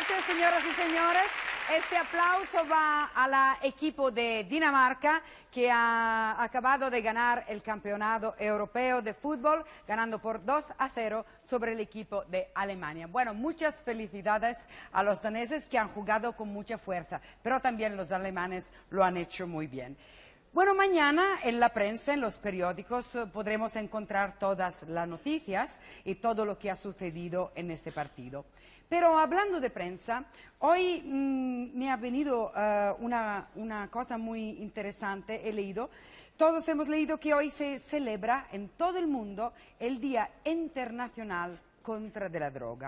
noches, señoras y señores. Este aplauso va al equipo de Dinamarca, que ha acabado de ganar el campeonato europeo de fútbol, ganando por 2-0 sobre el equipo de Alemania. Bueno, muchas felicidades a los daneses, que han jugado con mucha fuerza, pero también los alemanes lo han hecho muy bien. Bueno, mañana en la prensa, en los periódicos, podremos encontrar todas las noticias y todo lo que ha sucedido en este partido. Pero hablando de prensa, hoy me ha venido una cosa muy interesante. Todos hemos leído que hoy se celebra en todo el mundo el Día Internacional contra la Droga.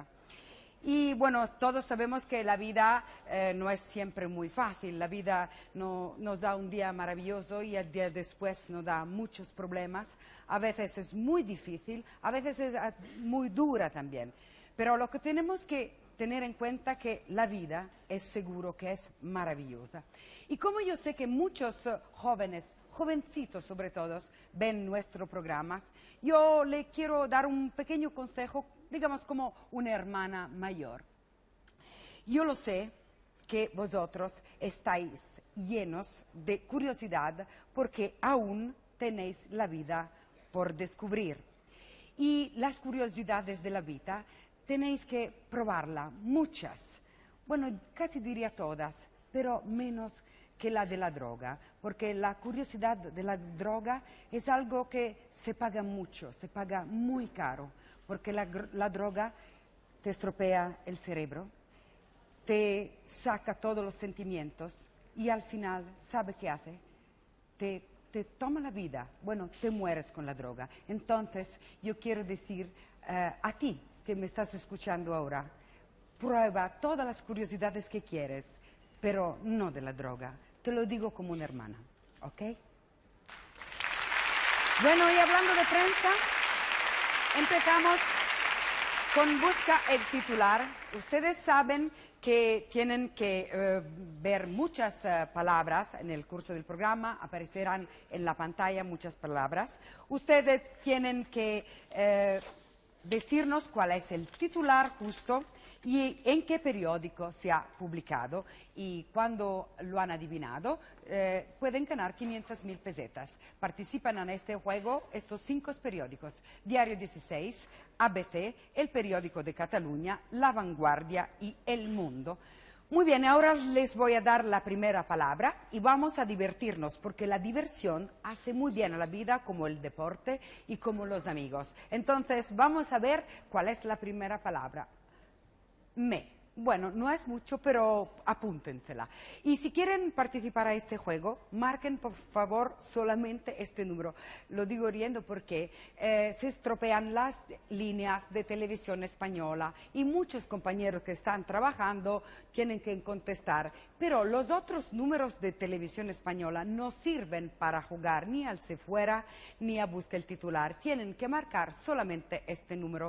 Y bueno, todos sabemos que la vida no es siempre muy fácil. La vida nos da un día maravilloso y el día después nos da muchos problemas. A veces es muy difícil, a veces es muy dura también. Pero lo que tenemos que tener en cuenta es que la vida es seguro que es maravillosa. Y como yo sé que muchos jóvenes, jovencitos sobre todo, ven nuestros programas, yo le quiero dar un pequeño consejo, digamos como una hermana mayor. Yo lo sé que vosotros estáis llenos de curiosidad porque aún tenéis la vida por descubrir. Y las curiosidades de la vida tenéis que probarla, muchas, bueno, casi diría todas, pero menos que la de la droga, porque la curiosidad de la droga es algo que se paga mucho, se paga muy caro, porque la droga te estropea el cerebro, te saca todos los sentimientos y al final, ¿sabe qué hace? Te toma la vida, bueno, te mueres con la droga. Entonces, yo quiero decir a ti que me estás escuchando ahora, prueba todas las curiosidades que quieres, pero no de la droga. Te lo digo como una hermana, ¿ok? Bueno, y hablando de prensa, empezamos con Busca el titular. Ustedes saben que tienen que ver muchas palabras en el curso del programa, aparecerán en la pantalla muchas palabras. Ustedes tienen que decirnos cuál es el titular justo y en qué periódico se ha publicado, y cuando lo han adivinado pueden ganar 500.000 pesetas. Participan en este juego estos 5 periódicos: Diario 16, ABC, El Periódico de Cataluña, La Vanguardia y El Mundo. Muy bien, ahora les voy a dar la primera palabra y vamos a divertirnos, porque la diversión hace muy bien a la vida, como el deporte y como los amigos. Entonces, vamos a ver cuál es la primera palabra. Bueno, no es mucho, pero apúntensela. Y si quieren participar a este juego, marquen por favor solamente este número. Lo digo riendo porque se estropean las líneas de televisión española y muchos compañeros que están trabajando tienen que contestar. Pero los otros números de televisión española no sirven para jugar ni al Se Fuera ni a Busca el Titular. Tienen que marcar solamente este número: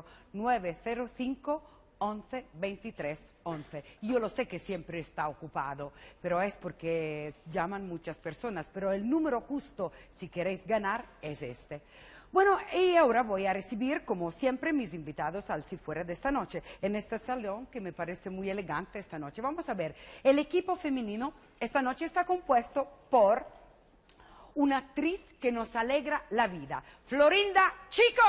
905 11 23 11. Yo lo sé que siempre está ocupado, pero es porque llaman muchas personas, pero el número justo si queréis ganar es este. Bueno, y ahora voy a recibir, como siempre, mis invitados al Si Fuera de esta noche, en este salón que me parece muy elegante esta noche. Vamos a ver, el equipo femenino esta noche está compuesto por una actriz que nos alegra la vida, Florinda Chico.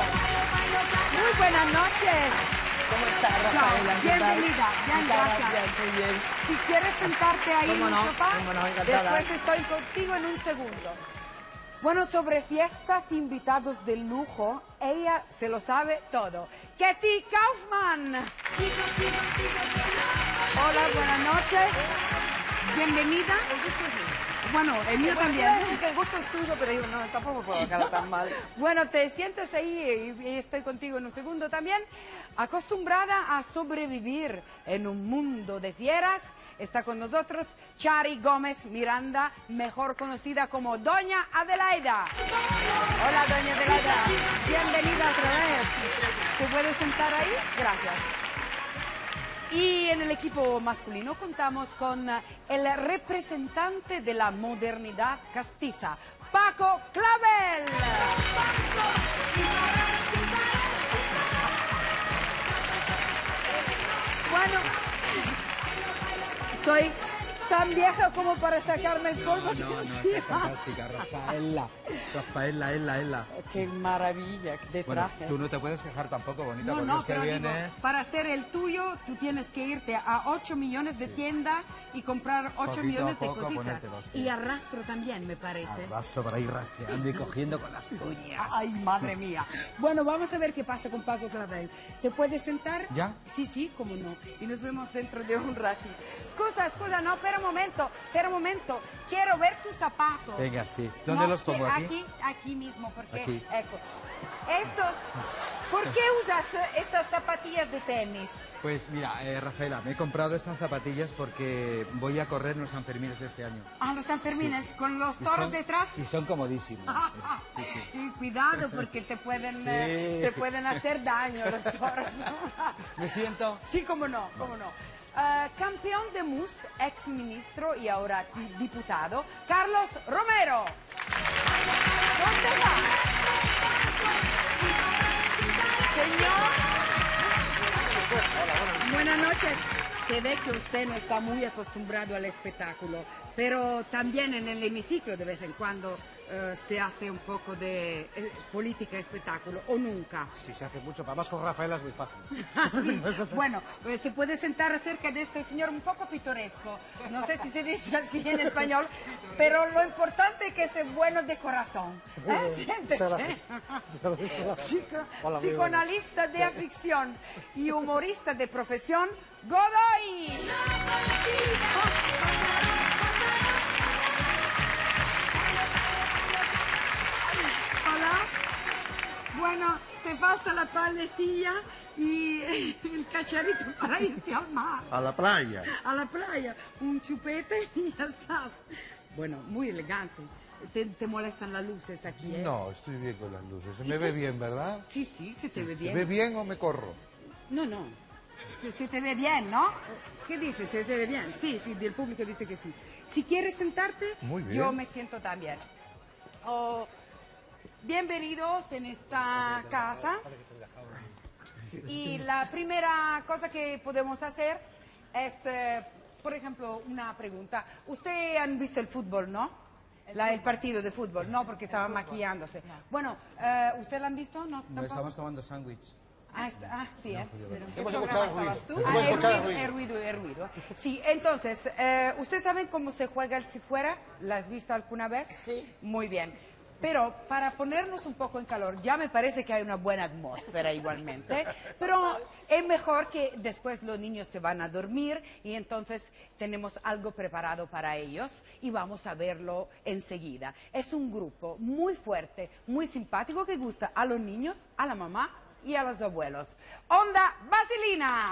Muy buenas noches. ¿Cómo estás, Rafaela? Bienvenida, bien, gracias. Muy bien. Si quieres sentarte ahí en el sofá, encantada. después estoy contigo en un segundo. Bueno, sobre fiestas, invitados de lujo, ella se lo sabe todo. Katy Kaufman. Hola, buenas noches. Bienvenida. Bueno, el mío también. Sí, que el gusto es tuyo, pero yo no, tampoco puedo quedar tan mal. Bueno, te sientas ahí y estoy contigo en un segundo también. Acostumbrada a sobrevivir en un mundo de fieras, está con nosotros Chari Gómez Miranda, mejor conocida como Doña Adelaida. Hola, Doña Adelaida. Bienvenida otra vez. ¿Te puedes sentar ahí? Gracias. Y en el equipo masculino contamos con el representante de la modernidad castiza, Paco Clavel. Bueno, Soy tan vieja como para sacarme el polvo. No, es fantástica, Rafaela. Rafaela. Qué maravilla de Bueno, traje. tú no te puedes quejar tampoco, bonita, No, porque no, es que pero digo, vienes... para hacer el tuyo, tú tienes que irte a 8 millones de tiendas y comprar 8 Poquito millones a de poco cositas. ponértelo, sí. Y arrastro también, me parece. Arrastro para ir rastreando y cogiendo con las uñas. Ay, madre mía. Bueno, vamos a ver qué pasa con Paco Clavel. ¿Te puedes sentar? ¿Ya? Sí, cómo no. Y nos vemos dentro de un ratito. Scusa, no, espera un momento. Quiero ver tus zapatos. Venga, sí. ¿Dónde los pongo? ¿Aquí? Aquí mismo, porque, Aquí. estos, ¿por qué usas estas zapatillas de tenis? Pues mira, Rafaela, me he comprado estas zapatillas porque voy a correr los Sanfermines este año. Ah, los Sanfermines, con los Y toros son- detrás. Y son comodísimos. Sí, sí. Y cuidado, porque te pueden, Sí. te pueden hacer daño los toros. ¿Me siento? Sí, cómo no. Campeón de MUS, ex ministro y ahora diputado, Carlos Romero. ¿Dónde va? Señor. Buenas noches. Se ve que usted no está muy acostumbrado al espectáculo, pero también en el hemiciclo de vez en cuando se hace un poco de política espectáculo, o nunca. Sí, se hace mucho. Además con Rafaela es muy fácil. Sí. Bueno, se puede sentar cerca de este señor un poco pintoresco. No sé si se dice así en español, pero lo importante es que es bueno de corazón. Siéntese. Hola, muy Psicoanalista de afición y humorista de profesión, Godoy. Hola. Bueno, te falta la paletilla y el cacharrito para irte al mar, A la playa. a la playa, un chupete y ya estás. Bueno, muy elegante. Te molestan las luces aquí, ¿eh? No, estoy bien con las luces. Se me ve bien, ¿verdad? Sí, se te ve ¿Se bien. ve bien o me corro? No. Se te ve bien, ¿no? ¿Qué dices? ¿Se te ve bien? Sí, el público dice que sí. Si quieres sentarte, Muy bien. yo me siento también. Oh, bienvenidos en esta casa. Y la primera cosa que podemos hacer es, por ejemplo, una pregunta. ¿Usted han visto el fútbol, no? El partido de fútbol, no, porque estaban maquillándose. Bueno, ¿usted lo han visto? No, No tampoco. estamos tomando sándwich. Sí, ¿eh? ¿Qué Hemos programa escuchado el ruido. estabas tú? Hemos escuchado el El ruido. Sí, entonces, ¿ustedes saben cómo se juega el si fuera? ¿La has visto alguna vez? Sí. Muy bien. Pero para ponernos un poco en calor, ya me parece que hay una buena atmósfera igualmente, pero es mejor que después los niños se van a dormir y entonces tenemos algo preparado para ellos y vamos a verlo enseguida. Es un grupo muy fuerte, muy simpático que gusta a los niños, a la mamá y a los abuelos. Onda Vaselina.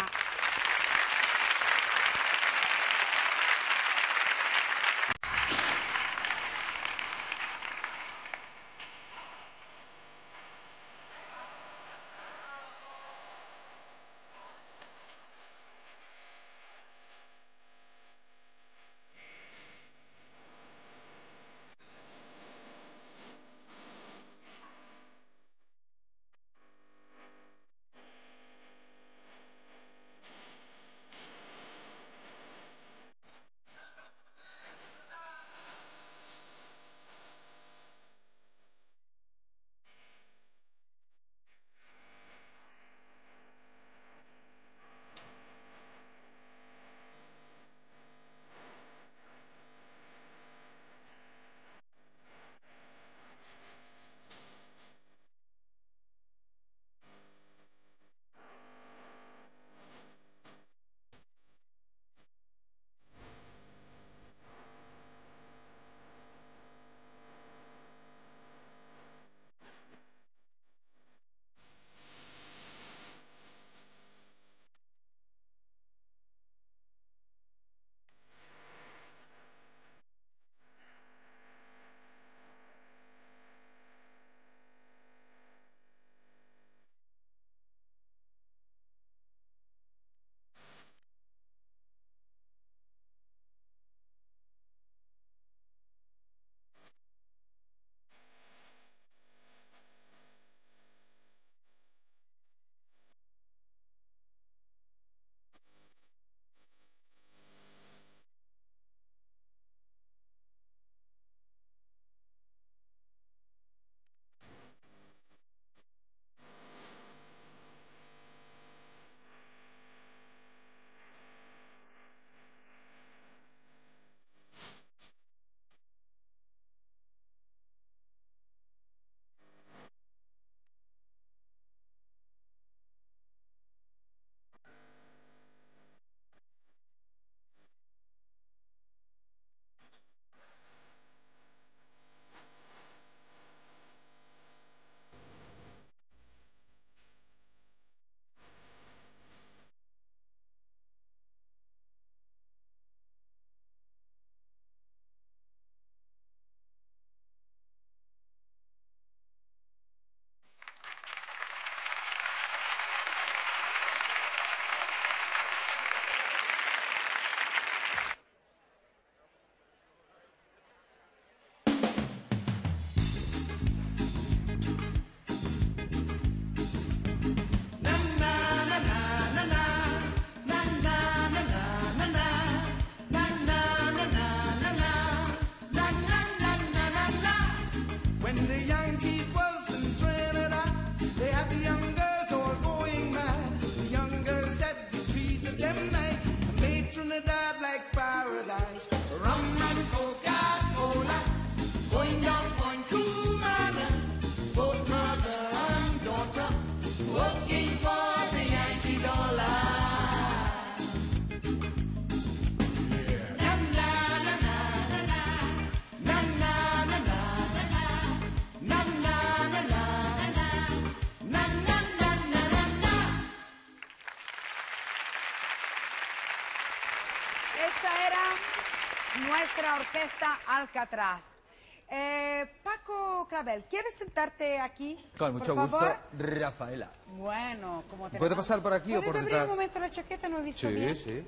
When the Yankees was in Trinidad, they had the young girls all going mad. The young girls said they treated them nice and made Trinidad like paradise. Rum and Coca-Cola, going down Point Cumana, both mother and daughter, working for the Yankee dollar. Na na na na na na na na na na na na na na na. Esta era nuestra orquesta Alcatraz. Paco Clavel, ¿quieres sentarte aquí? Con mucho por gusto, favor? Rafaela. Bueno, como te ¿Puedo pasar por aquí o por ¿Puedes abrir detrás? un momento la chaqueta? No he visto Sí, bien. sí.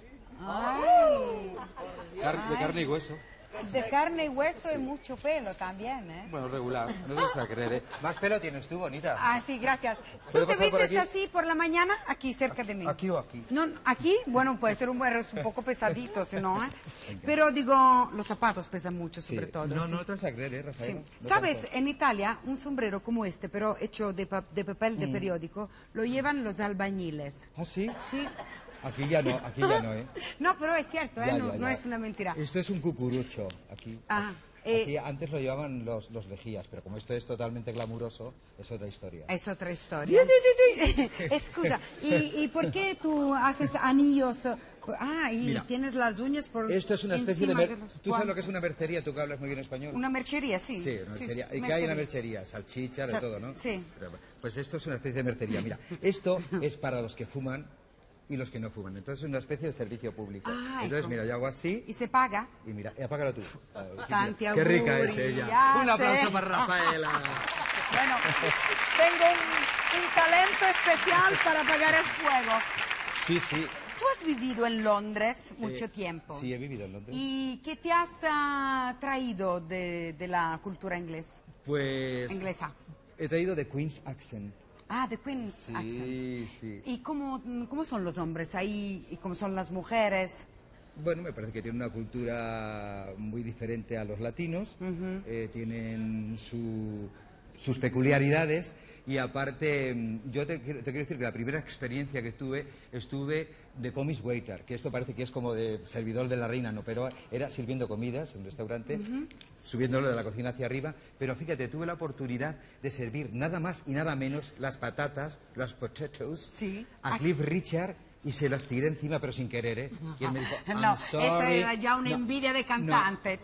Ay, De carne y hueso. de carne y hueso y mucho pelo también, ¿eh? Bueno, regular. No te vas a creer, ¿eh? Más pelo tienes tú, bonita. Ah, sí, gracias. ¿Puedo ¿Tú te pasar por vistes aquí? así por la mañana? Aquí, cerca de mí. ¿Aquí o aquí? No, aquí, bueno, puede ser eres un poco pesadito, si no, ¿eh? Pero digo, los zapatos pesan mucho, sobre todo. No, sí. no te vas a creer, Sí. Rafaela. No ¿Sabes? tanto. En Italia, un sombrero como este, pero hecho de papel Mm. de periódico, lo llevan los albañiles. ¿Ah, sí? Sí. Aquí ya no, ¿eh? No, pero es cierto, ¿eh? Ya, No, ya, no ya. es una mentira. Esto es un cucurucho, aquí. Ah, Aquí antes lo llevaban los lejías, pero como esto es totalmente glamuroso, es otra historia. es otra historia. Escucha, ¿y por qué tú haces anillos? Y Mira, tienes las uñas por Esto es una especie de... encima los ¿Tú sabes lo que es guantes. una mercería? Tú que hablas muy bien español. Una mercería, sí. Sí, una mercería. ¿Y qué hay en la mercería? Salchicha, de todo, ¿no? Sí. Pues esto es una especie de mercería. Mira, esto es para los que fuman y los que no fuman. Entonces es una especie de servicio público. Ay, Entonces, ¿cómo? mira, yo hago así ¿Y se paga? y mira, apágalo tú. Tanti Qué rica es auguri, ella. ya Un aplauso te- para Rafaela. Bueno, tengo un talento especial para apagar el fuego. Sí, sí. Tú has vivido en Londres mucho tiempo. Sí, he vivido en Londres. ¿Y qué te has traído de la cultura Pues inglesa? he traído The Queen's Accent. Ah, de Queen's Accent. Sí, sí. ¿Y cómo son los hombres ahí y cómo son las mujeres? Bueno, me parece que tiene una cultura muy diferente a los latinos, tienen sus peculiaridades y aparte, yo te quiero decir que la primera experiencia que tuve, estuve de comics waiter, que esto parece que es como de servidor de la reina, no, pero era sirviendo comidas en un restaurante, subiéndolo de la cocina hacia arriba, pero fíjate, tuve la oportunidad de servir nada más y nada menos las patatas, las potatoes, Sí. a Cliff Richard. Y se las tiré encima, pero sin querer, ¿eh? Y él me dijo, No, I'm eso sorry. era ya una No, envidia de cantante.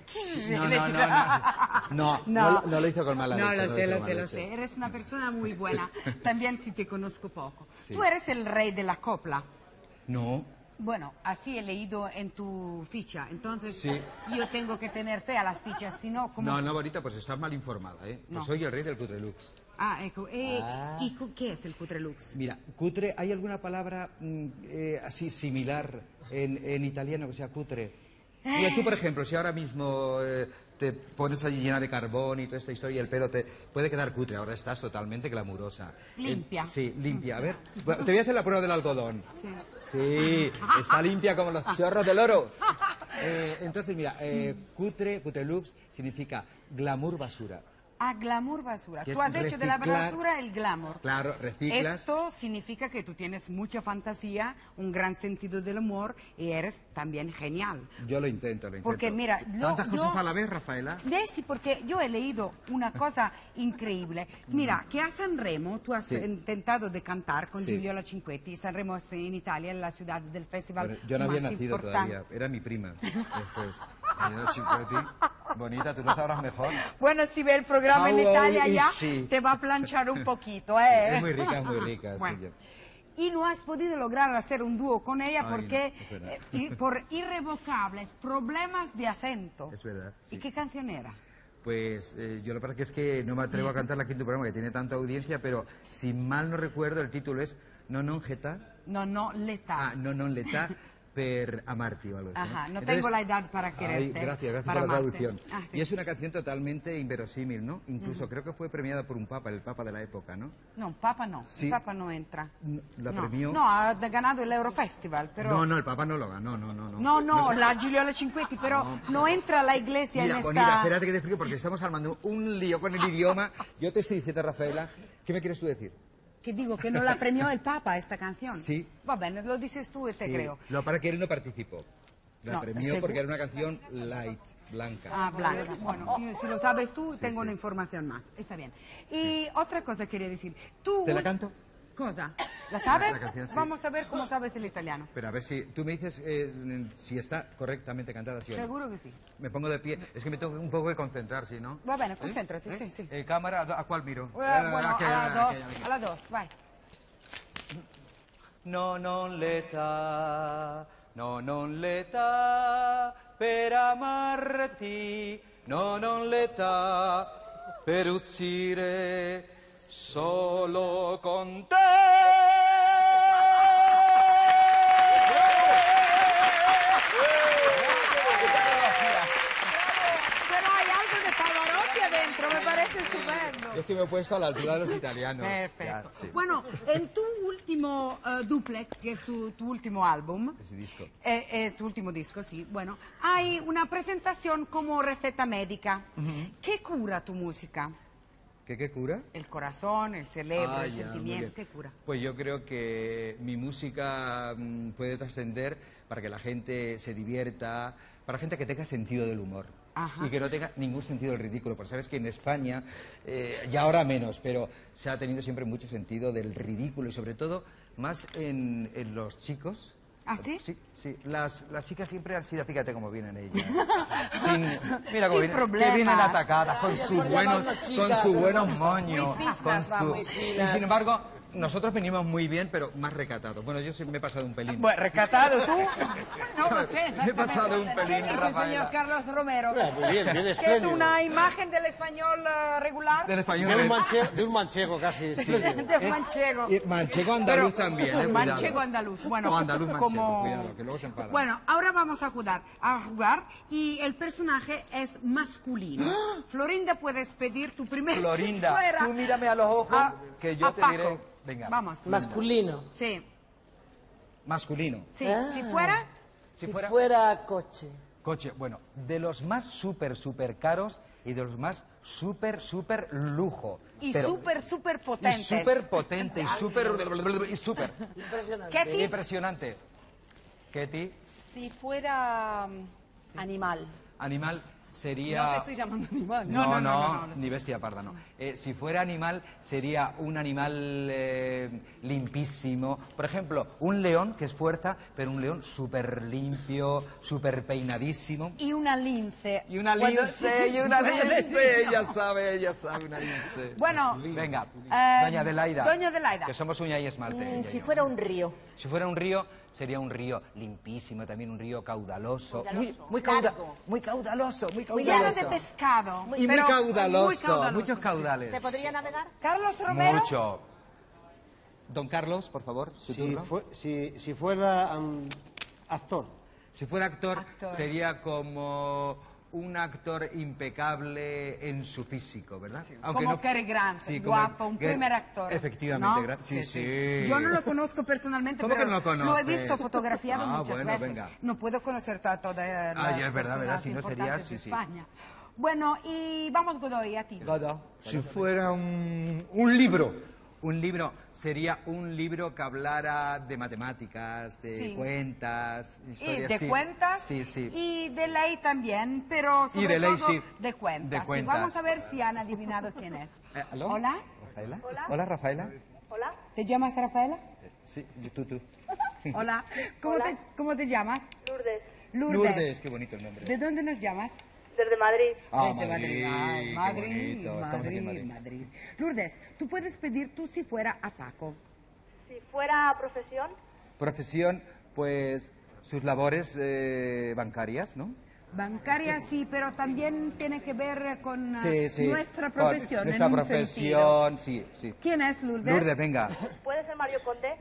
No lo hizo con mala No, leche. lo hizo sé, con lo mala sé, lo leche. sé. Eres una persona muy buena. También si te conozco poco. Sí. Tú eres el rey de la copla. No, Bueno, así he leído en tu ficha. Entonces, Sí. yo tengo que tener fe a las fichas, si no, ¿cómo? no, bonita, pues estás mal informada, ¿eh? No. Pues soy el rey del cutrelux. Ah, ecco. ¿Y qué es el cutrelux? Mira, cutre, ¿hay alguna palabra así similar en italiano que sea cutre? Mira, tú, por ejemplo, si ahora mismo te pones allí llena de carbón y toda esta historia y el pelo te puede quedar cutre, ahora estás totalmente glamurosa. Limpia. Sí, limpia. A ver, bueno, te voy a hacer la prueba del algodón. Sí, está limpia como los chorros del oro. Entonces, mira, cutrelux significa glamour basura. Ah, glamour basura. Que Tú es has hecho de la reciclar- basura el glamour. Claro, reciclas. Esto significa que tú tienes mucha fantasía, un gran sentido del humor y eres también genial. Yo lo intento. Porque mira, ¿Tantas cosas a la vez, Rafaela? Sí, porque yo he leído una cosa increíble. Mira, que a Sanremo tú has Sí. intentado de cantar con Sí. Giulio Cinquetti. Sanremo es en Italia, en la ciudad del festival Bueno, yo no había más nacido importante. todavía, era mi prima. Después, Giulio Cinquetti. Bonita, tú lo sabrás mejor. Bueno, si ve el programa en How Italia old is ya, she? te va a planchar un poquito, ¿eh? Es muy rica, Bueno. sí. Y no has podido lograr hacer un dúo con ella Ay, porque no, es verdad. por irrevocables problemas de acento. Es verdad, sí. ¿Y qué canción era? Pues yo lo que pasa es que no me atrevo a cantarla aquí en tu programa, que tiene tanta audiencia, pero si mal no recuerdo, el título es Non non geta. No, letà. Ah, non non letà. per amarti o algo así. Ajá, no Entonces, tengo la edad para quererte. gracias para por la amarte. traducción. Ah, sí. Y es una canción totalmente inverosímil, ¿no? Incluso creo que fue premiada por un papa, el papa de la época, ¿no? No, Papa no, Sí. el Papa no entra. La no. premió. No, ha ganado el Eurofestival, pero... No, el papa no lo ganó, no. No, la Giuliola Cinquetti, pero no entra la iglesia Mira, en Bonita, esta... espérate que te explico porque estamos armando un lío con el idioma. Yo te estoy diciendo, Rafaela, ¿qué me quieres tú decir? Que digo que no la premió el Papa esta canción. Sí. Va bene, lo dices tú y te Sí, creo. Lo para que él no participó. La No, premió seguro. porque era una canción light, blanca. Ah, blanca. Bueno, si lo sabes tú, tengo una información más. Está bien. Y otra cosa quería decir. Tú... ¿Te la canto? Cosa? ¿La sabes? La canción, sí. Vamos a ver cómo sabes el italiano. Pero a ver si tú me dices si está correctamente cantada, sí o no. Seguro que sí. Me pongo de pie. Es que me tengo un poco de concentrar, ¿sí, no? Va bene, concéntrate, sí, sí. Cámara, ¿a cuál miro? Bueno, a las dos, vai. No, non l'età, no, non l'età per amarti, no, non l'età per uscire solo con te. Pero hay algo de Pavarotti adentro, me parece estupendo. Yo es que me he puesto a la altura de los italianos. Perfecto. Ya, sí. Bueno, en tu último duplex, que es tu último álbum, Ese disco. tu último disco, sí, bueno, hay una presentación como receta médica. ¿Qué cura tu música? ¿Qué cura? El corazón, el cerebro, Ah, el ya, muy sentimiento, bien. ¿qué cura? Pues yo creo que mi música puede trascender para que la gente se divierta, para gente que tenga sentido del humor. Ajá. Y que no tenga ningún sentido del ridículo. Porque sabes que en España, ya ahora menos, pero se ha tenido siempre mucho sentido del ridículo y sobre todo más en los chicos. ¿Ah, sí? Sí. Las chicas siempre han sido, fíjate cómo vienen ellas. Mira cómo Sin vienen, problemas. que vienen atacadas con sus buenos moños. Muy fistas, con su- vamos. Y sin embargo, nosotros venimos muy bien, pero más recatados. Bueno, yo sí me he pasado un pelín. Bueno, recatado tú. No lo sé, Me he pasado un pelín, ¿Quién es el Rafaela. señor Carlos Romero? Muy bien, bien Que es espléndido. una imagen del español regular. Del español. De un manchego casi. Sí. De manchego. Y manchego andaluz Pero- también, cuidado. Manchego andaluz. Bueno, O andaluz manchego, como... cuidado, que luego se enfada. Bueno, ahora vamos a jugar y el personaje es masculino. Florinda, puedes pedir tu primer Florinda, fuera tú mírame a los ojos a- que yo a te Paco. diré. Venga. Vamos. Masculino. Sí, Masculino. sí. Ah. Si fuera, Si Si fuera- fuera coche. Coche, bueno, de los más súper caros y de los más súper lujo. y Pero- súper Y potentes. súper potente, y súper... Impresionante. Ketty, Impresionante. Ketty, Si fuera animal. animal sería... No te estoy llamando animal. No. Ni bestia parda, no. Si fuera animal, sería un animal limpísimo. Por ejemplo, un león, que es fuerza, pero un león súper limpio, súper peinadísimo. y una lince. Y una Cuando- lince, ella sabe, una lince. Bueno, Venga, eh, doña Adelaida. doña Adelaida. Que somos uña y esmalte. ella y Si yo. fuera un río. Si fuera un río, sería un río limpísimo, también un río caudaloso. Caudaloso, Muy caudaloso, muy Muy lleno de caudaloso. pescado. Y muy pero caudaloso, muy caudaloso. muchos caudales. ¿Se podría navegar? Carlos Romero. Mucho. Don Carlos, por favor, su turno. Si fuera actor, Si fuera actor, Actor. sería como un actor impecable en su físico, ¿verdad? Aunque Como no- Cary Grant, Sí, como guapo, un Cary- primer actor. Efectivamente, ¿no? sí. Yo no lo conozco personalmente, ¿Cómo pero que no lo conoces? lo he visto fotografiado Ah, muchas bueno, veces. venga. No puedo conocer todas las ya es verdad, personas si no sería, importantes sí, de sí. España. Bueno, y vamos Godoy, a ti. Si fuera un libro, Un libro sería un libro que hablara de matemáticas, de Sí. cuentas, Y historias. de sí. cuentas Sí, sí. y de ley también, pero sobre Y de ley, todo sí. de cuentas. De Y cuentas. vamos a ver si han adivinado quién es. ¿Aló? Hola, ¿Rafaela? Hola, Rafaela. ¿te llamas Rafaela? Sí, tú. Hola, ¿cómo te llamas? Lourdes, Lourdes, qué bonito el nombre. ¿De dónde nos llamas? desde Madrid. Desde Madrid, Ay, qué Madrid, bonito. Estamos aquí en Madrid. Madrid. Lourdes, tú puedes pedir tú si fuera a Paco. Si fuera profesión, Profesión, pues sus labores bancarias, ¿no? Bancaria sí, pero también tiene que ver con Sí. nuestra Con profesión. nuestra en un profesión, sentido. sí. ¿Quién es Lourdes? Lourdes, venga. ¿Puede ser Mario Conde?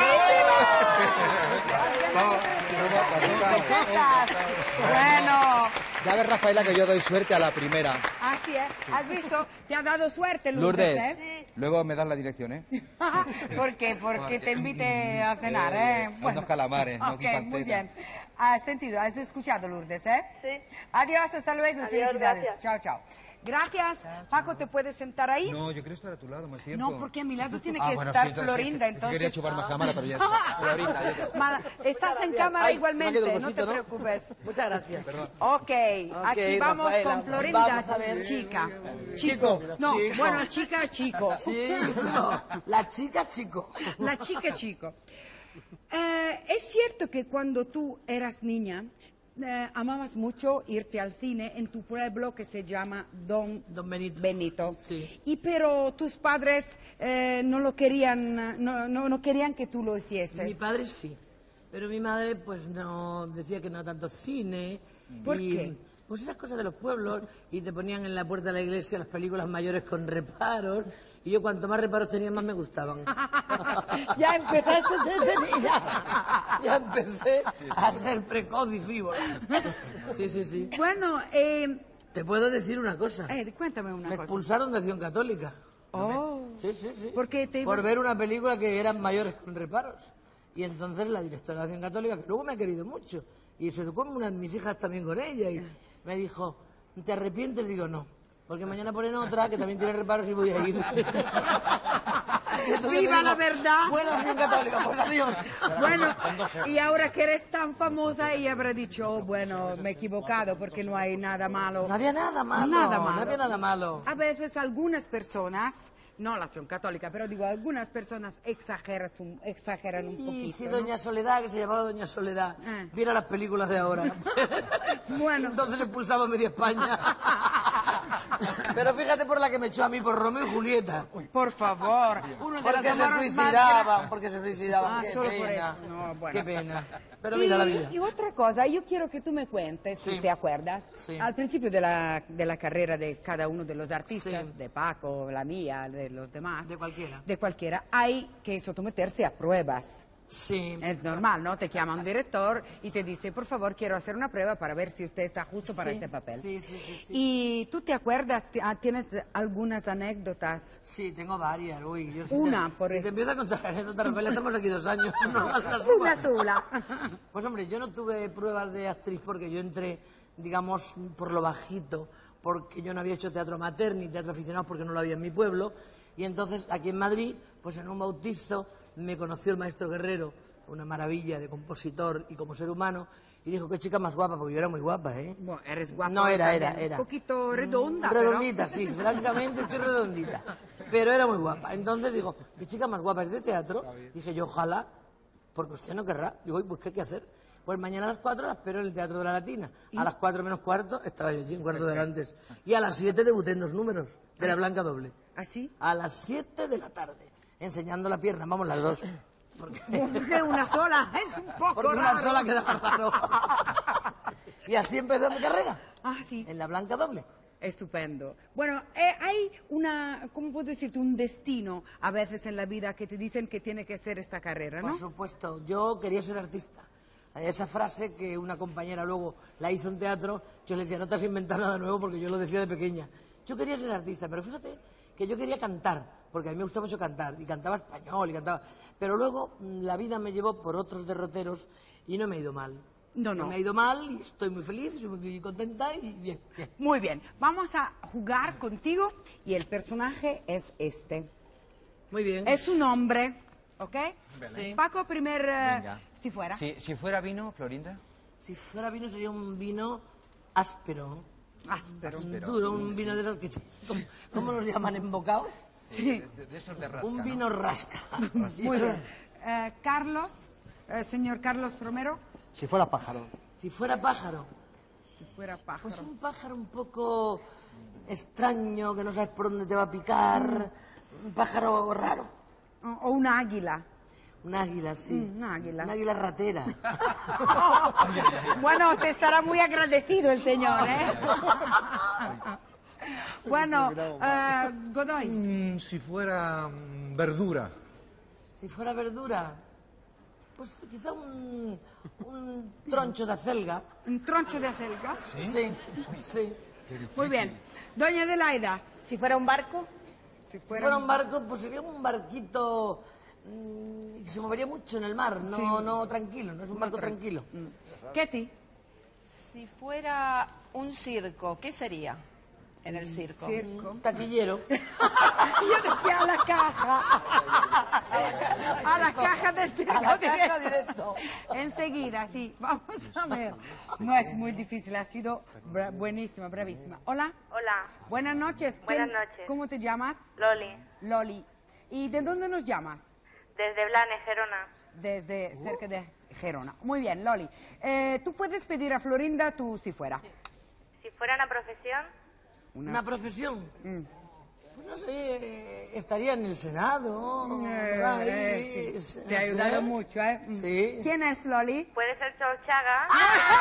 Bueno, Ya ves, Rafaela, que yo doy suerte a la primera. así es. ¿Has visto? Te ha dado suerte, Lourdes. Lourdes, luego me das la dirección, ¿eh? ¿Por qué? Porque te invite a cenar, ¿eh? Unos calamares, no Ok, panceta. muy bien. ¿Has sentido? ¿Has escuchado, Lourdes, eh? Sí. Adiós, hasta luego. Adiós, Felicidades. gracias. Chao, chao. Gracias. Paco, ¿te puedes sentar ahí? No, yo quiero estar a tu lado más tiempo. No, porque a mi lado tiene Ah, que bueno, estar sí, entonces, Florinda, es que entonces... quería chupar más cámara, pero ya está. Florinda, Estás en cámara Ay, igualmente, se me ha quedado el no te bolsito, ¿no? preocupes. Muchas gracias. Ok, aquí vamos Rafaela, con Florinda, vamos a ver. chica. Chico. No, Chico. bueno, chica, chico. Chico. La chica, chico. La chica, chico. Es cierto que cuando tú eras niña, amabas mucho irte al cine en tu pueblo que se llama Don Benito. Sí. Y pero tus padres no lo querían, no querían que tú lo hicieses. Mi padre sí, pero mi madre pues no decía que no tanto cine. ¿Por qué? Pues esas cosas de los pueblos y te ponían en la puerta de la iglesia las películas mayores con reparos y yo cuanto más reparos tenía más me gustaban. Ya empezaste desde niña. Ya empecé a ser precoz y frívolo. Sí. Bueno, Te puedo decir una cosa. cuéntame una Me cosa. expulsaron de Acción Católica. Oh, Sí. ¿por qué te Por ver una película que eran mayores con reparos. Y entonces la directora de Acción Católica, que luego me ha querido mucho, y se educó una de mis hijas también con ella, y me dijo, ¿te arrepientes? Digo, no, porque mañana ponen otra que también tiene reparos y voy a ir. Y entonces me ¡Viva dijo, la verdad! Fuera de Acción Católica, pues adiós. Bueno, y ahora que eres tan famosa, ella habrá dicho, oh, bueno, me he equivocado porque no hay nada malo. No había nada malo. Nada malo. No había nada malo. A veces algunas personas, no la Acción Católica, pero digo, algunas personas exageran un Y poquito. si ¿no? Doña Soledad, que se llamaba Doña Soledad, Ah. viera las películas de ahora. Bueno. Entonces expulsaba a media España. Pero fíjate por la que me echó a mí, por Romeo y Julieta. Por favor, uno de Porque los se amores más suicidaban, porque se suicidaban. Ah, Qué solo por pena. eso. No, bueno. Qué pena. Pero Y, mira la vida. y otra cosa, yo quiero que tú me cuentes, Sí. si te acuerdas, Sí. al principio de la carrera de cada uno de los artistas, Sí. de Paco, la mía, de los demás, De cualquiera. hay que someterse a pruebas. Sí. Es normal, ¿no? Te llama un director y te dice, por favor, quiero hacer una prueba para ver si usted está justo para Sí, este papel. sí. ¿Y tú te acuerdas, tienes algunas anécdotas? Sí, tengo varias. Uy, yo Una, por si te ejemplo. empiezo a contar anécdotas, Rafaela, estamos aquí 2 años. No dan la Una suma. sola. Pues hombre, yo no tuve pruebas de actriz porque yo entré, digamos, por lo bajito, porque yo no había hecho teatro amateur ni teatro aficionado porque no lo había en mi pueblo. Y entonces aquí en Madrid, pues en un bautizo, me conoció el maestro Guerrero, una maravilla de compositor y como ser humano, y dijo, qué chica más guapa, porque yo era muy guapa, ¿eh? Bueno, eres guapa. No, era. Un poquito redonda. Redondita, sí, francamente estoy redondita. Pero era muy guapa. Entonces digo, ¿qué chica más guapa es de teatro? Dije yo, ojalá, porque usted no querrá. Digo, pues ¿qué hay que hacer? Pues mañana a las 4 la espero en el Teatro de la Latina. A las 4 menos cuarto estaba yo allí, un cuarto de hora antes. Y a las 7 debuté en 2 números de La Blanca Doble. ¿Así? A las 7 de la tarde, enseñando la pierna, vamos las dos. Porque, Porque una sola es un poco porque raro. una sola quedaba raro. Y así empezó mi carrera, Ah, sí. en La Blanca Doble. Estupendo. Bueno, hay ¿cómo puedo decirte? Un destino a veces en la vida que te dicen que tiene que ser esta carrera, ¿no? Por supuesto, yo quería ser artista. Esa frase que una compañera luego la hizo en teatro, yo le decía, no te has inventado nada nuevo porque yo lo decía de pequeña. Yo quería ser artista, pero fíjate que yo quería cantar, porque a mí me gusta mucho cantar, y cantaba español, y cantaba... Pero luego la vida me llevó por otros derroteros y no me ha ido mal. No. me ha ido mal y estoy muy feliz, estoy muy contenta y bien. Muy bien. Vamos a jugar contigo y el personaje es este. Muy bien. Es un hombre, ¿ok? Sí. Paco, Venga. si fuera. Si fuera vino, Florinda. Si fuera vino sería un vino áspero, Áspero. duro, un vino de esos que... ¿Cómo los llaman? ¿Embocados? Sí. De esos de rasca, Un ¿no? vino rasca. Muy bien. Carlos, señor Carlos Romero, Si fuera pájaro. Si fuera pájaro, si fuera pájaro. pues un pájaro un poco extraño, que no sabes por dónde te va a picar, un pájaro raro. O una águila. Un águila, sí. Un águila. Un águila ratera. Bueno, te estará muy agradecido el señor, ¿eh? Bueno, Godoy. Si fuera verdura. Si fuera verdura, pues quizá un troncho de acelga. Un troncho de acelga. Sí, sí. Muy bien. Doña Adelaida. Si fuera un barco, Si Si fuera un barco, pues sería un barquito que se movería mucho en el mar, no tranquilo, no es un barco tranquilo. Ketty. si fuera un circo, ¿qué sería en el circo? Circo. Un taquillero. Yo decía a la caja. A la caja del circo. A la caja directo. Enseguida, sí. Vamos a ver. No es muy difícil, ha sido buenísima, bravísima. Hola. Hola, Buenas noches. Buenas noches. ¿Cómo te llamas? Loli, Loli. ¿Y de dónde nos llamas? desde Blanes, Gerona. Desde cerca de Gerona. Muy bien, Loli. Tú puedes pedir a Florinda tú si fuera. Si fuera una profesión, Una profesión. Mm. Pues no sé, estaría en el Senado. Sí. Te ha ayudado mucho, ¿eh? Mm. Sí. ¿Quién es Loli? puede ser Chorchaga.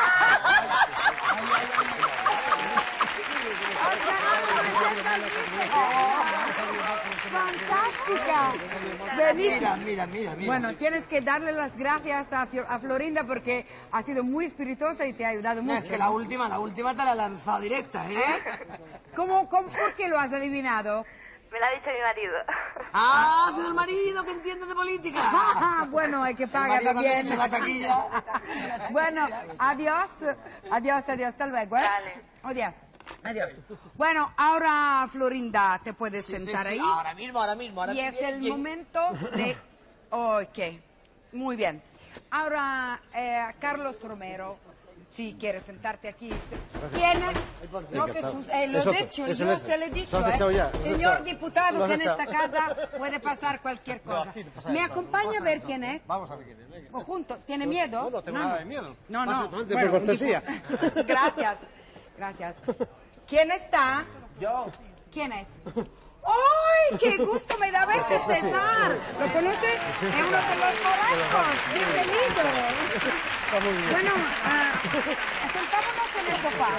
¡Fantástica! Buenísima. Mira. Bueno, tienes que darle las gracias a Florinda porque ha sido muy espirituosa y te ha ayudado No, mucho. es que la última te la he lanzado directa, ¿eh? ¿Por qué lo has adivinado? Me lo ha dicho mi marido. ¡Ah, es el marido que entiende de política! Bueno, hay que El pagar marido cuando también. echa la taquilla. Bueno, adiós, hasta luego, ¿eh? Vale. Adiós. Bueno, ahora Florinda, te puedes Sí, sentar sí, ahí. ahora mismo. Y es el Bien. momento de... Ok, muy bien. Ahora, Carlos Romero, si quieres sentarte aquí. Tiene... No, Jesús, lo Es he otro, dicho, es yo el se lo he dicho. Lo has echado ya, lo has Señor echado. diputado, Lo has que en echado. esta casa puede pasar cualquier cosa. ¿Me acompaña a ver quién es? Vamos a ver quién es. Venga. O junto, ¿tiene miedo? No tengo nada de miedo. No, no. Básicamente por cortesía. Gracias. ¿Quién está? Yo. ¿Quién es? ¡Ay, qué gusto me da verte, César! ¿Lo conoce? Es uno de los polacos. Bienvenido. Bueno, sentámonos en el sofá.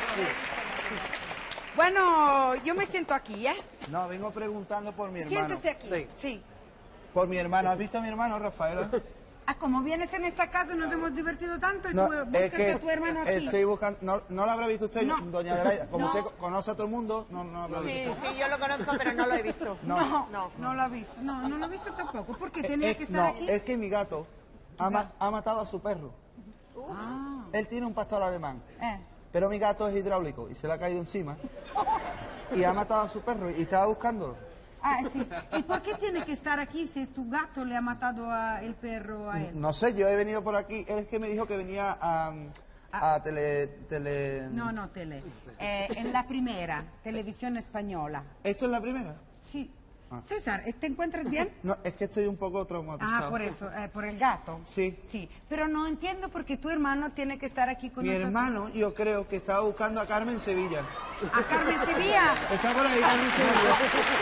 Bueno, yo me siento aquí, ¿eh? No, vengo preguntando por mi hermano. Siéntese aquí. Sí. Sí. Por mi hermano. ¿Has visto a mi hermano, Rafaela? Como vienes en esta casa nos hemos divertido tanto y No, tú es buscas que a tu hermano aquí. estoy buscando... No lo habrá visto usted, No. doña Adelaida. Como No. usted conoce a todo el mundo, no habrá visto. Sí, yo lo conozco, pero no lo he visto. No lo ha visto. No lo ha visto tampoco. Porque tenía que estar aquí. Es que mi gato ha matado a su perro. Él tiene un pastor alemán, pero mi gato es hidráulico y se le ha caído encima. Y ha matado a su perro y estaba buscándolo. Sí. ¿Y por qué tiene que estar aquí si tu gato le ha matado el perro a él? No sé, yo he venido por aquí. Él es que me dijo que venía a tele... No, tele. En la primera, televisión española. ¿Esto es la primera? Sí. César, ¿te encuentras bien? No, es que estoy un poco traumatizado. Por eso, por el gato. Sí. Sí, pero no entiendo por qué tu hermano tiene que estar aquí con Mi nosotros. hermano, yo creo que estaba buscando a Carmen Sevilla. ¿A Carmen Sevilla? Está por ahí Carmen Sevilla.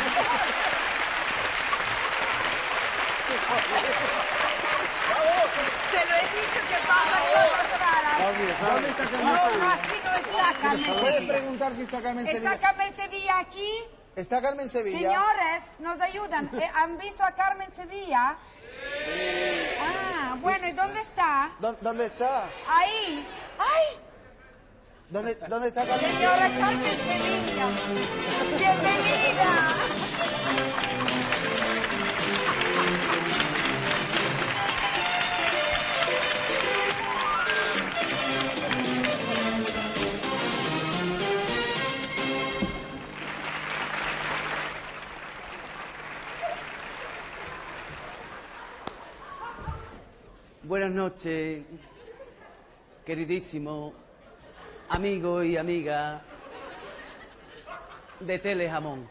Se lo he dicho que pasa cosas raras. ¿Dónde está Carmen No, Sevilla? aquí no está Carmen ¿Puedes Sevilla. preguntar si está Carmen Sevilla? ¿Está Carmen Sevilla aquí? ¿Está Carmen Sevilla? Señores, nos ayudan. ¿Han visto a Carmen Sevilla? Bueno, ¿y dónde está? ¿Dónde está? Ahí. ¡Ay! ¿Dónde está Carmen Sevilla? Señora Carmen Sevilla. Bienvenida. Buenas noches, queridísimo amigo y amiga de Telejamón.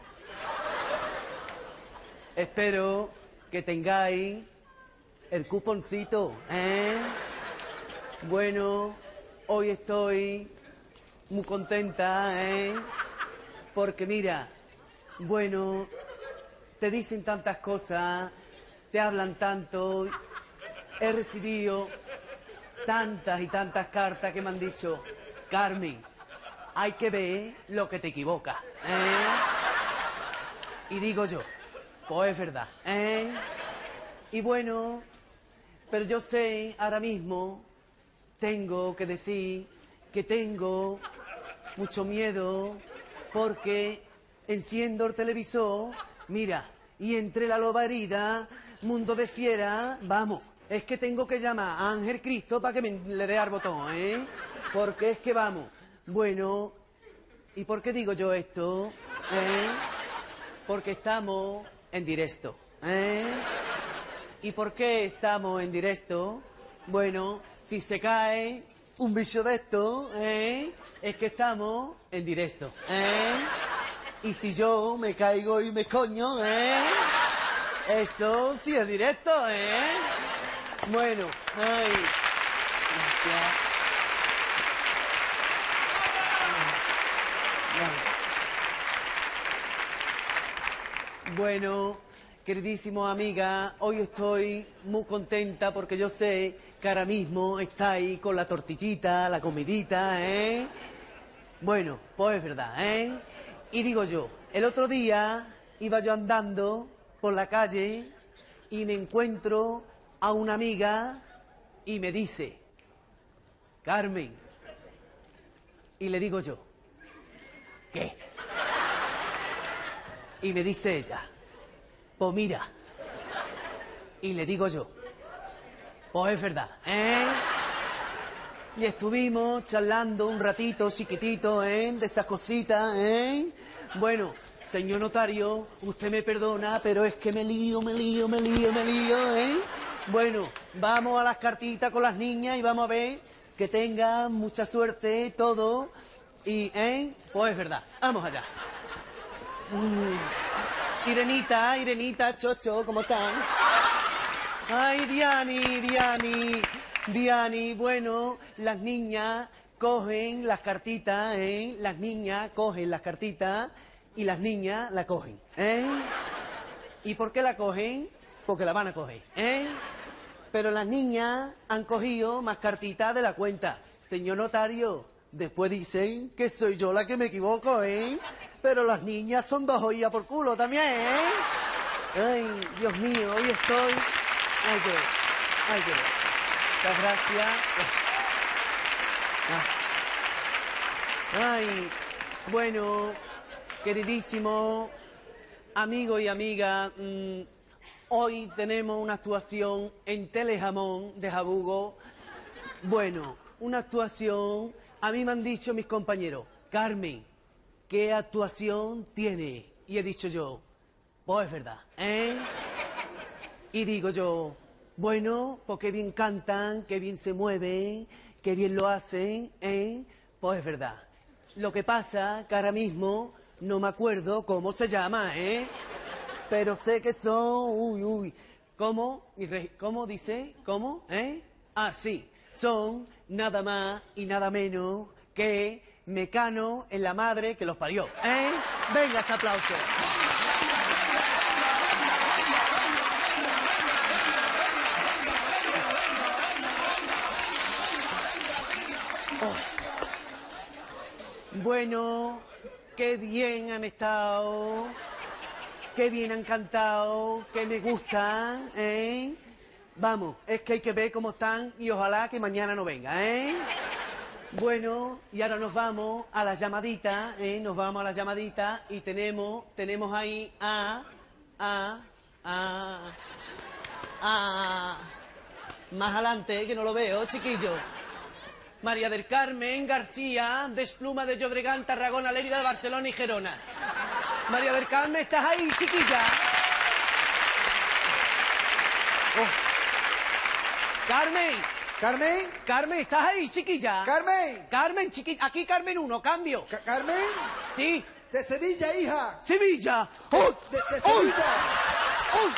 Espero que tengáis el cuponcito, ¿eh? Bueno, hoy estoy muy contenta, ¿eh? Porque mira, bueno, te dicen tantas cosas, te hablan tanto he recibido tantas y tantas cartas que me han dicho, Carmen, hay que ver lo que te equivoca. Y digo yo, pues es verdad. Y bueno, pero yo sé, ahora mismo, tengo que decir que tengo mucho miedo porque enciendo el televisor, mira, y entre la loba herida, mundo de fiera, vamos, es que tengo que llamar a Ángel Cristo para que le dé al botón, porque es que vamos, bueno, ¿y por qué digo yo esto? Porque estamos en directo, ¿Y por qué estamos en directo? Bueno, si se cae un bicho de esto, es que estamos en directo, Y si yo me caigo y me coño, eso sí es directo, Bueno, ay, gracias. Bueno, queridísima amiga, hoy estoy muy contenta porque yo sé que ahora mismo estáis con la tortillita, la comidita, Bueno, pues es verdad, Y digo yo, el otro día iba yo andando por la calle y me encuentro a una amiga y me dice, Carmen, y le digo yo, ¿qué? Y me dice ella, pues mira, y le digo yo, pues es verdad, Y estuvimos charlando un ratito chiquitito, de esas cositas, Bueno, señor notario, usted me perdona, pero es que me lío, Bueno, vamos a las cartitas con las niñas y vamos a ver que tengan mucha suerte todo. Y, pues es verdad, vamos allá. Irenita, Chocho, ¿cómo están? Ay, Diani, bueno, las niñas cogen las cartitas, Las niñas cogen las cartitas y las niñas la cogen, ¿Y por qué la cogen? Porque la van a coger, Pero las niñas han cogido más cartitas de la cuenta. Señor notario, después dicen que soy yo la que me equivoco, Pero las niñas son dos oídas por culo también, Ay, Dios mío, hoy estoy... Ay, qué ver. Muchas gracias. Ay, bueno, queridísimo amigo y amiga, hoy tenemos una actuación en Telejamón de Jabugo. Bueno, una actuación, a mí me han dicho mis compañeros, Carmen, ¿qué actuación tiene? Y he dicho yo, pues es verdad, Y digo yo, bueno, pues qué bien cantan, qué bien se mueven, qué bien lo hacen, Pues es verdad. Lo que pasa que ahora mismo no me acuerdo cómo se llama, Pero sé que son... ¿Cómo? ¿Cómo dice? ¿Cómo? Ah, sí. Son nada más y nada menos que Mecano en la madre que los parió, Venga, ese aplauso. Bueno, qué bien han estado, qué bien han cantado, qué me gustan, Vamos, es que hay que ver cómo están y ojalá que mañana no venga, Bueno, y ahora nos vamos a las llamaditas, y tenemos ahí más adelante, que no lo veo, chiquillo. María del Carmen García, Despluma de Llobregat, Tarragona, Lérida, Barcelona y Gerona. María del Carmen, ¿estás ahí, chiquilla? Oh. Carmen, ¿estás ahí, chiquilla? Carmen, chiquilla, aquí Carmen 1, cambio. ¿Carmen? Sí. De Sevilla, hija. Sevilla. ¡Oh! De Sevilla. ¡Oh!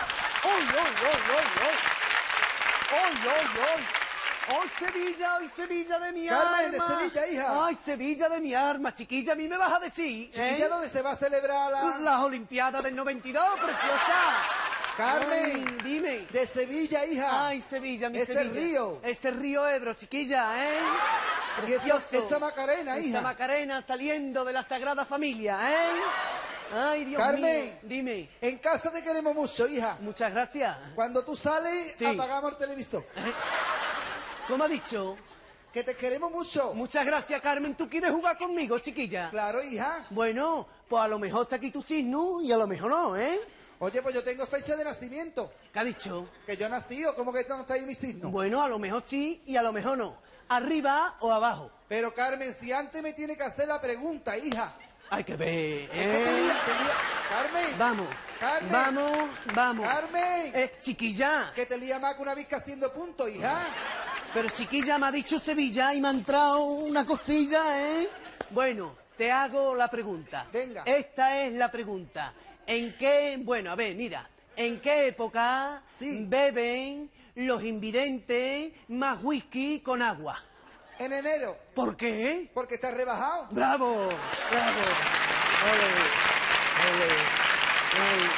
¡Ay, Sevilla de mi alma! Carmen, de Sevilla, hija. ¡Ay, Sevilla de mi alma! Chiquilla, a mí me vas a decir, Chiquilla, ¿dónde se va a celebrar las Olimpiadas del 92, preciosa! Carmen. Ay, dime. De Sevilla, hija. Ay, Sevilla, mi Ese Sevilla. río. Ese río Ebro, chiquilla, ¿eh? Y esa Macarena, Esa hija. Macarena saliendo de la Sagrada Familia, ¿eh? Ay, Dios Carmen. mío. Dime. En casa te queremos mucho, hija. Muchas gracias. Cuando tú sales, Sí. apagamos el televisor. ¿Cómo ha dicho? Que te queremos mucho. Muchas gracias, Carmen. ¿Tú quieres jugar conmigo, chiquilla? Claro, hija. Bueno, pues a lo mejor está aquí tu signo y a lo mejor no, ¿eh? Oye, pues yo tengo fecha de nacimiento. ¿Qué ha dicho? Que yo nací, ¿cómo que no está ahí mi signo? Bueno, a lo mejor sí y a lo mejor no. ¿Arriba o abajo? Pero Carmen, si antes me tiene que hacer la pregunta, hija. Hay que ver, Es que ¿eh? Carmen. Vamos. Carmen. Vamos. Carmen. Chiquilla. Que te lía más que una visca haciendo puntos, hija. Pero chiquilla, me ha dicho Sevilla y me ha entrado una cosilla, ¿eh? Bueno, te hago la pregunta. Venga. Esta es la pregunta. ¿En qué, bueno, a ver, mira, ¿en qué época beben los invidentes más whisky con agua? En enero. ¿Por qué? Porque está rebajado. ¡Bravo! ¡Bravo! ¡Ole! ¡Ole! ¡Ole!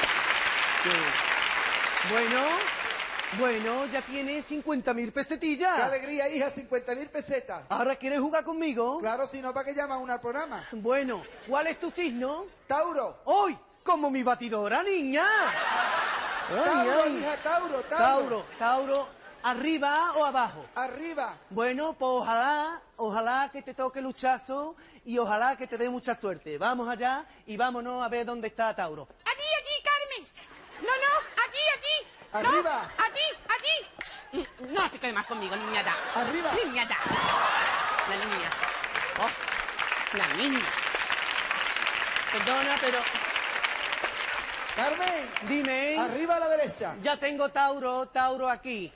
Sí. Bueno, ya tienes 50.000 pesetillas. ¡Qué alegría, hija! 50.000 pesetas. ¿Ahora quieres jugar conmigo? Claro, si no, ¿para qué llamas a un programa? Bueno, ¿cuál es tu signo? Tauro. ¡Hoy! ¡Como mi batidora, niña! Tauro, hija, Tauro. Tauro. ¿Arriba o abajo? Arriba. Bueno, pues ojalá que te toque el luchazo y ojalá que te dé mucha suerte. Vamos allá y vámonos a ver dónde está Tauro. Allí, Carmen. No, allí. Arriba. No, allí. No te quedes más conmigo, niñata. Arriba. Niñata. La niña. Oh, la niña. Perdona, pero... Carmen. Dime. Arriba a la derecha. Ya tengo Tauro aquí.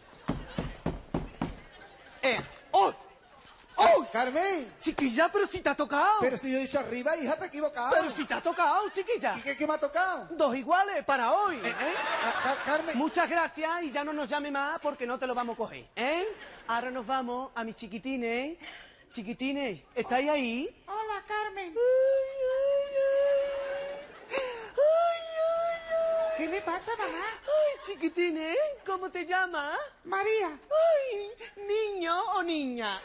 ¡Oh! ¡Oh! Carmen. Chiquilla, pero si te ha tocado. Pero si yo he dicho arriba, hija, te has equivocado. Pero si te ha tocado, chiquilla. ¿Y qué me ha tocado? 2 iguales para hoy. Carmen. Muchas gracias y ya no nos llame más porque no te lo vamos a coger, ¿eh? Ahora nos vamos a mis chiquitines. Chiquitines, ¿estáis ahí? Hola, Carmen. ¿Qué le pasa, mamá? Ay, chiquitines, ¿cómo te llamas? María. Ay, ¿niño o niña?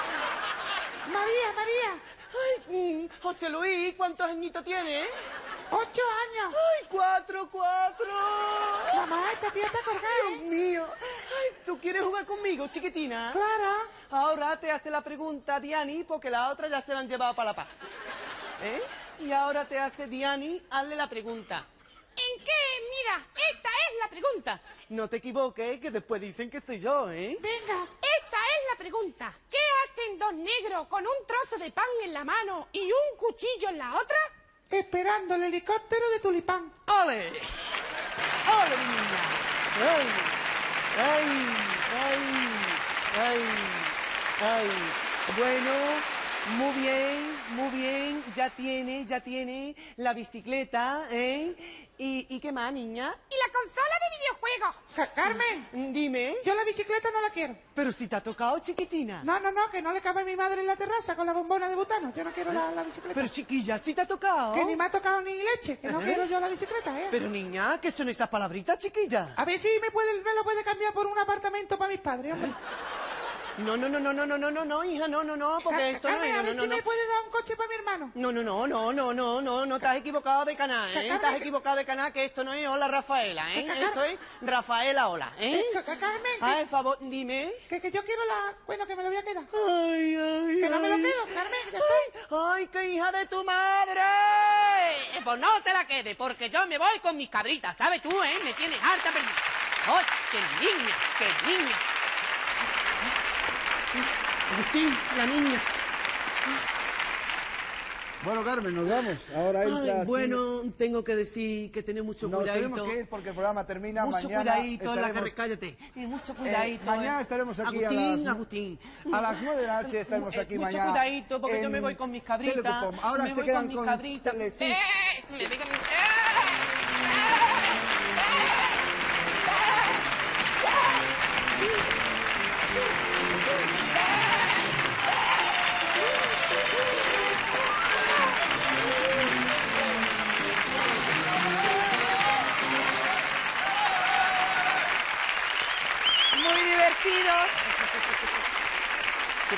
María. Ay, José Luis, ¿cuántos añitos tienes? 8 años. Ay, 4. Mamá, esta tía está colgada, Dios mío. Ay, ¿tú quieres jugar conmigo, chiquitina? Claro. Ahora te hace la pregunta Diani, porque la otra ya se la han llevado para la paz. ¿Eh? Y ahora te hace Diani, hazle la pregunta. ¿En qué? Mira, esta es la pregunta. No te equivoques, que después dicen que soy yo, ¿eh? Venga. Esta es la pregunta. ¿Qué hacen dos negros con un trozo de pan en la mano y un cuchillo en la otra? Esperando el helicóptero de Tulipán. ¡Ole! ¡Ole, niña! ¡Ay! ¡Ay! ¡Ay! ¡Ay! Bueno, muy bien. Ya tiene la bicicleta, ¿eh? ¿Y qué más, niña? Y la consola de videojuegos. Carmen, Dime. yo la bicicleta no la quiero. Pero si te ha tocado, chiquitina. No, que no le cabe a mi madre en la terraza con la bombona de butano. Yo no quiero la bicicleta. Pero chiquilla, si te ha tocado. Que ni me ha tocado ni leche, que no quiero yo la bicicleta, ¿eh? Pero niña, ¿qué son estas palabritas, chiquilla? A ver si me lo puede cambiar por un apartamento para mis padres, hombre. No, hija, no, porque esto no Carmen, es... a ver si me puede dar un coche para mi hermano. No, te has equivocado de canal, ¿eh? Carmen, Te has equivocado de canal, que esto no es Hola Rafaela, ¿eh? Esto es Rafaela Hola, ¿eh? Carmen, Por favor, dime. que yo quiero la... Bueno, que me lo voy a quedar. Ay. Que no me lo quedo, Carmen, ya está. ¡Ay, qué hija de tu madre! Pues no te la quedes, porque yo me voy con mis cabritas, ¿sabes tú, eh? Me tienes harta perdida. ¡Ay, qué niña! Agustín, la niña. Bueno, Carmen, nos vamos. Ahora entra... Ay, bueno, tengo que decir que tenemos mucho Nos cuidadito. tenemos que ir porque el programa termina Mucho mañana. cuidadito en la estaremos- carretera, cállate. Mucho cuidadito. mañana estaremos aquí Agustín. a las 9 de la noche estaremos aquí Mucho mañana. cuidadito, porque yo en me voy con mis cabritas. Telecom. Ahora me se voy quedan con mis con cabritas. Telesix. Me digan...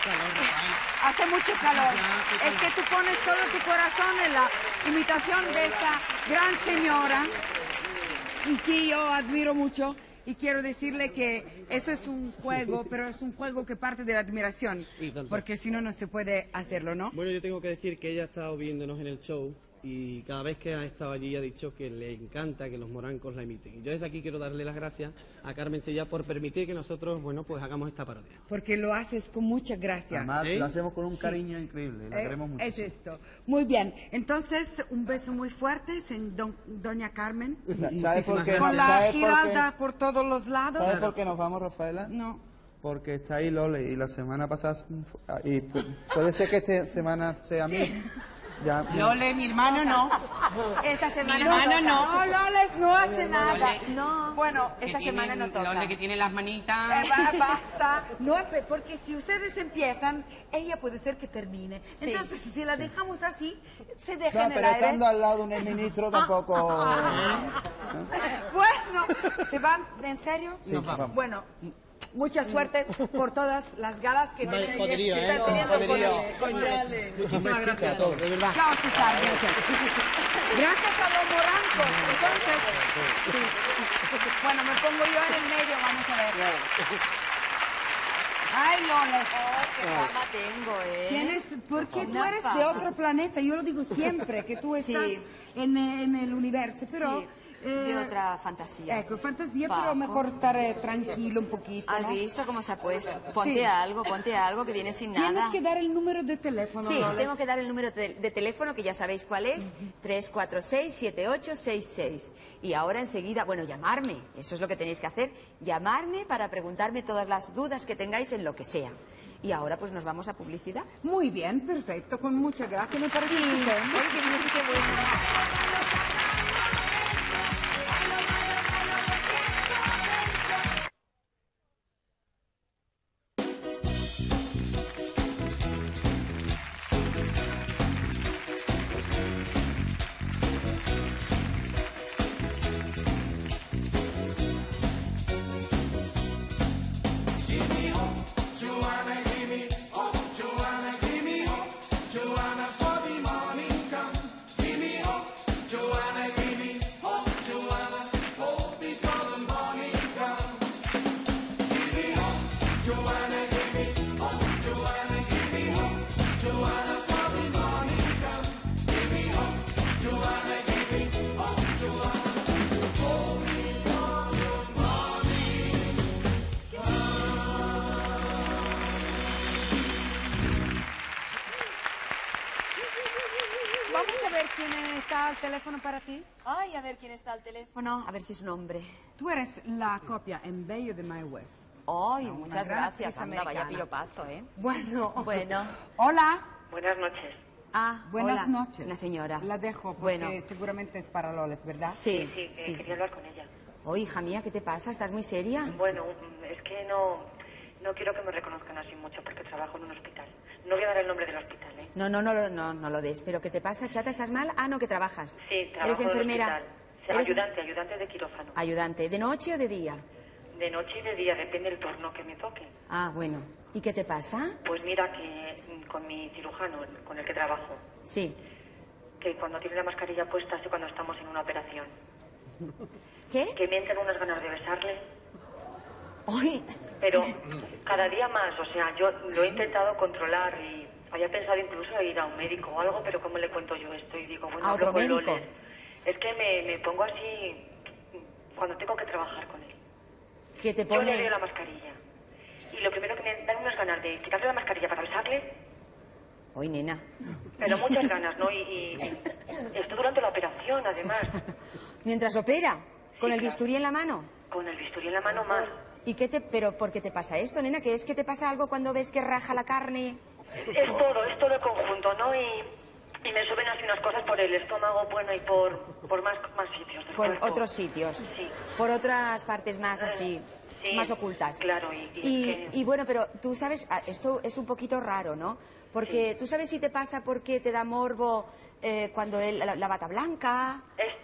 Hace mucho calor. Es que tú pones todo tu corazón en la imitación de esta gran señora y que yo admiro mucho. Y quiero decirle que eso es un juego, pero es un juego que parte de la admiración. Porque si no, no se puede hacerlo, ¿no? Bueno, yo tengo que decir que ella ha estado viéndonos en el show y cada vez que ha estado allí ha dicho que le encanta que los morancos la imiten. Y yo desde aquí quiero darle las gracias a Carmen Sevilla por permitir que nosotros, bueno, pues hagamos esta parodia. Porque lo haces con mucha gracia. Además, lo hacemos con un cariño increíble, la queremos mucho. Es esto. Muy bien. Entonces, un beso muy fuerte en doña Carmen. ¿Sabes por qué? Con la giralda por todos los lados. ¿Sabes por qué nos vamos, Rafaela? No. Porque está ahí Lole y la semana pasada... Y puede ser que esta semana sea mí. Ya. Lole, mi hermano no. Esta semana Mi hermano no. No, Loles no hace nada. Lole. No, Bueno, esta semana no toca. Lole que tiene las manitas. Basta. No, porque si ustedes empiezan, ella puede ser que termine. Sí. Entonces, si la dejamos así, se deja No, en el pero aire. estando al lado de un ministro tampoco... Bueno, ¿se van? ¿En serio? Sí, vamos. Bueno, mucha suerte por todas las galas que Vaya están poderío, teniendo con Lole. Muchísimas gracias a todos, de verdad. Chao, César. Gracias a los morancos. Entonces, sí. Bueno, me pongo yo en el medio, vamos a ver. Ay, Lola. Qué fama tengo, ¿eh? ¿Tienes? Porque tú Una eres de fama. otro planeta. Yo lo digo siempre, que tú estás Sí. en el universo. Pero, Sí, de otra fantasía. Ecco, fantasía, Paco. pero mejor estar tranquilo un poquito, ¿Has ¿no? visto cómo se ha puesto? Sí. Ponte algo que viene sin Tienes nada. que dar el número de teléfono, Sí, Loles. tengo que dar el número de teléfono, que ya sabéis cuál es, 346-7866. Y ahora enseguida, bueno, llamarme, eso es lo que tenéis que hacer, llamarme para preguntarme todas las dudas que tengáis en lo que sea. Y ahora pues nos vamos a publicidad. Muy bien, perfecto, con muchas gracias, me parece estupendo. Oye, qué bien, qué bueno. Vamos a ver quién está al teléfono para ti. Ay, a ver quién está al teléfono, a ver si es un hombre. Tú eres la copia en bello de My West. Ay, Una muchas gran gracias, artista anda, vaya americana. piropazo, ¿eh? Bueno. Bueno. Hola. Buenas noches. Ah, Buenas hola. noches. Una señora. La dejo porque Bueno. seguramente es para Loles, ¿verdad? Sí, Sí, sí. quería hablar con ella. Oh, hija mía, ¿qué te pasa? ¿Estás muy seria? Bueno, es que no quiero que me reconozcan así mucho porque trabajo en un hospital. No voy a dar el nombre del hospital, ¿eh? No lo des. ¿Pero qué te pasa, chata? ¿Estás mal? Ah, no, que trabajas. Sí, trabajo ¿Eres en un enfermera? hospital. O sea, ¿Eres ayudante de quirófano. ayudante? ¿De noche o de día? De noche y de día, depende del turno que me toque. Ah, bueno. ¿Y qué te pasa? Pues mira que con mi cirujano, con el que trabajo, Sí. que cuando tiene la mascarilla puesta es cuando estamos en una operación. ¿Qué? Que me entran unas ganas de besarle. Ay, Pero cada día más, o sea, yo lo he intentado controlar y había pensado incluso ir a un médico o algo, pero ¿cómo le cuento yo esto? Y digo, bueno, ¿A otro hablo con médico? Loles. Es que me pongo así cuando tengo que trabajar con él. ¿qué te Yo le pone? doy la mascarilla. Y lo primero que me dan unas ganas de quitarle la mascarilla para besarle, Oye, nena. pero muchas ganas, ¿no? Y esto durante la operación, además. Mientras opera, con Sí, el claro. bisturí en la mano. Con el bisturí en la mano más. ¿Y qué te, pero por qué te pasa esto, nena? ¿Qué es que te pasa algo cuando ves que raja la carne? Es todo el conjunto, ¿no? Y me suben así unas cosas por el estómago, bueno, y por más sitios del Por cuerpo. otros sitios. Sí. Por otras partes más así, sí, más ocultas. claro, Y bueno, pero tú sabes, esto es un poquito raro, ¿no? Porque tú sabes si te pasa porque te da morbo cuando la bata blanca. Es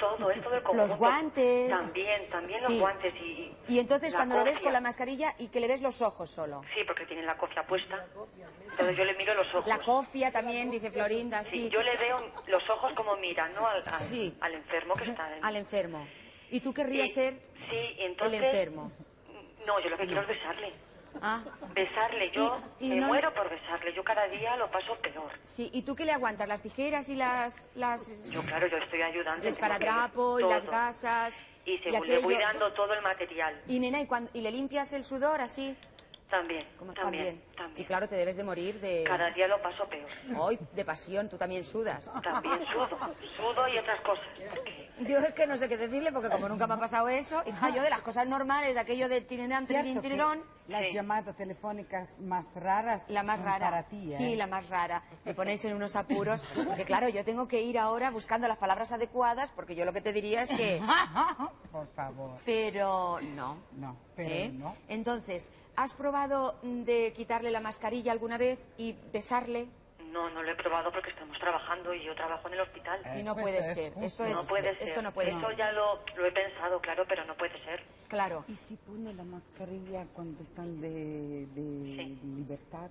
todo el conjunto. Los guantes. También Sí. los guantes Y entonces la cuando lo ves cofia. con la mascarilla y que le ves los ojos solo. Sí, porque tiene la cofia puesta. Entonces yo le miro los ojos. La cofia también, dice Florinda, sí. Yo le veo los ojos como miran, ¿no? Sí. Al enfermo que está en... Al enfermo. ¿Y tú querrías ser entonces, el enfermo? No, yo lo que quiero es besarle. Ah. Besarle, yo Y me no muero por besarle. Yo cada día lo paso peor. Sí, ¿y tú qué le aguantas? ¿Las tijeras y las Yo, claro, yo estoy ayudando. el esparadrapo y las gasas? Y y según le voy aquello? dando todo el material. Y nena, ¿y le limpias el sudor así? También, También. Y claro, te debes de morir de... Cada día lo paso peor. Hoy, de pasión, tú también sudas. También sudo y otras cosas. Yo es que no sé qué decirle, porque como nunca me ha pasado eso, hija, yo de las cosas normales, de aquello de tirinán, Cierto que tirirón... las llamadas telefónicas más raras La más son rara. para ti, ¿eh? Sí, la más rara. Me ponéis en unos apuros, porque claro, yo tengo que ir ahora buscando las palabras adecuadas, porque yo lo que te diría es que... Por favor. Pero no. No, pero no. Entonces, ¿has probado de quitarle la mascarilla alguna vez y besarle? No, no lo he probado porque estamos trabajando y yo trabajo en el hospital. Y no puede ser. Esto no puede ser. Esto no puede Eso ser. ya lo he pensado, claro, pero no puede ser. Claro. ¿Y si pone la mascarilla cuando están de libertad?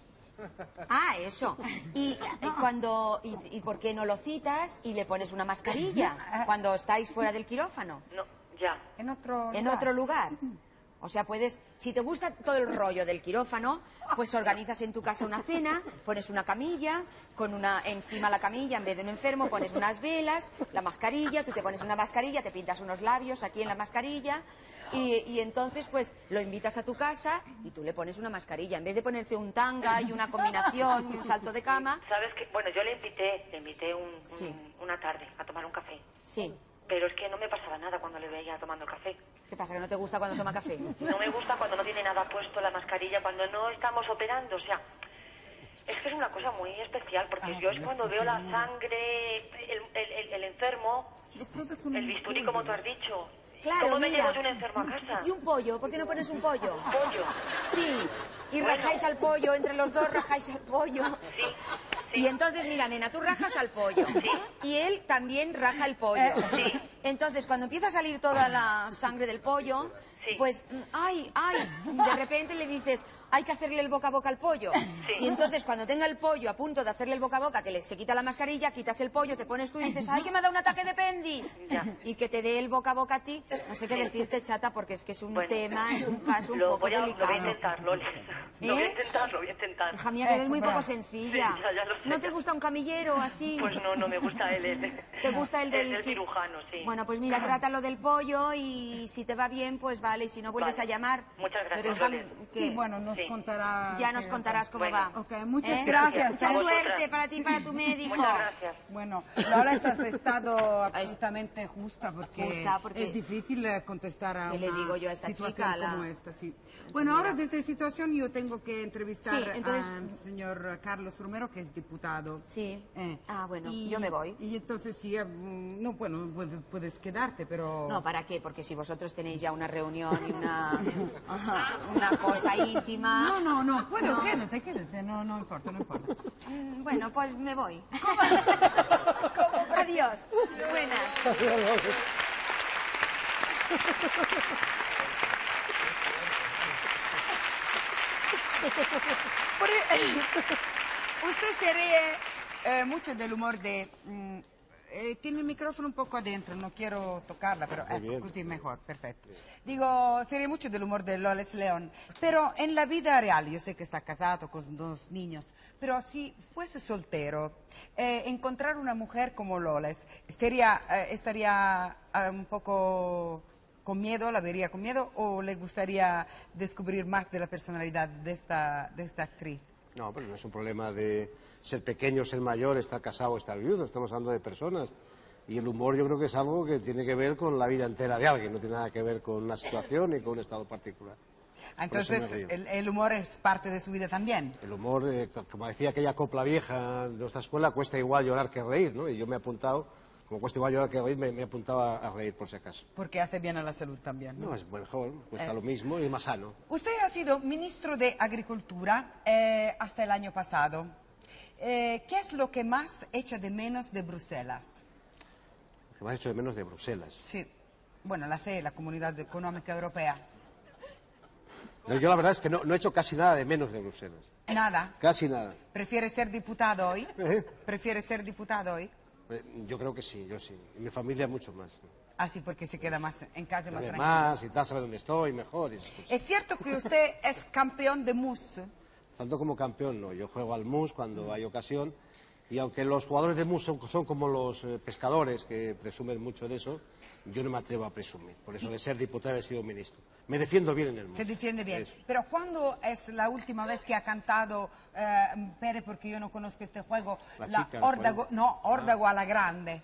Ah, eso. Y por qué no lo citas y le pones una mascarilla cuando estáis fuera del quirófano? No, ya. En otro lugar. En otro lugar. O sea, puedes, si te gusta todo el rollo del quirófano, pues organizas en tu casa una cena, pones una camilla, encima la camilla, en vez de un enfermo, pones unas velas, la mascarilla, tú te pones una mascarilla, te pintas unos labios aquí en la mascarilla, y entonces, pues, lo invitas a tu casa y tú le pones una mascarilla. En vez de ponerte un tanga y una combinación y un salto de cama... ¿Sabes qué? Bueno, yo le invité una tarde a tomar un café. Sí. Pero es que no me pasaba nada cuando le veía tomando café. ¿Qué pasa, que no te gusta cuando toma café? No me gusta cuando no tiene nada puesto la mascarilla, cuando no estamos operando, o sea... Es que es una cosa muy especial, porque yo es cuando veo la sangre, el enfermo, el bisturí, como tú has dicho. Claro, ¿Cómo me mira. llevo yo un enfermo a casa? Y un pollo, ¿por qué no pones un pollo? ¿Pollo? Sí, y Bueno. rajáis al pollo, entre los dos rajáis al pollo. Sí. Y entonces, mira, nena, tú rajas al pollo. Y él también raja el pollo. Entonces, cuando empieza a salir toda la sangre del pollo, pues, de repente le dices, hay que hacerle el boca a boca al pollo. Y entonces, cuando tenga el pollo a punto de hacerle el boca a boca, que se quita la mascarilla, quitas el pollo, te pones tú y dices, ¡ay, que me ha dado un ataque de pendis! Y que te dé el boca a boca a ti. No sé qué decirte, chata, porque es que es un tema, es un caso un poco delicado. Lo voy a intentar, Loles. Lo voy a intentar. Hija mía, que eres muy poco sencilla. Sí, ya lo sé. ¿No te gusta un camillero así? Pues no me gusta él. ¿Te gusta el del cirujano, sí. Bueno, pues mira, trátalo del pollo y si te va bien, pues vale, y si no vuelves a llamar. Muchas gracias, Pero Loles. Sí, bueno, nos contará... Ya nos contarás cómo va. Ok, muchas ¿Eh? gracias. Mucha suerte para ti y para tu médico. Muchas gracias. Bueno, Loles, has estado absolutamente justa porque es difícil contestar a ¿Qué le una digo yo a esta situación chica? como esta, sí. Bueno, ahora desde esta situación yo tengo que entrevistar Sí, entonces- al señor Carlos Romero, que es diputado. Sí. Bueno, Y- yo me voy. Y entonces sí, no, bueno, puedes quedarte, pero... No, ¿para qué? Porque si vosotros tenéis ya una reunión y una cosa íntima... No, bueno, quédate, no importa. Bueno, pues me voy. Adiós. Buenas. Usted se ríe mucho del humor de... tiene el micrófono un poco adentro, no quiero tocarla, pero così mejor, perfecto. Digo, se ríe mucho del humor de Loles León, pero en la vida real, yo sé que está casado con 2 niños, pero si fuese soltero, encontrar una mujer como Loles, estaría un poco... ¿Con miedo? ¿La vería con miedo? ¿O le gustaría descubrir más de la personalidad de esta actriz? No, pero no es un problema de ser pequeño, ser mayor, estar casado o estar viudo. Estamos hablando de personas. Y el humor yo creo que es algo que tiene que ver con la vida entera de alguien. No tiene nada que ver con una situación ni con un estado particular. Entonces, el humor es parte de su vida también. El humor, como decía aquella copla vieja de nuestra escuela, cuesta igual llorar que reír, ¿no? Y yo me he apuntado... Como cuesta igual llorar que reír, me apuntaba a reír por si acaso. Porque hace bien a la salud también, ¿no? No, es mejor, cuesta lo mismo y es más sano. Usted ha sido ministro de Agricultura hasta el año pasado. ¿Qué es lo que más echa de menos de Bruselas? que más echo de menos de Bruselas. Sí. Bueno, la CE, la Comunidad Económica Europea. Yo la verdad es que no he hecho casi nada de menos de Bruselas. Nada. Casi nada. ¿Prefieres ser diputado hoy? ¿Prefieres ser diputado hoy? Yo creo que sí, yo sí. Y mi familia mucho más. Ah, sí, porque se queda más en casa, más tranquilo. Más y tal, sabe dónde estoy, mejor. Y esas cosas. ¿Es cierto que usted es campeón de mus? Tanto como campeón, no. Yo juego al mus cuando hay ocasión. Y aunque los jugadores de mus son como los pescadores, que presumen mucho de eso, yo no me atrevo a presumir. Por eso de ser diputado he sido ministro. Me defiendo bien en el mus. Se defiende bien. Eso. Pero ¿cuándo es la última vez que ha cantado Pérez, porque yo no conozco este juego, La chica, Órdago, no, Órdago a la Grande?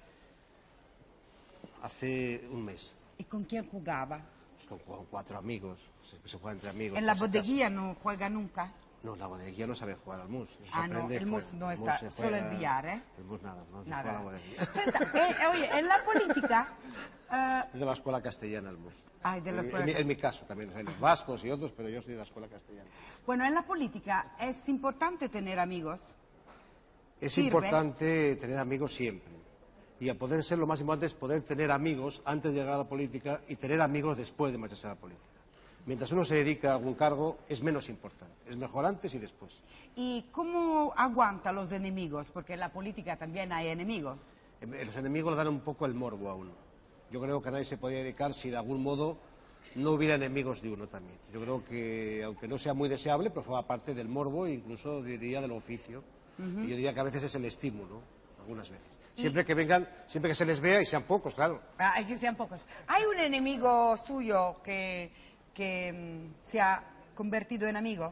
Hace un mes. ¿Y con quién jugaba? Pues con 4 amigos. Se juega entre amigos. ¿En la por si bodeguilla acaso. no juega nunca? No, la bodeguilla no sabe jugar al mus. Eso se Ah, no, aprende el mus no el está, mus se solo juega- el billar, ¿eh? El mus nada, no se Nada. juega a la bodeguilla. Senta, oye, en la política... Es de la escuela castellana el mus. Ay, de la escuela En mi caso también, o sea, los vascos y otros, pero yo soy de la escuela castellana. Bueno, en la política es importante tener amigos. Es Sirve. importante tener amigos siempre. Y a poder ser lo más importante es poder tener amigos antes de llegar a la política y tener amigos después de marcharse a la política. Mientras uno se dedica a algún cargo, es menos importante. Es mejor antes y después. ¿Y cómo aguanta los enemigos? Porque en la política también hay enemigos. Los enemigos le dan un poco el morbo a uno. Yo creo que a nadie se podía dedicar si de algún modo no hubiera enemigos de uno también. Yo creo que, aunque no sea muy deseable, pero forma parte del morbo e incluso diría del oficio. Ujú. Y yo diría que a veces es el estímulo, algunas veces. Siempre que vengan, siempre que se les vea y sean pocos, claro. Ah, hay que sean pocos. ¿Hay un enemigo suyo que se ha convertido en amigo?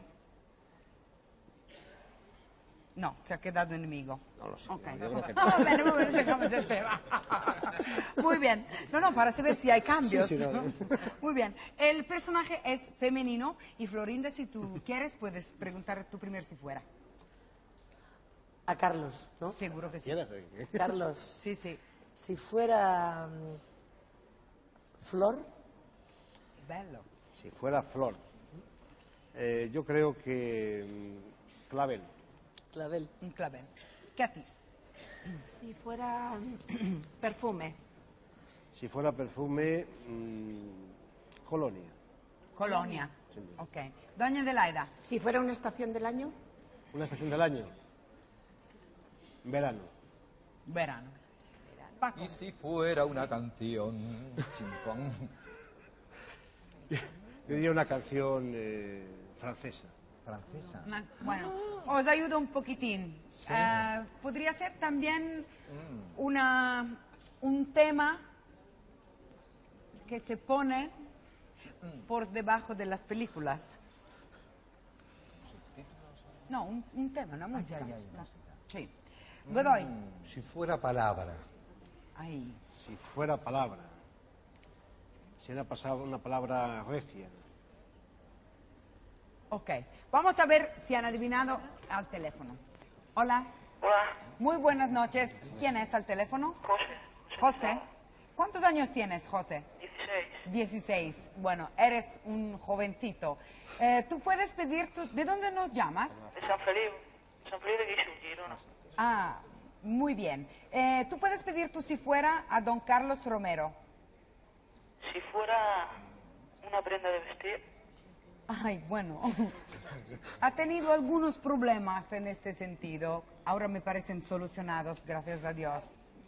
No, se ha quedado enemigo. No lo sé. Ok. Yo creo que Bueno, dejamos el tema. Muy bien. No, para saber si hay cambios. Sí, no. Muy bien. El personaje es femenino y Florinda, si tú quieres, puedes preguntar tú primero si fuera. A Carlos, ¿no? Seguro que sí. Carlos. Sí, sí. Si fuera Flor, Bello. Si fuera Flor, yo creo que Clavel. Clavel. Un clavel. ¿Qué a ti? Si fuera perfume. Si fuera perfume, Colonia. Colonia. Ok. Doña Adelaida. Si fuera una estación del año. ¿Una estación del año? Verano. Verano. Y si fuera una canción, chimpón. Yo diría una canción francesa. ¿Francesa? Bueno, os ayudo un poquitín. Sí. Podría ser también un tema que se pone por debajo de las películas. No, un tema, una música. Sí. Godoy. Si fuera palabra. Ahí. Si fuera palabra. Si era una palabra recia. Ok. Vamos a ver si han adivinado al teléfono. Hola. Hola. Muy buenas noches. ¿Quién es al teléfono? José. José. ¿Cuántos años tienes, José? 16. 16. Bueno, eres un jovencito. ¿Tú puedes pedir ¿De dónde nos llamas? De San Feliu. San Feliu de Guixu, Girona. Ah, muy bien. ¿Tú puedes pedir si fuera a don Carlos Romero? Si fuera una prenda de vestir. Ay, bueno. Ha tenido algunos problemas en este sentido. Ahora me parecen solucionados, gracias a Dios.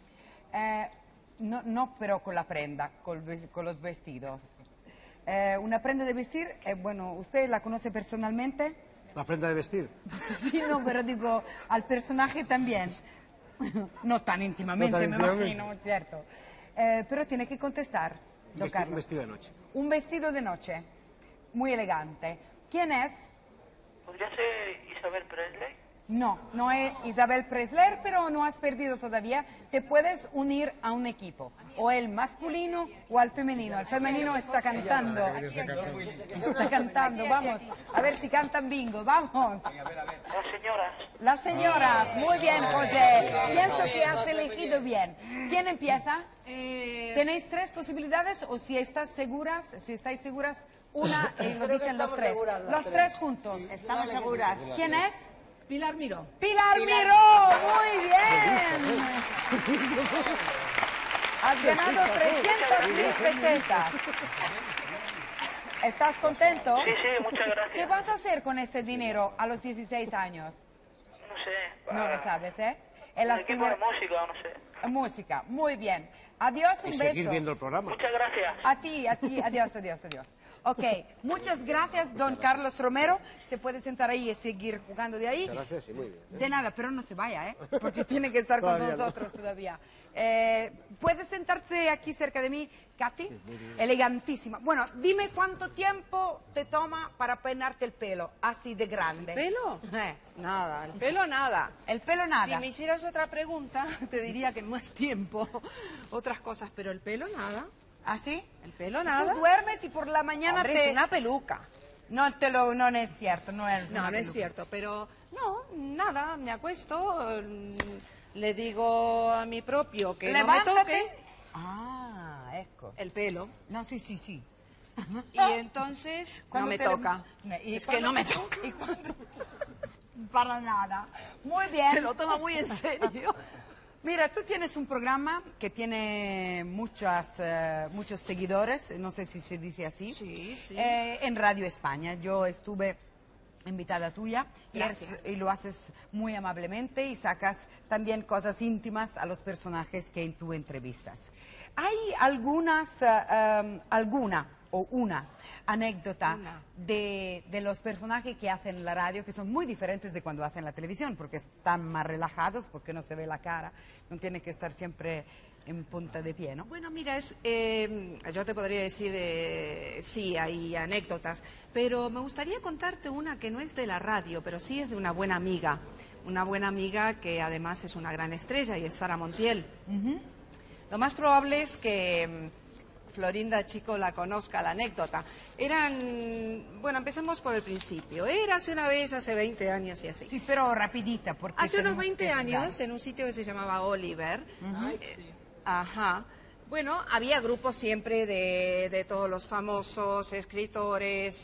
No, pero con la prenda, con los vestidos. Una prenda de vestir, bueno, ¿usted la conoce personalmente? ¿La prenda de vestir? Sí, no, pero digo, al personaje también. No tan íntimamente, No tan me íntimamente. imagino, cierto. Pero tiene que contestar, don Un Carlos. vestido de noche. Un vestido de noche, muy elegante. ¿Quién es? ¿Podría ser Isabel Presley? No es Isabel Presley, pero no has perdido todavía. Te puedes unir a un equipo, o el masculino o al femenino. El femenino está cantando. Está cantando, vamos. A ver si cantan bingo, vamos. Las señoras. Las señoras, muy bien, José. Pienso que has elegido bien. ¿Quién empieza? ¿Tenéis 3 posibilidades o si estáis seguras, una y lo Creo que dicen los estamos 3? seguras las Los tres. 3 juntos. Estamos seguras. ¿Quién es? Pilar Miró. Pilar Miró, muy bien. Has ganado 300.000 pesetas. ¿Estás contento? Sí, sí, muchas gracias. ¿Qué vas a hacer con este dinero a los 16 años? No sé. No lo sabes, ¿eh? El equipo de música, no sé. Música, muy bien. Adiós, un Y beso. seguir viendo el programa. Muchas gracias. A ti, adiós, adiós, adiós. Ok, muchas gracias, don Carlos Romero. Se puede sentar ahí y seguir jugando de ahí. Muchas gracias, sí, muy bien. De nada, pero no se vaya, ¿eh? Porque tiene que estar con Todavía no. nosotros todavía. ¿Puedes sentarte aquí cerca de mí, Katy? Elegantísima. Bueno, dime cuánto tiempo te toma para peinarte el pelo, así de grande. ¿Pelo? Nada, el pelo nada. El pelo nada. Si me hicieras otra pregunta, te diría que más tiempo, otras cosas, pero el pelo nada. ¿Ah, sí? El pelo nada. Tú duermes y por la mañana Hombre, te... es una peluca. No, no es cierto, no es una No, no es peluca. cierto, pero no, nada, me acuesto, le digo a mi propio que no me Levántate. toque Ah, ecco. el pelo. No, sí, sí, sí. Y entonces no Cuando me te toca. ¿Y Es que no me toca. ¿Y cuándo? Para nada. Muy bien. Se lo toma muy en serio. Mira, tú tienes un programa que tiene muchos seguidores, no sé si se dice así. Sí, sí. En Radio España. Yo estuve invitada tuya Gracias. y lo haces muy amablemente y sacas también cosas íntimas a los personajes que tú entrevistas. ¿Hay alguna o una anécdota de los personajes que hacen la radio que son muy diferentes de cuando hacen la televisión, porque están más relajados, porque no se ve la cara, no tiene que estar siempre en punta de pie, ¿no? Bueno, mira, yo te podría decir, sí, hay anécdotas, pero me gustaría contarte una que no es de la radio, pero sí es de una buena amiga que además es una gran estrella y es Sara Montiel. Lo más probable es que Florinda Chico la conozca, la anécdota. Bueno, empecemos por el principio. Érase una vez hace 20 años y así. Sí, pero rapidita, porque hace unos tenemos 20 que años, cerrar. en un sitio que se llamaba Oliver. Ay, Ajá. Bueno, había grupos siempre de todos los famosos, escritores,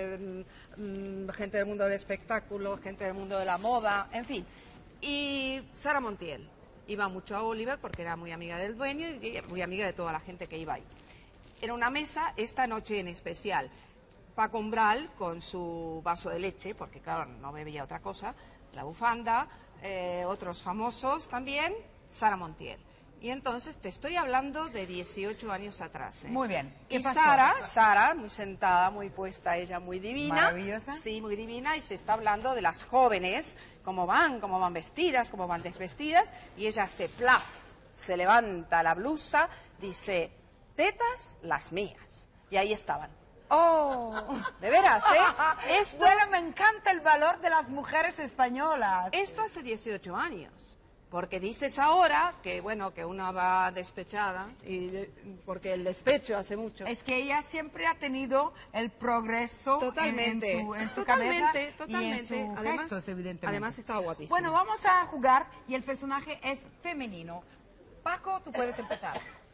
gente del mundo del espectáculo, gente del mundo de la moda, en fin. Y Sara Montiel iba mucho a Oliver porque era muy amiga del dueño y muy amiga de toda la gente que iba ahí. Era una mesa, esta noche en especial, Paco Umbral con su vaso de leche, porque claro, no bebía otra cosa, la bufanda, otros famosos también, Sara Montiel. Y entonces te estoy hablando de 18 años atrás. Muy bien. ¿Qué Y pasó? Sara, muy sentada, muy puesta, ella muy divina. Maravillosa. Sí, muy divina, y se está hablando de las jóvenes, cómo van vestidas, cómo van desvestidas, y ella se levanta la blusa, dice, tetas, las mías. Y ahí estaban. ¡Oh! De veras, ¿eh? Bueno, me encanta el valor de las mujeres españolas. Esto hace 18 años. Porque dices ahora que, bueno, que una va despechada, porque el despecho hace mucho. Es que ella siempre ha tenido el progreso Totalmente, en su totalmente, cabeza y en sus Además, gestos, evidentemente. además estaba guapísima. Bueno, vamos a jugar y el personaje es femenino. Paco, tú puedes empezar.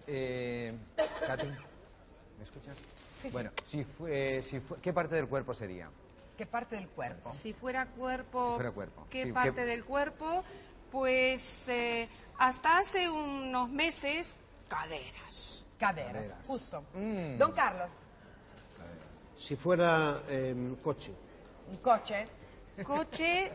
Katy, ¿me escuchas? Sí, sí. Bueno, ¿qué parte del cuerpo sería? ¿Qué parte del cuerpo? Si fuera cuerpo, Si fuera cuerpo. ¿qué Sí, parte del cuerpo? Pues hasta hace unos meses, caderas. Caderas, justo. Mm. Don Carlos, Si fuera coche. un coche. Coche,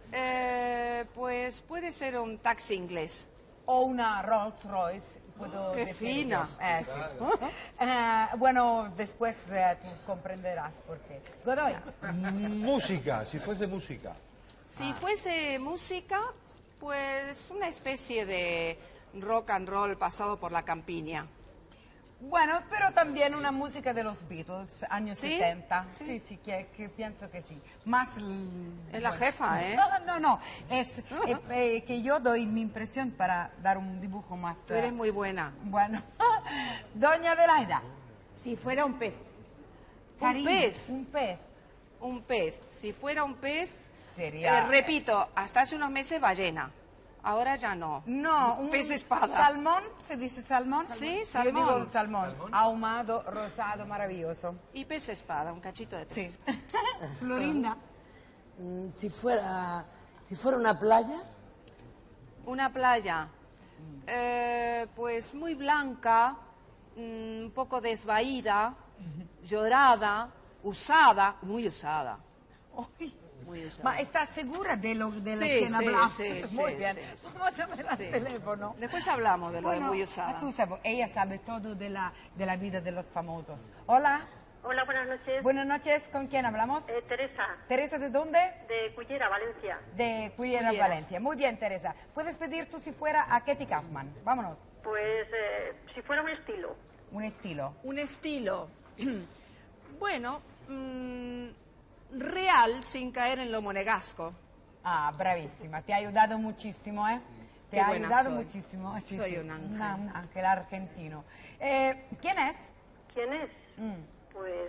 pues puede ser un taxi inglés. O una Rolls Royce. Puedo ¡Qué decir fina! yo. Sí. Bueno, después tú comprenderás por qué. Godoy. Música, si fuese música. Si fuese música, pues una especie de rock and roll pasado por la campiña. Bueno, pero también una música de los Beatles, años ¿Sí? 70. Sí. Sí, que pienso que sí. Más... Es la jefa, ¿eh? No. Es que yo doy mi impresión para dar un dibujo más... Tú eres muy buena. Bueno. Doña Adelaida. Si fuera un pez. Cariño, ¿Un pez? Un pez. Un pez. Si fuera un pez, Sería... repito, hasta hace unos meses ballena. Ahora ya no. No, un pez espada. ¿Salmón? ¿Se dice salmón? Sí, Yo salmón. digo salmón. Ahumado, rosado, maravilloso. Y pez espada, un cachito de pez. Sí. Florinda. Si fuera una playa, Una playa. Pues muy blanca, un poco desvaída, llorada, usada, muy usada. Muy usada. Ma ¿estás segura de lo Sí, que sí, hablamos? sí, Muy sí, bien. sí. Vamos a ver al Sí. teléfono. Después hablamos de lo de Bueno, muy usada. tú sabes, ella sabe todo de la vida de los famosos. Hola. Hola, buenas noches. Buenas noches, ¿con quién hablamos? Teresa. ¿Teresa de dónde? De Cullera, Valencia. De Cullera, Cullera. Valencia. Muy bien, Teresa. ¿Puedes pedir tú si fuera a Katy Kaufman? Vámonos. Pues si fuera un estilo. Un estilo. Un estilo. Bueno, real sin caer en lo monegasco. Ah, bravísima. Te ha ayudado muchísimo, ¿eh? Te Qué ha buena ayudado soy. muchísimo. Sí, Soy sí. un ángel. Un ángel argentino. ¿Quién es? ¿Quién es? Pues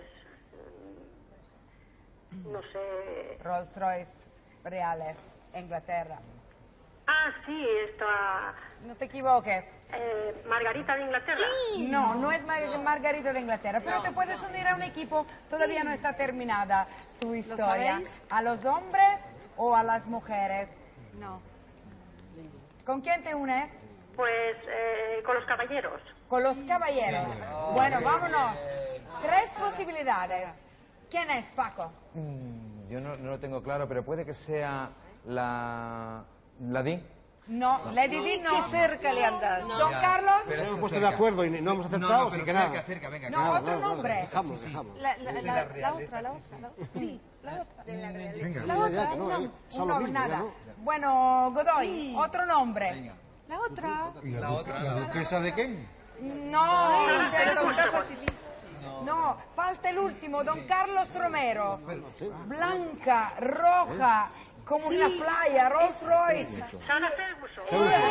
no sé. Rolls Royce, Reales, Inglaterra. Ah, sí, esta No te equivoques. Margarita de Inglaterra. No, no es Margarita de Inglaterra, pero te puedes unir a un equipo. Todavía no está terminada tu historia. sabéis? ¿A los hombres o a las mujeres? No. ¿Con quién te unes? Pues con los caballeros. Con los caballeros. Bueno, vámonos. 3 posibilidades. ¿Quién es, Paco? Yo no lo tengo claro, pero puede que sea la Di. No, Lady Di no. Qué cerca le andas. Don Carlos. Nos hemos puesto de acuerdo y no hemos acertado, así que nada. venga. No, otro nombre. Dejamos. La otra. Sí, la otra. Venga, La ya, otra, que no, no, lo mismo, nada. ya no. Bueno, Godoy, otro nombre. La otra. ¿Y la duquesa de Kent? No, Pero no, resulta facilísimo. no, falta el último, Don Carlos Romero. Blanca, roja, como Sí, una playa, Rolls Royce. Sara Ferguson.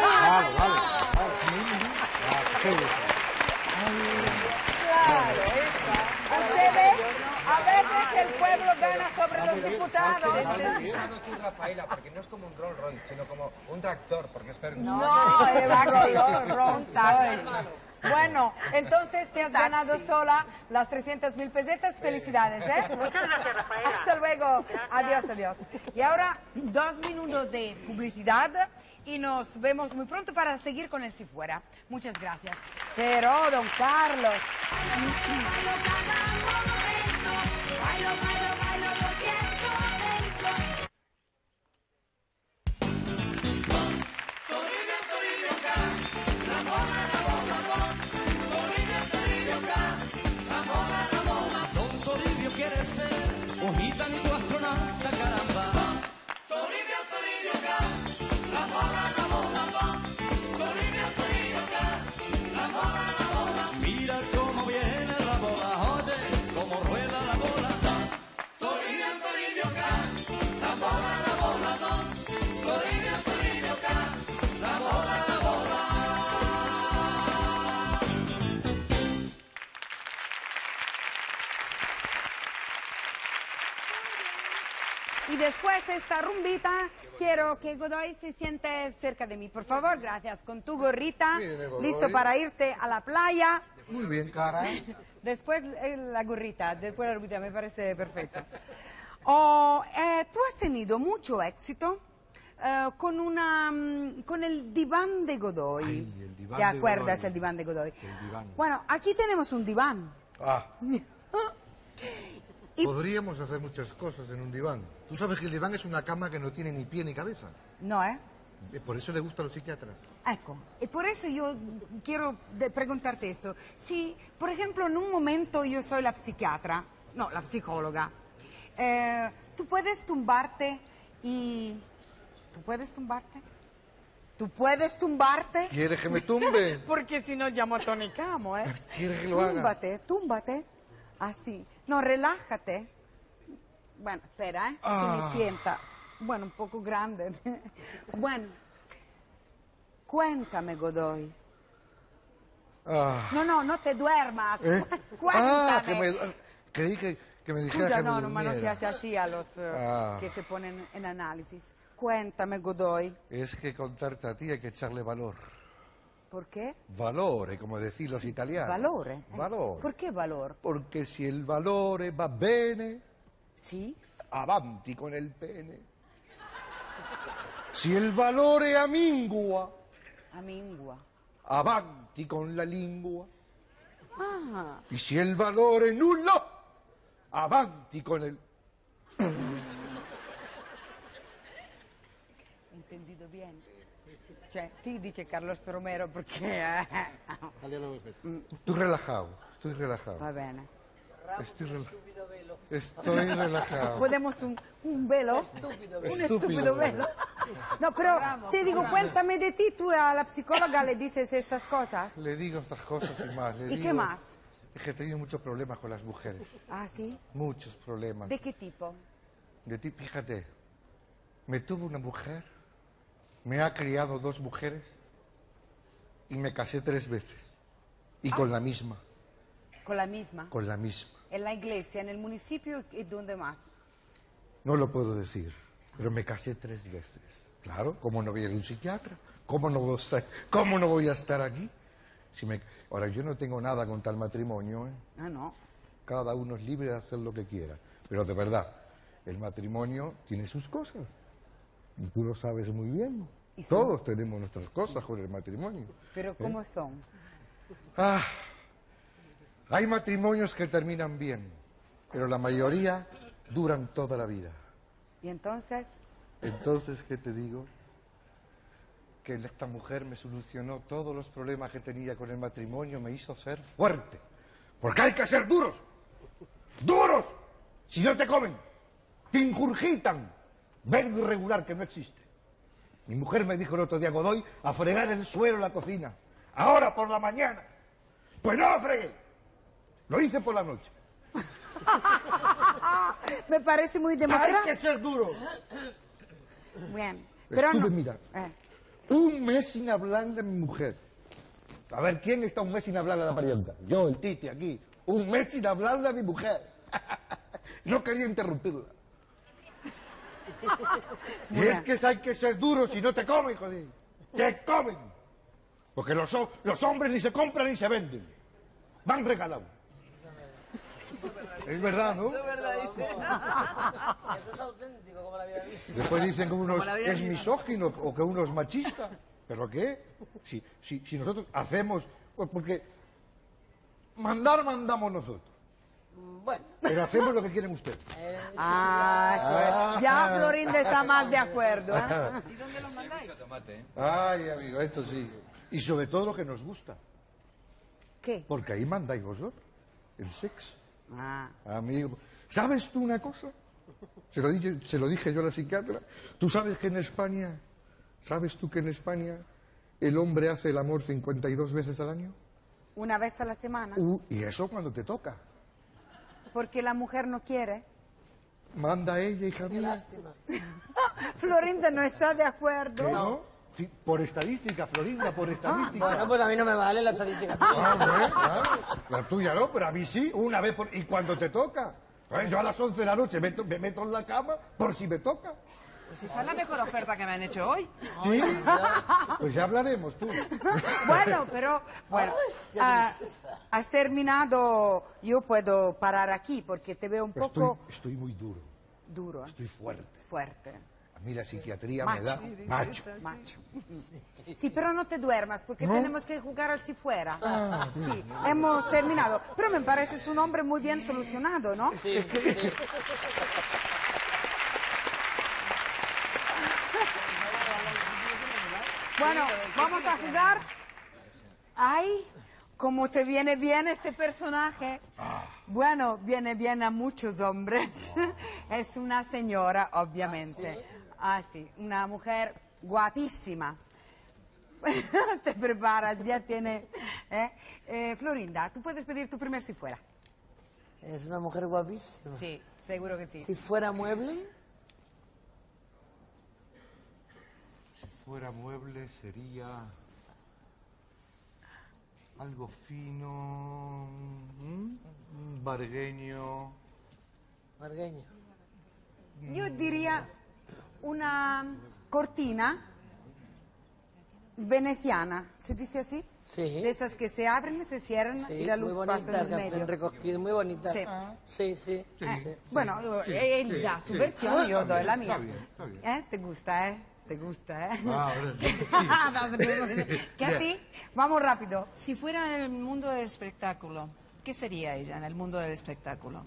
Claro, esa. ¿Usted ve? A veces el pueblo gana sobre los diputados. Has pensado tú, Rafaela, porque no es como un Rolls Royce, sino como un tractor, porque es Ferguson. No, es Rolls Royce. Bueno, entonces te has ganado sola las 300.000 pesetas. Felicidades, ¿eh? Muchas gracias, Rafaela. Hasta luego. Adiós, adiós. Y ahora 2 minutos de publicidad y nos vemos muy pronto para seguir con el Si Fuera. Muchas gracias. Pero, don Carlos. Don Toribio quiere ser un gitanito astronauta, caramba. Toribio acá, la mola, Toribio acá, la mola. Mira cómo viene la bola, oye, cómo rueda la bola. Toribio acá, la mola, Toribio acá, la mola. Y después de esta rumbita, quiero que Godoy se siente cerca de mí. Por favor, gracias. Con tu gorrita, Viene, Godoy. listo para irte a la playa. Muy bien, cara. Después la gorrita, después la rumbita, me parece perfecto. Tú has tenido mucho éxito con el diván de Godoy. Ay, el diván ¿Te de acuerdas Godoy? el diván de Godoy? El diván. Bueno, aquí tenemos un diván. Ah. Podríamos hacer muchas cosas en un diván. Tú sabes que el diván es una cama que no tiene ni pie ni cabeza. No, ¿eh? Por eso le gusta a los psiquiatras. Ecco, y por eso yo quiero preguntarte esto. Si, por ejemplo, en un momento yo soy la psiquiatra, no, la psicóloga, ¿tú puedes tumbarte y... ¿Tú puedes tumbarte? ¿Tú puedes tumbarte? ¿Quieres que me tumbe? Porque si no llamo a Tony Camo, ¿eh? ¿Quieres que lo haga? Túmbate. Así. No, relájate. Bueno, espera, ¿eh? Ah. Se me sienta. Bueno, un poco grande. Bueno. Cuéntame, Godoy. Ah. No te duermas. ¿Eh? Cuéntame. Creí que me dijera Scusa, que me no se durmiera. hace así a los Ah. que se ponen en análisis. Cuéntame, Godoy. Es que contarte a ti hay que echarle valor. ¿Por qué? Valore, como decís los italianos. Valore. Valore. ¿Por qué valor? Porque si el valore va bene, sì, avanti con el pene. Si el valore amingua, Amingua. Avanti con la lingua. Ah. Y si el valor è nullo, avanti con el... Entendido bien. Cioè, sì, dice Carlos Romero perché... Estoy relajado, estoy relajado. Va bene. Estoy relajado. ¿Podemos un velo? Un estúpido velo. No, pero te digo, cuéntame de ti, tú a la psicóloga le dices estas cosas. Le digo estas cosas y más. ¿Y qué más? Es que he tenido muchos problemas con las mujeres. Ah, ¿sí? Muchos problemas. ¿De qué tipo? De ti, fíjate, me tuvo una mujer, me ha criado 2 mujeres y me casé 3 veces. Y con la misma. ¿Con la misma? Con la misma. En la iglesia, en el municipio y dónde más. No lo puedo decir, pero me casé 3 veces. Claro, ¿cómo no voy a ir a un psiquiatra? ¿Cómo no voy a estar aquí? Ahora, yo no tengo nada contra el matrimonio, ¿eh? Ah, no. Cada uno es libre de hacer lo que quiera. Pero de verdad, el matrimonio tiene sus cosas. Y tú lo sabes muy bien. Todos tenemos nuestras cosas con el matrimonio. ¿Pero cómo son? Ah, hay matrimonios que terminan bien, pero la mayoría duran toda la vida. ¿Y entonces? Entonces, ¿qué te digo? Que esta mujer me solucionó todos los problemas que tenía con el matrimonio, me hizo ser fuerte. Porque hay que ser duros. ¡Duros! Si no te comen, te ingurgitan. Verbo irregular que no existe. Mi mujer me dijo el otro día, Godoy, a fregar el suelo en la cocina. Ahora por la mañana. Pues no lo fregué. Lo hice por la noche. Me parece muy democrático. Hay que ser duro. Bien. Pero Estuve, no. mira, un mes sin hablarle a mi mujer. A ver, ¿quién está un mes sin hablarle a la parienta? Yo, el Titi, aquí. Un mes sin hablarle a mi mujer. No quería interrumpirla. Y es que hay que ser duro si no te comen, joder. Te comen. Porque los hombres ni se compran ni se venden. Van regalados. Es verdad, ¿no? Eso es verdad, dice. Eso es auténtico, como la vida misma. Después dicen que uno es misógino o que uno es machista. ¿Pero qué? Si nosotros hacemos... Pues porque mandamos nosotros. Bueno. Pero hacemos lo que quieren ustedes. Ya Florinda está más de acuerdo. ¿Y dónde los mandáis? Ay, amigo, esto sí. Y sobre todo lo que nos gusta. ¿Qué? Porque ahí mandáis vosotros. El sexo. Ah. Amigo. ¿Sabes tú una cosa? Se lo dije yo a la psiquiatra. ¿Tú sabes que en España... ¿Sabes tú que en España el hombre hace el amor 52 veces al año? Una vez a la semana. Y eso cuando te toca. Porque la mujer no quiere. Manda ella, hija mía. Qué lástima. Florinda no está de acuerdo. ¿Qué no? Sí, por estadística, Florinda, por estadística. Bueno, pues a mí no me vale la estadística. La tuya no, pero a mí sí, una vez por... ¿Y cuando te toca? Yo a las 11 de la noche me meto en la cama por si me toca. Pues esa es la mejor oferta que me han hecho hoy. ¿Sí? Pues ya hablaremos, tú. Bueno, pero... Bueno, has terminado... Yo puedo parar aquí porque te veo un poco... Estoy muy duro. Duro. Estoy fuerte. Fuerte. A mí la psiquiatría me da... Macho. Sí, pero no te duermas porque ¿No? tenemos que jugar al si fuera. Ah, Sí, hemos terminado. Pero me parece un hombre muy bien solucionado, ¿no? Sí, sí. Bueno, vamos a jugar. Ay, cómo te viene bien este personaje. Bueno, viene bien a muchos hombres. Es una señora, obviamente. Ah, sí, una mujer guapísima. Te preparas, ya tiene... Florinda, tú puedes pedir tu primer si fuera. Es una mujer guapísima. Sí, seguro que sí. Si fuera mueble... Si fuera mueble sería... algo fino... Vargueño... Vargueño. Yo diría una cortina veneciana, ¿se dice así? Sí. De esas que se abren y se cierran Sí, y la luz muy pasa bonita, en el medio. recogida, muy bonita. Sí. Sí, sí. Bueno, Sí, él sí, da sí. su versión, yo doy la mía. Está bien, está bien. ¿Te gusta, Te gusta, ¿eh? Ahora sí. ¿Qué a ti? Vamos rápido. Si fuera en el mundo del espectáculo, ¿qué sería ella en el mundo del espectáculo?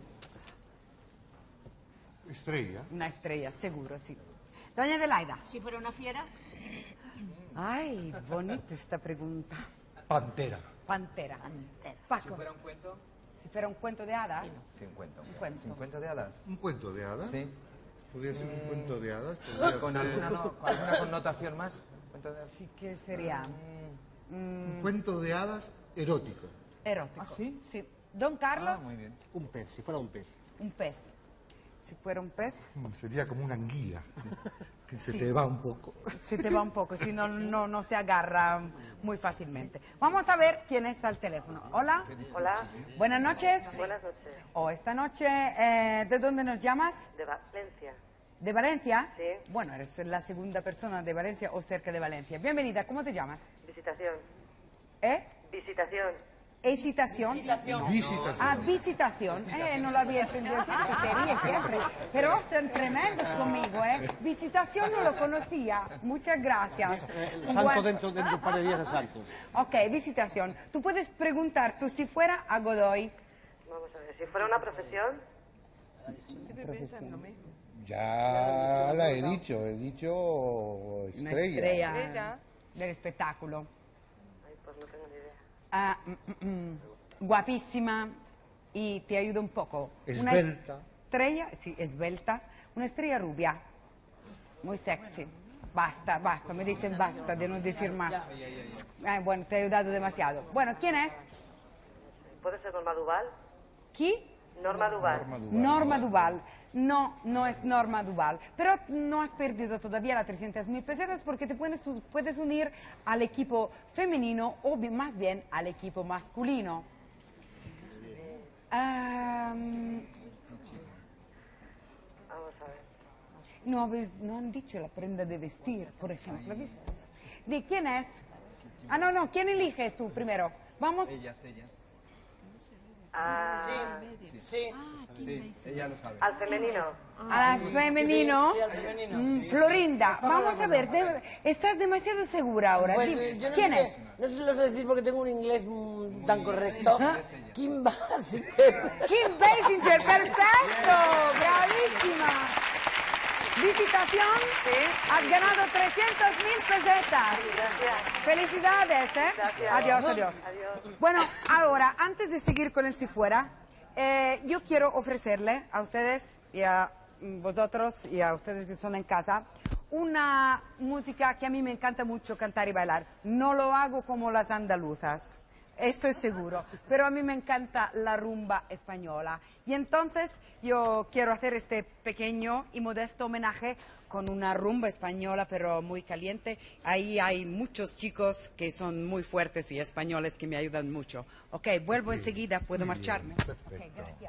Estrella. Una estrella, seguro, sí. Doña Adelaida. Si fuera una fiera. Ay, bonita esta pregunta. Pantera. Pantera. Paco. Si fuera un cuento. Si fuera un cuento de hadas. Sí, un cuento. Un cuento. ¿Un cuento de hadas? ¿Un cuento de hadas? Sí. ¿Podría ser un cuento de hadas? ¿Con alguna connotación más? ¿Cuento de hadas? Sí, ¿qué sería? Un cuento de hadas erótico. Erótico. ¿Ah, sí? Sí. Don Carlos. Muy bien. Un pez, si fuera un pez. Un pez. Si fuera un pez. Sería como una anguila, que se Sí. te va un poco. Se te va un poco, si no, no se agarra muy fácilmente. Vamos a ver quién está al teléfono. Hola. Hola. Buenas noches. Buenas noches. Esta noche, ¿de dónde nos llamas? De Valencia. ¿De Valencia? Sí. Bueno, eres la segunda persona de Valencia o cerca de Valencia. Bienvenida, ¿cómo te llamas? Visitación. ¿Eh? Visitación. ¿Excitación? Visitación. Ah, visitación. No lo había entendido. ¿Qué sería siempre? Pero son tremendos conmigo, ¿eh? Visitación no lo conocía. Muchas gracias. El santo dentro de un par de días de santos. Ok, visitación. Tú puedes preguntar, tú si fuera a Godoy. Vamos a ver, si fuera una profesión. Ya la he dicho Una estrella. estrella del espectáculo. Ay, pues no tengo ni idea. Ah, guapísima y te ayuda un poco. Esbelta. Una estrella, sí, esbelta. Una estrella rubia. Muy sexy. Basta, basta, me dicen basta de no decir más. Bueno, te he ayudado demasiado. Bueno, ¿quién es? ¿Puede ser Norma Duval? ¿Quién? Norma Duval. Norma Duval. No, no es Norma Duval. Pero no has perdido todavía las 300.000 pesetas porque te puedes unir al equipo femenino o más bien al equipo masculino. Vamos a ver. No han dicho la prenda de vestir, por ejemplo. ¿De quién es? Ah, no, ¿quién eliges tú primero? Vamos. Ellas. Sí. Sí, ella lo sabe. Al femenino. Al femenino. Sí, al femenino. Florinda, vamos a ver, estás demasiado segura ahora. Pues, Dime, yo no ¿quién sé, es? No sé si lo sé decir porque tengo un inglés tan correcto. Kim Basinger. Kim Basinger, perfecto, bravísima. Visitación, has ganado 300.000 pesetas. Gracias. Felicidades, ¿eh? Gracias. Adiós. Adiós. Bueno, ahora, antes de seguir con el Si Fuera, yo quiero ofrecerle a ustedes y a vosotros y a ustedes que son en casa una música que a mí me encanta mucho cantar y bailar. No lo hago como las andaluzas, esto es seguro, pero a mí me encanta la rumba española. Y entonces yo quiero hacer este pequeño y modesto homenaje con una rumba española, pero muy caliente. Ahí hay muchos chicos que son muy fuertes y españoles que me ayudan mucho. Ok, vuelvo enseguida, ¿puedo marcharme? Perfecto. Ok, gracias.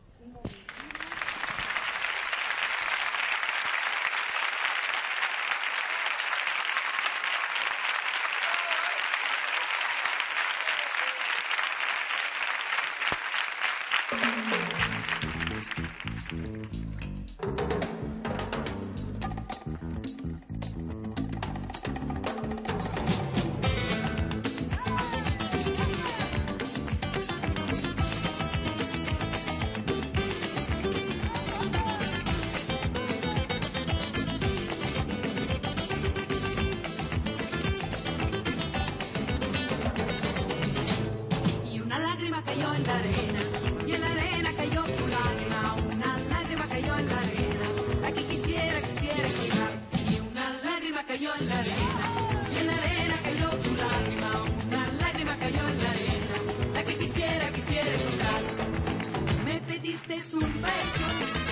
Y una lágrima cayó en la arena, y en la arena cayó tu lágrima. Una lágrima cayó en la arena, la que quisiera cuidar. Y una lágrima cayó en la arena, y en la arena cayó tu lágrima. Una lágrima cayó en la arena, la que quisiera encontrar. Me pediste un beso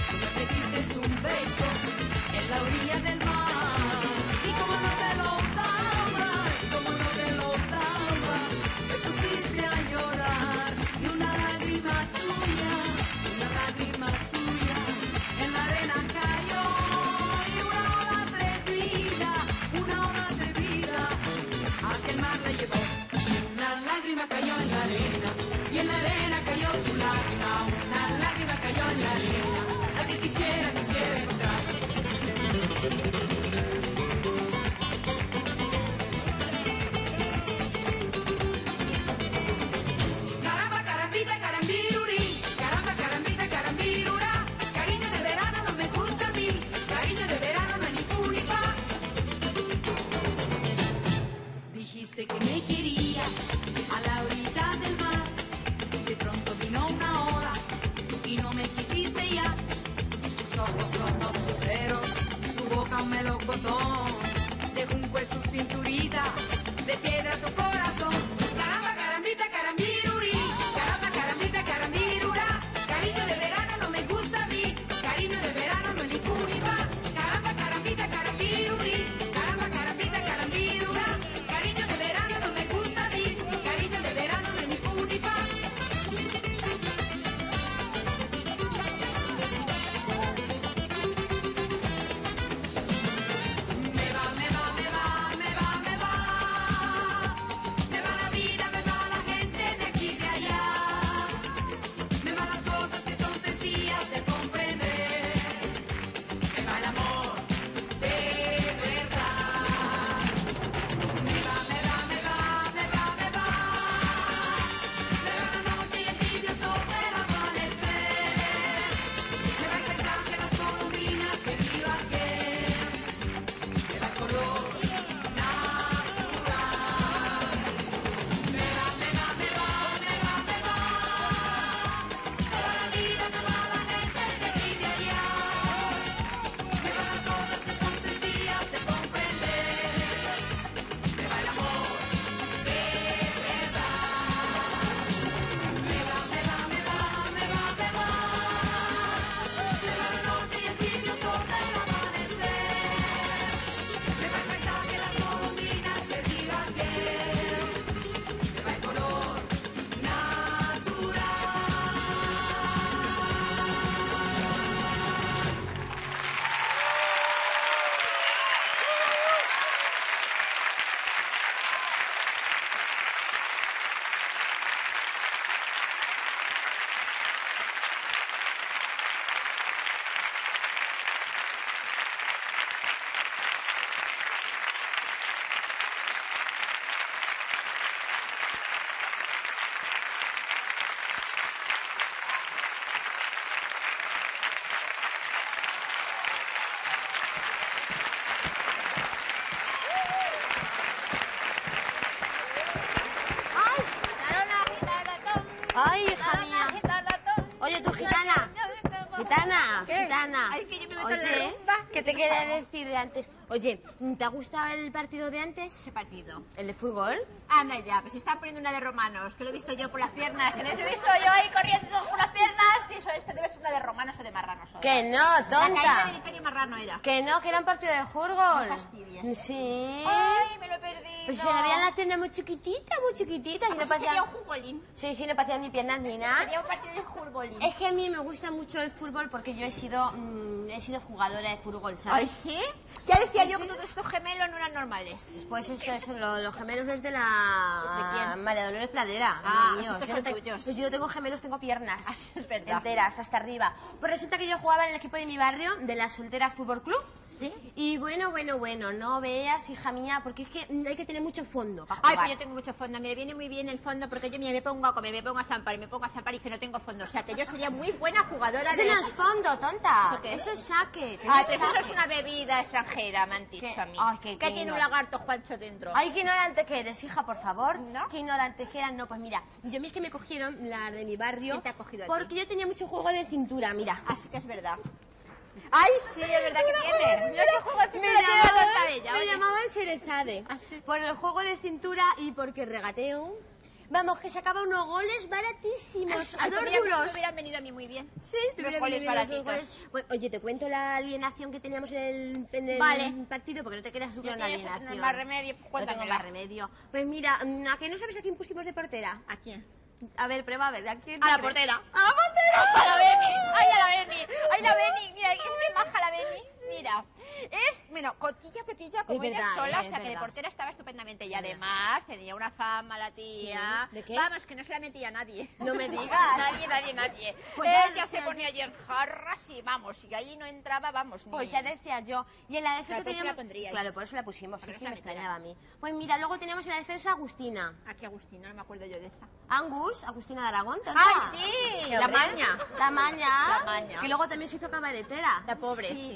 en la orilla del mar. Y como no te lo daba, te pusiste a llorar. Y una lágrima tuya, en la arena cayó. Y una ola atrevida, hacia el mar la llevó. Y una lágrima cayó en la arena, y en la arena cayó tu lágrima. Una lágrima cayó en la arena, la que quisiera encontrar. un melocotón, de junco es tu cinturita, de piedra tu corazón. Caramba, carambita, carambirurí, caramba, carambita, carambirurá. Cariño de verano no me gusta a mí, cariño de verano no es ni fu ni fa. Caramba, carambita, carambirurí, caramba, carambita, carambirurá. Cariño de verano no me gusta a mí, cariño de verano no es ni fu ni fa. Me va la vida, me va la gente de aquí y de allá. Me van las cosas que son sencillas de comprender. Me va el amor de verdad. Me va la noche y el tibio sol del amanecer. Me va el paisaje, las colombinas que viva aquel. Me va el color natural. Me va la vida, me va la gente de aquí y de allá. Me van las cosas que son sencillas de comprender. Me va el amor de verdad. Me va la noche y el tibio sol del amanecer. Me va el paisaje, las colombinas que viva aquel. Me va el color natural. Ay, hija mía. Oye, tú, gitana. Gitana, ¿Qué? gitana. Ay, que yo me meto en la Oye, rumba. ¿qué te quería decir de antes? Oye, ¿te ha gustado el partido de antes? ¿Qué partido? ¿El de fútbol? Anda ya, pues están poniendo una de romanos, que lo he visto yo por las piernas, que lo he visto yo ahí corriendo por las piernas, y eso, este debe ser una de romanos o de marranos. ¿O Que no, La caída tonta. del Imperio Marrano era. Que no, que era un partido de fútbol. No fastidies. Sí. Ay, me lo he perdido. Pues se le veían las piernas muy chiquititas, muy chiquititas. Y no Sería parecían... un futbolín. Sí, sí, no parecían ni piernas ni nada. Sería un partido de futbolín. Es que a mí me gusta mucho el fútbol porque yo he sido jugadora de fútbol, ¿sabes? Ay, ¿sí? Ya decía yo que todos estos gemelos no eran normales. Pues los gemelos los de la María Dolores Pradera. Ah, míos. estos Yo son no te- tuyos. pues yo no tengo gemelos, tengo piernas Es verdad. enteras, hasta arriba. Pues resulta que yo jugaba en el equipo de mi barrio, de la Soltera Fútbol Club. ¿Sí? Y bueno, no veas, hija mía, porque es que hay que tener mucho fondo para Ay, jugar. pues yo tengo mucho fondo. Me viene muy bien el fondo porque yo mira, me pongo a comer, me pongo a zampar y que no tengo fondo. O sea, que yo sería muy buena jugadora Eso de... no es fondo, tonta. ¿Eso qué es? Eso es saque. Ay, pero saque. eso es una bebida extranjera, me han dicho ¿Qué? a mí. Ay, que qué tiene un ignorante. lagarto Juancho dentro. Ay, qué ignorante que eres, hija, por favor. ¿No? Qué ignorante que eras. No, pues mira, yo a mí es que me cogieron las de mi barrio. ¿Quién te ha cogido a ti? Porque yo tenía mucho juego de cintura, mira. Así que es verdad. Ay, sí, es verdad que tienes. Mira qué juego de Me cintura tiene la llamaban, bella, me oye. llamaban Sherezade por el juego de cintura y porque regateo. Vamos, que sacaba unos goles baratísimos, a Ay, 2 pues mira, duros. Me hubieran venido a mí muy bien. Sí, te Los hubieran goles venido los dos baratitos. goles. Bueno, oye, te cuento la alienación que teníamos en el Vale. partido, porque no te creas tú Si que era no una tienes alienación. más remedio, pues No tengo cuéntamela. más remedio. Pues mira, ¿a qué no sabes a quién pusimos de portera? ¿A quién? A ver, prueba, a ver, ¿a quién? A la te crees? portera. ¡A la portera! ¡A la Beni! ¡Ay, a la Beni! ¡Ay, la Beni! Mira, es muy maja la Beni. Mira, es, bueno, cotilla, como Es ella verdad, sola, o es sea que de verdad. portera estaba estupendamente. Y además tenía una fama la tía. Sí, ¿de qué? Vamos, que no se la mentía a nadie. No me digas. Nadie. Pues ya Ella se decía ponía allí en jarras y vamos, y allí no entraba, vamos, ni... Pues ya decía yo. Y en la defensa Claro, por eso teníamos... la pondríais. Claro, por eso la pusimos. Sí, Por eso sí, la me metiera. extrañaba a mí. Pues mira, luego teníamos en la defensa a Agustina. Aquí Agustina, no me acuerdo yo de esa. Agustina de Aragón, tonta. ¡Ay, sí! Sí, La hombre. maña. La maña. La maña. Que luego también se hizo cabaretera. La pobre, sí. No,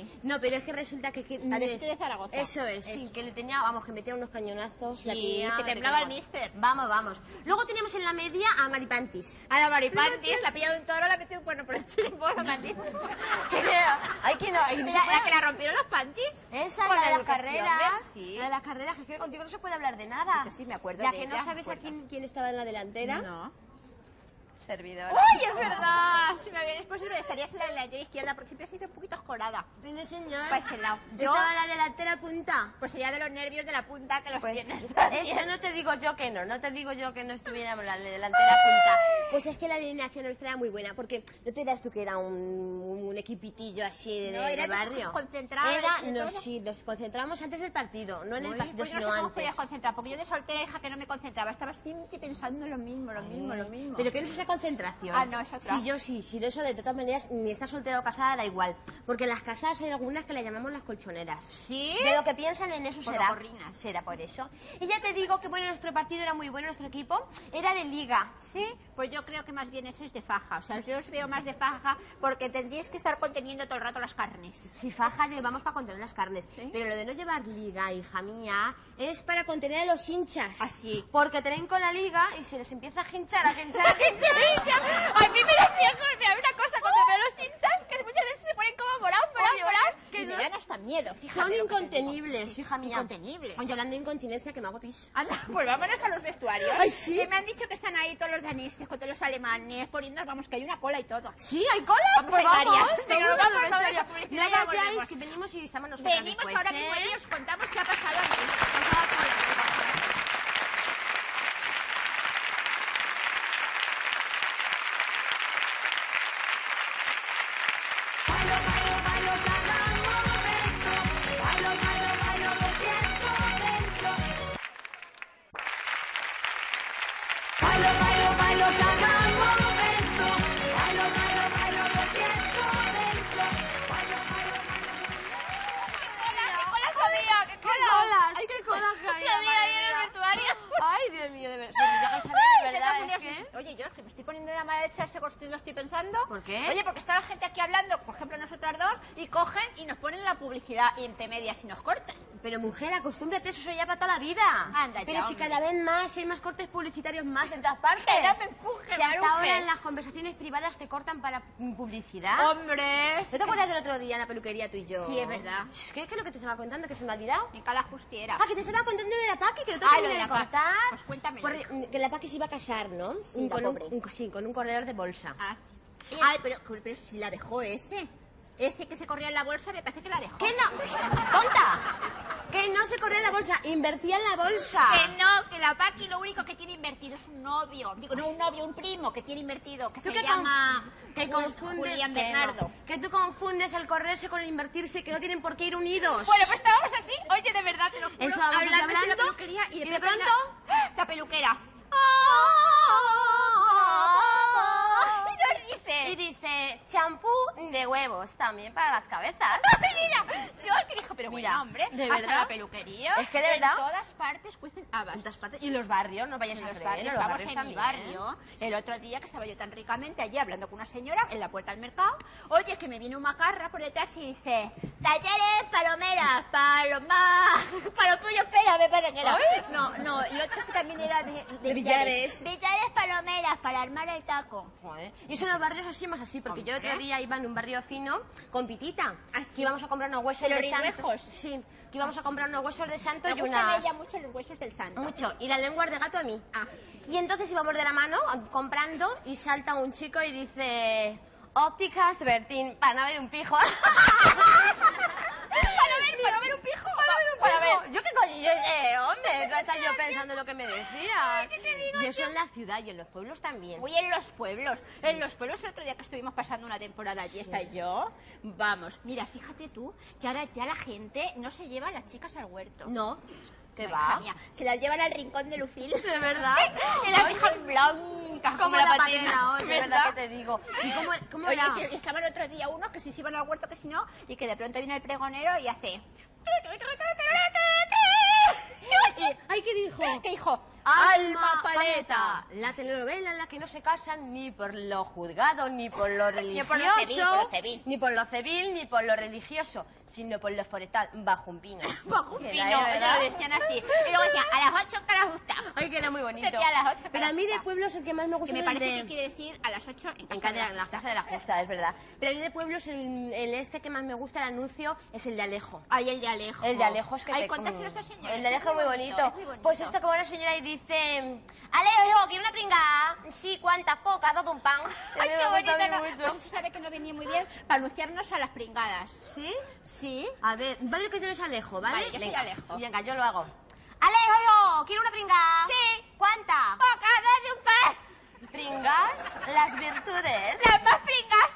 pero es que resulta que... La de Sitio de Zaragoza. Eso es, sí, que le tenía, vamos, que metía unos cañonazos. Sí, la tía, que temblaba el mister. Vamos. Luego teníamos en la media a Maripantis. A la Maripantis, la ha pillado un toro, la ha metido un cuerno por el chirimbolo, me han dicho. Hay que no... La que la rompieron los panties. Esa, Con la de las educación, carreras. ¿ves? Sí. La de las carreras, que es que contigo no se puede hablar de nada. Sí, que sí, me acuerdo Ya de que ella, no sabes me a quién estaba en la delantera. No. Servidora. ¡Uy, es verdad! Si me vienes posible, estarías en la delantera izquierda porque siempre has sido un poquito escorada. ¿Dónde, señor? Para ese lado. ¿Estaba en la delantera punta? Pues sería de los nervios de la punta que los tienes. Eso no te digo yo que no te digo yo que no estuviéramos en la delantera punta. Pues es que la alineación nuestra era muy buena, porque no te das tú que era un equipitillo así de barrio. Concentrados. Sí, nos concentramos antes del partido, no en el partido, Pues no sino sé cómo antes. podías concentrar, porque yo de soltera, hija, que no me concentraba, estaba siempre pensando en lo mismo. Pero que no es esa concentración. Ah, no, es otra. Sí, eso de todas maneras, ni estar soltera o casada da igual. Porque las casadas hay algunas que las llamamos las colchoneras. ¿Sí? De lo que piensan en eso Por será. gorrinas. Será por eso. Y ya te digo que bueno, nuestro partido era muy bueno, nuestro equipo era de liga. Sí, pues yo creo que más bien eso es de faja. O sea, yo os veo más de faja porque tendríais que estar conteniendo todo el rato las carnes. Si faja llevamos para contener las carnes. ¿Sí? Pero lo de no llevar liga, hija mía, es para contener a los hinchas. Así. Porque te ven con la liga y se les empieza a hinchar. A mí me decían una cosa cuando veo a los hinchas que muchas veces se ponen como morados. Que me dan hasta miedo, fíjate. Son lo que te incontenibles, digo. hija mía. Incontenibles. Oye, hablando de incontinencia, que me hago pis. Anda, pues vámonos a los vestuarios. Ay, sí. Que me han dicho que están ahí todos los daneses, con todos los alemanes, poniendo, vamos, que hay una cola y todo. Sí, hay colas, Vamos, pues hay vamos. varias. Pero Seguro, vamos, vestuario. vamos a publicidad No y ya vayáis, volvemos. que venimos y estamos nosotros Venimos después, ahora mismo y os contamos qué ha pasado aquí. Bailo cada momento. Bailo, lo siento dentro. ¿Qué colas hay? Ay, Dios mío, de verdad. Oye, yo, que me estoy poniendo de la mala leche ese costín, lo estoy pensando. ¿Por qué? Oye, porque está la gente aquí hablando, por ejemplo, nosotras dos, y cogen y nos ponen la publicidad y entre medias y nos cortan. Pero mujer, acostúmbrate, eso ya para toda la vida. Anda ya, pero si hombre. cada vez más hay más cortes publicitarios más en todas partes. Que no me empujes, Si hasta Maruja. ahora en las conversaciones privadas te cortan para publicidad. ¡Hombre! ¿No te acuerdas del otro día en la peluquería tú y yo? Sí, es verdad. ¿Qué es lo que te estaba contando que se me ha olvidado? En Cala Justiera. Ah, que te estaba contando de la Paqui, que no te Ah, terminé lo de de la Paqui. contar. Pues cuéntamelo, Por- hija. que la Paqui se iba a casar, ¿no? Sí, la con pobre. sí, con un corredor de bolsa. Ah, sí. Ay, pero si la dejó ese. Ese que se corría en la bolsa me parece que la dejó. ¿Qué no? ¡Tonta! Que no se corría en la bolsa, invertía en la bolsa. Que no, que la Paqui lo único que tiene invertido es un novio. Digo, no un novio, un primo que tiene invertido, que ¿Tú se qué llama que confundes Julián que Bernardo. no, que tú confundes el correrse con el invertirse, que no tienen por qué ir unidos. Bueno, pues estábamos así, oye, de verdad, te lo juro, Eso vamos hablando así de la hablando, peluquería y y de pronto la peluquera. Y dice, champú de huevos también para las cabezas. Mira, yo el que dijo, pero Mira, bueno, hombre, ¿de hasta verdad? la peluquería. Es que de verdad. En todas partes cuecen habas. En todas partes. Y en los barrios, no vayas En a los creer, barrios, en los vamos, barrios en mi también. barrio, el otro día que estaba yo tan ricamente allí hablando con una señora en la puerta del mercado, oye, que me viene un macarra por detrás y dice, talleres, palomeras, para lo tuyo, espera, me parece que era. No, y otro que también era de Villares. Villares, palomeras, para armar el taco. Joder. Y eso en los barrios así más así, porque yo otro día iba en un barrio fino con Pitita. Que íbamos a comprar unos huesos ¿De los de santo. ringuejos? Sí, que íbamos a comprar unos huesos de santo Me y gustan unas... ella mucho los huesos del santo. Mucho. Y las lenguas de gato a mí. Y entonces íbamos de la mano comprando y salta un chico y dice... Ópticas Bertín, para no ver un pijo. ¿Para ver un pijo? Para ver, yo qué coño, yo sé, hombre, tú estás yo pensando lo que me decías. ¿qué te digo y yo? eso en la ciudad y en los pueblos también. Uy, en los pueblos el otro día que estuvimos pasando una temporada allí, está yo, vamos, mira, fíjate tú, que ahora ya la gente no se lleva a las chicas al huerto. No, ¿qué No, va? hija mía, se las llevan al rincón de Lucil. ¿De verdad? Y las dejan blancas Como la patena, oye, ¿verdad? ¿verdad que te digo? ¿Y cómo Oye, era? que estaba el otro día uno que sí se iban al huerto, que si no, y que de pronto viene el pregonero y hace... Ay, ¿qué dijo? ¿Qué dijo? Alma Paleta, la telenovela en la que no se casan ni por lo juzgado, ni por lo religioso, ni por lo civil, ni por lo religioso, sino por lo forestal, bajo un pino. Bajo un Que pino, la de verdad. lo decían así. Y luego decían, a las 8 que les gusta. Ay, que era muy bonito. Decía a las 8 Pero a mí de pueblos el que más me gusta Que me es el parece de... que quiere decir a las 8 en la casa de la justa, es verdad. Pero a mí de pueblos el este que más me gusta, el anuncio, es el de Alejo. Ay, el de Alejo. El de Alejo es que Ay, contárselo a esta señora. El de Alejo es muy bonito. Es muy bonito. Pues está como una señora y dice... Alejo, ¿quiere una pringada? Sí, ¿cuántas? Pocas, todo un pan. Ay, qué bonito. No, Pues eso sabe que no venía muy bien para anunciarnos a las pringadas. ¿Sí? Sí. A ver, vale que tú eres Alejo, ¿vale? Vale, yo soy Venga, Alejo. Venga, yo lo hago. Alejo, yo, ¿quiere una pringada? Sí. ¿Cuántas? Pocas, dame un pan. Pringas, las virtudes. Las más pringas.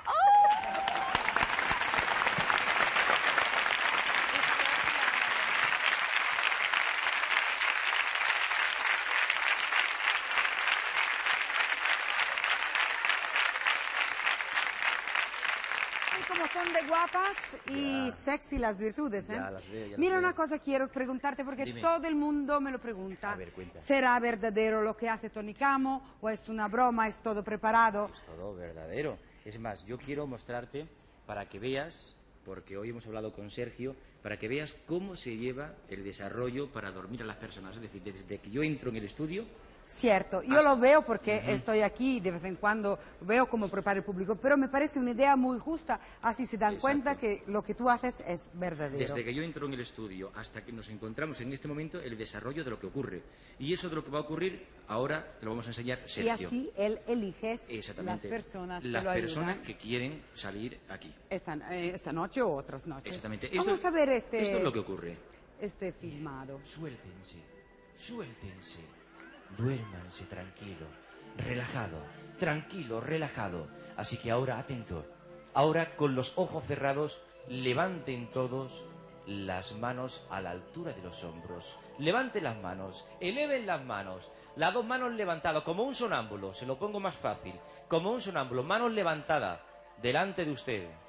Como son de guapas y sexy las virtudes, ¿eh? Ya las veo, ya las Mira, veo. una cosa quiero preguntarte porque Dime. todo el mundo me lo pregunta. A ver, cuenta. ¿Será verdadero lo que hace Tony Camo o es una broma, es todo preparado? Es todo verdadero. Es más, yo quiero mostrarte para que veas, porque hoy hemos hablado con Sergio, para que veas cómo se lleva el desarrollo para dormir a las personas. Es decir, desde que yo entro en el estudio... Cierto, yo lo veo porque estoy aquí de vez en cuando, veo cómo prepara el público, pero me parece una idea muy justa, así se dan cuenta que lo que tú haces es verdadero. Desde que yo entro en el estudio hasta que nos encontramos en este momento, el desarrollo de lo que ocurre. Y eso de lo que va a ocurrir, ahora te lo vamos a enseñar Y Sergio. así él eliges las Exactamente. personas que Las lo personas ayudan. que quieren salir aquí. Esta noche o otras noches. Exactamente. Vamos a ver Esto es lo que ocurre. este filmado. Suéltense, suéltense. Duérmanse tranquilo, relajado, tranquilo, relajado. Así que ahora, atento. Ahora, con los ojos cerrados, levanten todos las manos a la altura de los hombros. Levanten las manos, eleven las manos. Las dos manos levantadas, como un sonámbulo. Se lo pongo más fácil. Como un sonámbulo, manos levantadas. Delante de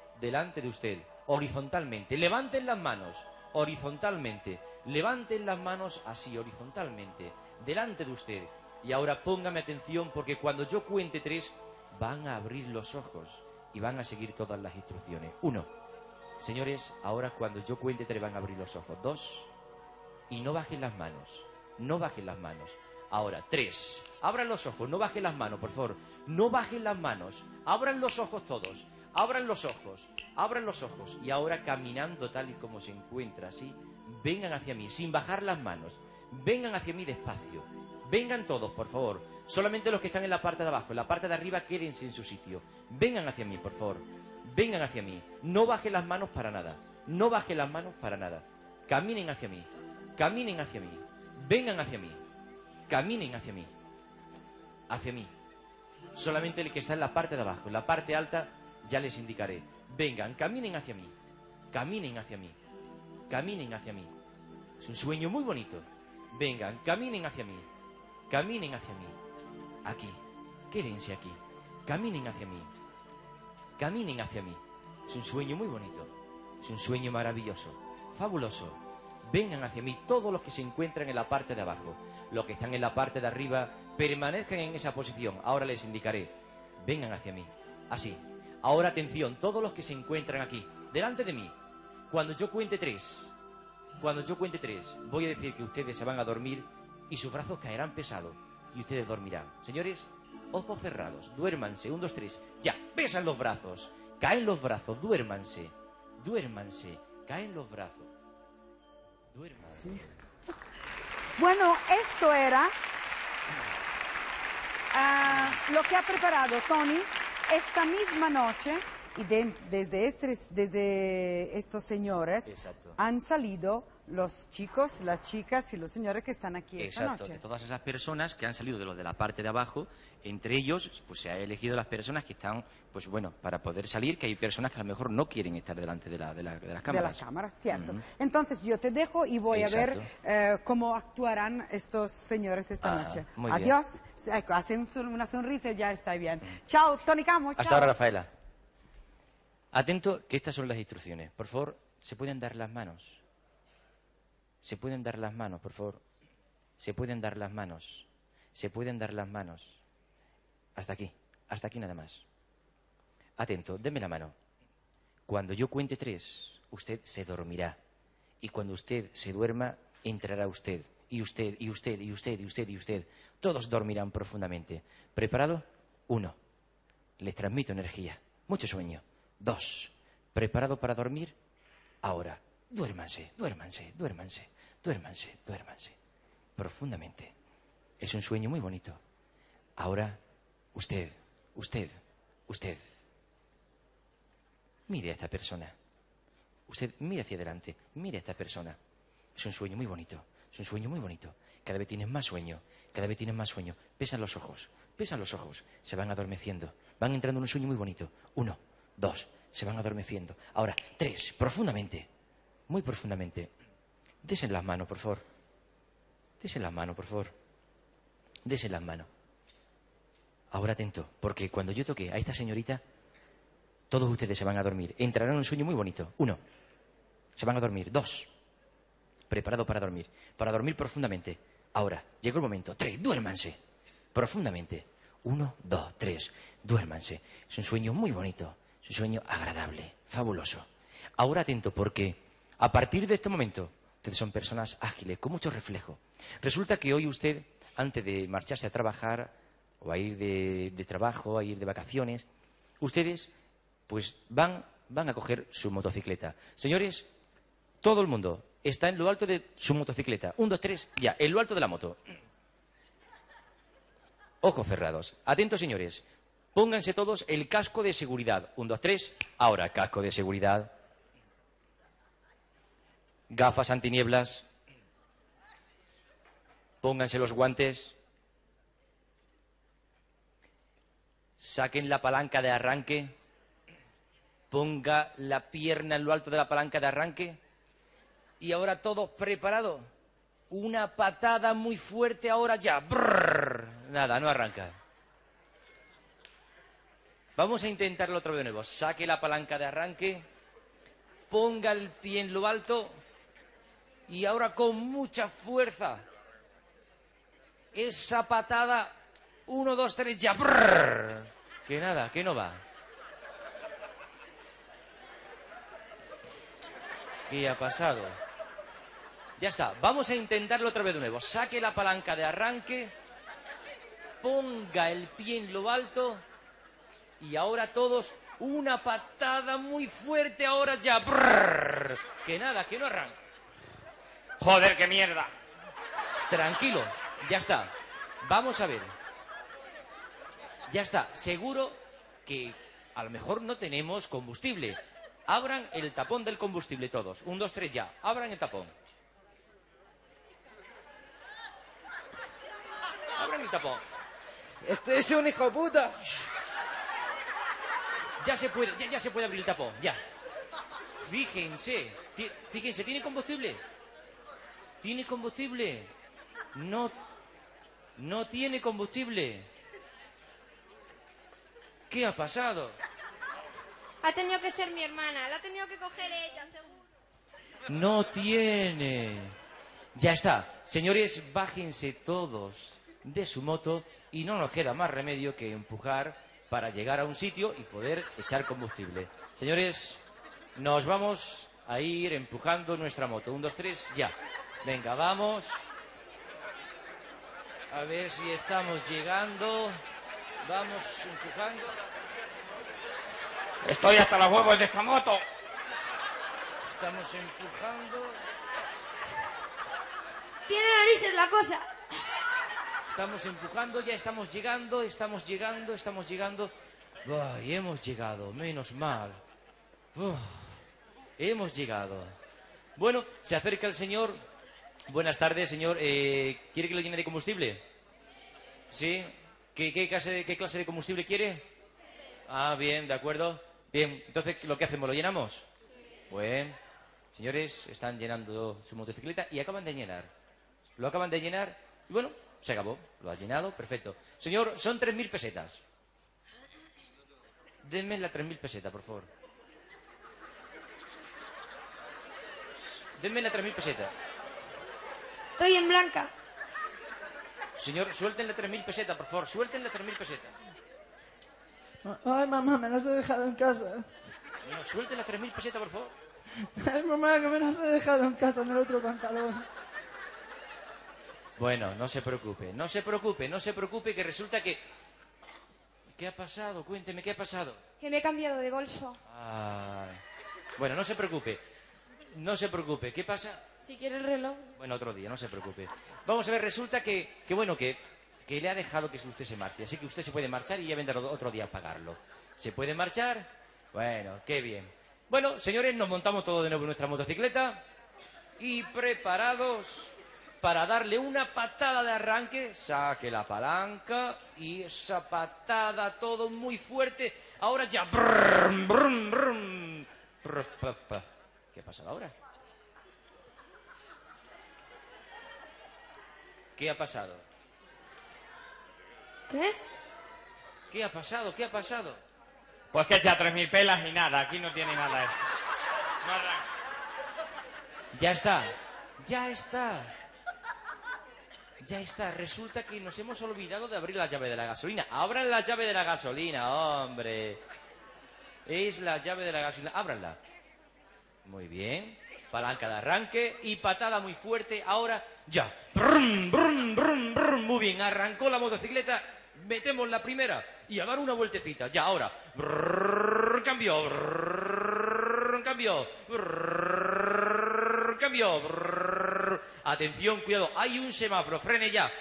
usted, horizontalmente. Levanten las manos, horizontalmente. Levanten las manos así, horizontalmente. Delante de usted. Y ahora póngame atención porque cuando yo cuente 3 van a abrir los ojos y van a seguir todas las instrucciones. 1. Señores, ahora cuando yo cuente 3 van a abrir los ojos. 2. Y no bajen las manos. No bajen las manos. Ahora, 3. Abran los ojos, no bajen las manos, por favor. No bajen las manos. Abran los ojos todos. Abran los ojos. Abran los ojos. Y ahora caminando tal y como se encuentra así, vengan hacia mí, sin bajar las manos. Vengan hacia mí despacio. Vengan todos, por favor. Solamente los que están en la parte de abajo. En la parte de arriba, quédense en su sitio. Vengan hacia mí, por favor. Vengan hacia mí. No bajen las manos para nada. No bajen las manos para nada. Caminen hacia mí. Caminen hacia mí. Vengan hacia mí. Caminen hacia mí. Hacia mí. Solamente el que está en la parte de abajo. En la parte alta ya les indicaré. Vengan, caminen hacia mí. Caminen hacia mí. Caminen hacia mí. Es un sueño muy bonito. Vengan, caminen hacia mí. Caminen hacia mí. Aquí. Quédense aquí. Caminen hacia mí. Caminen hacia mí. Es un sueño muy bonito. Es un sueño maravilloso. Fabuloso. Vengan hacia mí todos los que se encuentran en la parte de abajo. Los que están en la parte de arriba, permanezcan en esa posición. Ahora les indicaré. Vengan hacia mí. Así. Ahora atención, todos los que se encuentran aquí, delante de mí. Cuando yo cuente 3, voy a decir que ustedes se van a dormir y sus brazos caerán pesados y ustedes dormirán. Señores, ojos cerrados, duérmanse. 1, 2, 3. Ya, pesan los brazos, caen los brazos, duérmanse. Duérmanse, caen los brazos. Duérmanse. Sí. Bueno, esto era lo que ha preparado Tony esta misma noche y desde estos señores han salido los chicos, las chicas y los señores que están aquí esta Exacto, noche. de todas esas personas que han salido de los de la parte de abajo, entre ellos pues se ha elegido las personas que están, pues bueno, para poder salir, que hay personas que a lo mejor no quieren estar delante de las cámaras. De la cámara, cierto. Entonces yo te dejo y voy a ver cómo actuarán estos señores esta noche. muy bien. Adiós. Ecco, hacen una sonrisa y ya está bien. Chao, Tony Camo. Hasta chao. ahora, Rafaela. Atento, que estas son las instrucciones. Por favor, ¿se pueden dar las manos? ¿Se pueden dar las manos, por favor? Se pueden dar las manos. Se pueden dar las manos. Hasta aquí nada más. Atento, deme la mano. Cuando yo cuente 3, usted se dormirá. Y cuando usted se duerma, entrará usted. Y usted, y usted, y usted, y usted, y usted. Todos dormirán profundamente. ¿Preparado? 1. Les transmito energía. Mucho sueño. 2. ¿Preparado para dormir? Ahora. Duérmanse, duérmanse, duérmanse, duérmanse, duérmanse. Profundamente. Es un sueño muy bonito. Ahora, usted. Mire a esta persona. Usted mire hacia adelante. Mire a esta persona. Es un sueño muy bonito. Es un sueño muy bonito. Cada vez tienes más sueño. Cada vez tienes más sueño. Pesan los ojos. Pesan los ojos. Se van adormeciendo. Van entrando en un sueño muy bonito. 1, 2. Se van adormeciendo. Ahora, 3. Profundamente. Muy profundamente. Dese las manos, por favor. Dese las manos, por favor. Dese las manos. Ahora atento, porque cuando yo toque a esta señorita, todos ustedes se van a dormir. Entrarán en un sueño muy bonito. 1. Se van a dormir. 2. Preparado para dormir. Para dormir profundamente. Ahora, llegó el momento. 3. Duérmanse. Profundamente. 1, 2, 3. Duérmanse. Es un sueño muy bonito. Es un sueño agradable. Fabuloso. Ahora atento, porque a partir de este momento, ustedes son personas ágiles, con mucho reflejo. Resulta que hoy usted, antes de marcharse a trabajar, o a ir de trabajo, a ir de vacaciones, ustedes pues van a coger su motocicleta. Señores, todo el mundo está en lo alto de su motocicleta. 1, 2, 3, ya, en lo alto de la moto. Ojos cerrados. Atentos, señores. Pónganse todos el casco de seguridad. 1, 2, 3, ahora casco de seguridad. Gafas antinieblas. Pónganse los guantes. Saquen la palanca de arranque. Ponga la pierna en lo alto de la palanca de arranque. Y ahora todos preparados. Una patada muy fuerte ahora ya. Brrr. Nada, no arranca. Vamos a intentarlo otra vez de nuevo. Saque la palanca de arranque. Ponga el pie en lo alto. Y ahora con mucha fuerza. Esa patada. 1, 2, 3, ya. Brrr. Que nada, que no va. ¿Qué ha pasado? Ya está. Vamos a intentarlo otra vez de nuevo. Saque la palanca de arranque. Ponga el pie en lo alto. Y ahora todos, una patada muy fuerte ahora ya. Brrr. Que nada, que no arranca. Joder, qué mierda. Tranquilo, ya está. Vamos a ver. Ya está. Seguro que a lo mejor no tenemos combustible. Abran el tapón del combustible todos. 1, 2, 3, ya. Abran el tapón. Abran el tapón. Este es un hijo de puta. Ya se puede abrir el tapón, ya. Fíjense, fíjense, ¿tiene combustible? ¿Tiene combustible? No tiene combustible. ¿Qué ha pasado? Ha tenido que ser mi hermana, la ha tenido que coger ella, seguro. No tiene. Ya está. Señores, bájense todos de su moto y no nos queda más remedio que empujar para llegar a un sitio y poder echar combustible. Señores, nos vamos a ir empujando nuestra moto. 1, 2, 3, ya. Venga, vamos. A ver si estamos llegando. Vamos empujando. Estoy hasta los huevos de esta moto. Estamos empujando. Tiene narices la cosa. Estamos empujando, ya estamos llegando. Ay, hemos llegado, menos mal. Hemos llegado. Bueno, se acerca el señor. Buenas tardes, señor. ¿Quiere que lo llene de combustible? ¿Sí? ¿Qué clase de combustible quiere? Ah, bien, de acuerdo. Bien, entonces, ¿lo que hacemos? ¿Lo llenamos? Bueno, señores, están llenando su motocicleta y acaban de llenar. Lo acaban de llenar y bueno, se acabó. Lo ha llenado, perfecto. Señor, son 3.000 pesetas. Denme la 3.000 pesetas, por favor. Denme la 3.000 pesetas. Estoy en blanca. Señor, suéltenle 3.000 pesetas, por favor. Suéltenle 3.000 pesetas. Ay, mamá, me las he dejado en casa. No, suéltenle 3.000 pesetas, por favor. Ay, mamá, que me las he dejado en casa en el otro pantalón. Bueno, no se preocupe, no se preocupe, no se preocupe, que resulta que... ¿Qué ha pasado? Cuénteme, ¿qué ha pasado? Que me he cambiado de bolso. Ay. Bueno, no se preocupe. No se preocupe. ¿Qué pasa? Si quiere el reloj. Bueno, otro día, no se preocupe. Vamos a ver, resulta que le ha dejado que usted se marche. Así que usted se puede marchar y ya vendrá otro día a pagarlo. ¿Se puede marchar? Bueno, qué bien. Bueno, señores, nos montamos todos de nuevo en nuestra motocicleta y preparados para darle una patada de arranque. Saque la palanca y esa patada, todo muy fuerte. Ahora ya. Brum, brum, brum. ¿Qué ha pasado ahora? ¿Qué ha pasado? ¿Qué? ¿Qué ha pasado? ¿Qué ha pasado? Pues que echa 3.000 pelas y nada, aquí no tiene nada esto. No arranca. Ya está, ya está. Ya está, resulta que nos hemos olvidado de abrir la llave de la gasolina. Abran la llave de la gasolina, hombre. Es la llave de la gasolina, ábranla. Muy bien, palanca de arranque y patada muy fuerte. Ahora ya. Brum, brum, brum, brum. Muy bien, arrancó la motocicleta. Metemos la primera y a dar una vueltecita. Ya, ahora. Brrr, cambio. Brrr, cambio. Brrr, cambio. Brrr. Atención, cuidado. Hay un semáforo. Frene ya.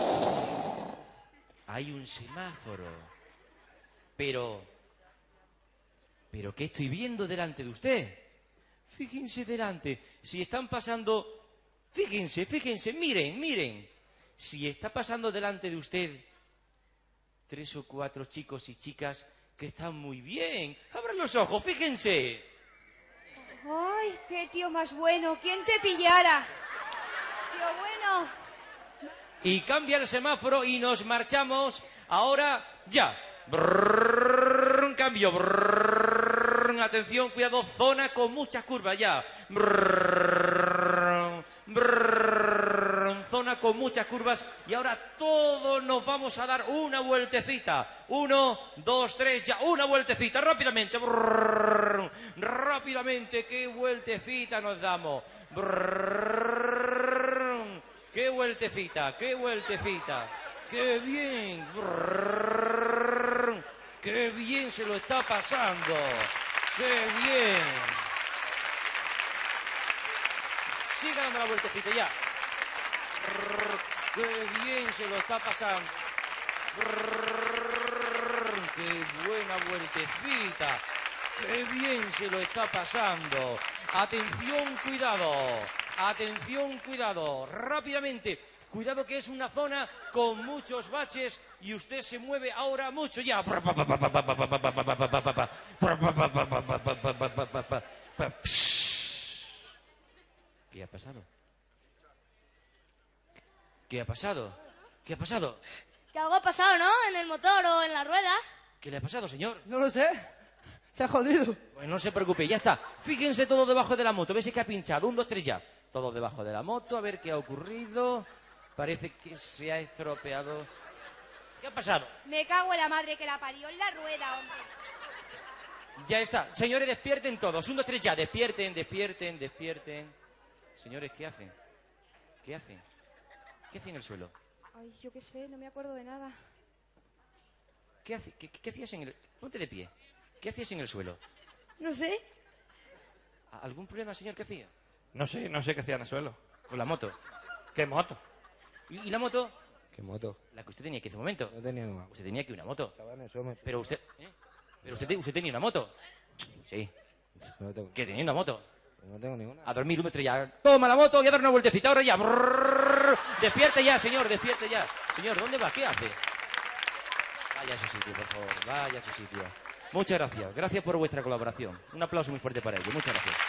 Hay un semáforo. Pero ¿qué estoy viendo delante de usted? Fíjense delante. Si están pasando... Fíjense, miren. Si está pasando delante de usted 3 o 4 chicos y chicas que están muy bien. Abran los ojos, fíjense. Ay, qué tío más bueno. ¿Quién te pillara? Tío bueno. Y cambia el semáforo y nos marchamos. Ahora, ya. Brrr, cambio. Brrr, atención, cuidado, zona con muchas curvas, ya. Brrr, brrr, zona con muchas curvas. Y ahora todos nos vamos a dar una vueltecita. 1, 2, 3, ya. Una vueltecita, rápidamente. Brrr, rápidamente, qué vueltecita nos damos. Brrr, qué vueltecita. ¡Qué bien! Brrr, ¡qué bien se lo está pasando! ¡Qué bien! Siga dando la vueltecita ya. Brrr, ¡qué bien se lo está pasando! Brrr, ¡qué buena vueltecita! ¡Qué bien se lo está pasando! ¡Atención, cuidado! ¡Atención, cuidado! ¡Rápidamente! Cuidado que es una zona con muchos baches y usted se mueve ahora mucho ya. ¿Qué ha pasado? ¿Qué ha pasado? ¿Qué ha pasado? Que algo ha pasado, ¿no? En el motor o en la rueda. ¿Qué le ha pasado, señor? No lo sé. Se ha jodido. Bueno, no se preocupe, ya está. Fíjense todo debajo de la moto. ¿Ves que ha pinchado? 1, 2, 3 ya. Todo debajo de la moto, a ver qué ha ocurrido. Parece que se ha estropeado. ¿Qué ha pasado? Me cago en la madre que la parió en la rueda, hombre. Ya está. Señores, despierten todos. 1, 2, 3 ya. Despierten. Señores, ¿qué hacen? ¿Qué hacen en el suelo? Ay, yo qué sé, no me acuerdo de nada. ¿Qué hacías en el... Ponte de pie. ¿Qué hacías en el suelo? No sé. ¿Algún problema, señor? ¿Qué hacía? No sé qué hacía en el suelo. Con la moto. ¿Qué moto? ¿Y la moto? ¿Qué moto? La que usted tenía que hace un momento. No tenía una. Usted tenía que una moto. Estaba en el suelo. Pero usted... Pero usted tenía una moto. Sí. No tengo. ¿Que tenía una moto? No tengo ninguna. A dormir, 1, 2, 3 ya. Toma la moto y a dar una vueltecita. Ahora ya. Brrr. Despierte ya, señor. Despierte ya. Señor, ¿dónde va? ¿Qué hace? Vaya a su sitio, por favor. Vaya a su sitio. Muchas gracias. Gracias por vuestra colaboración. Un aplauso muy fuerte para ello. Muchas gracias.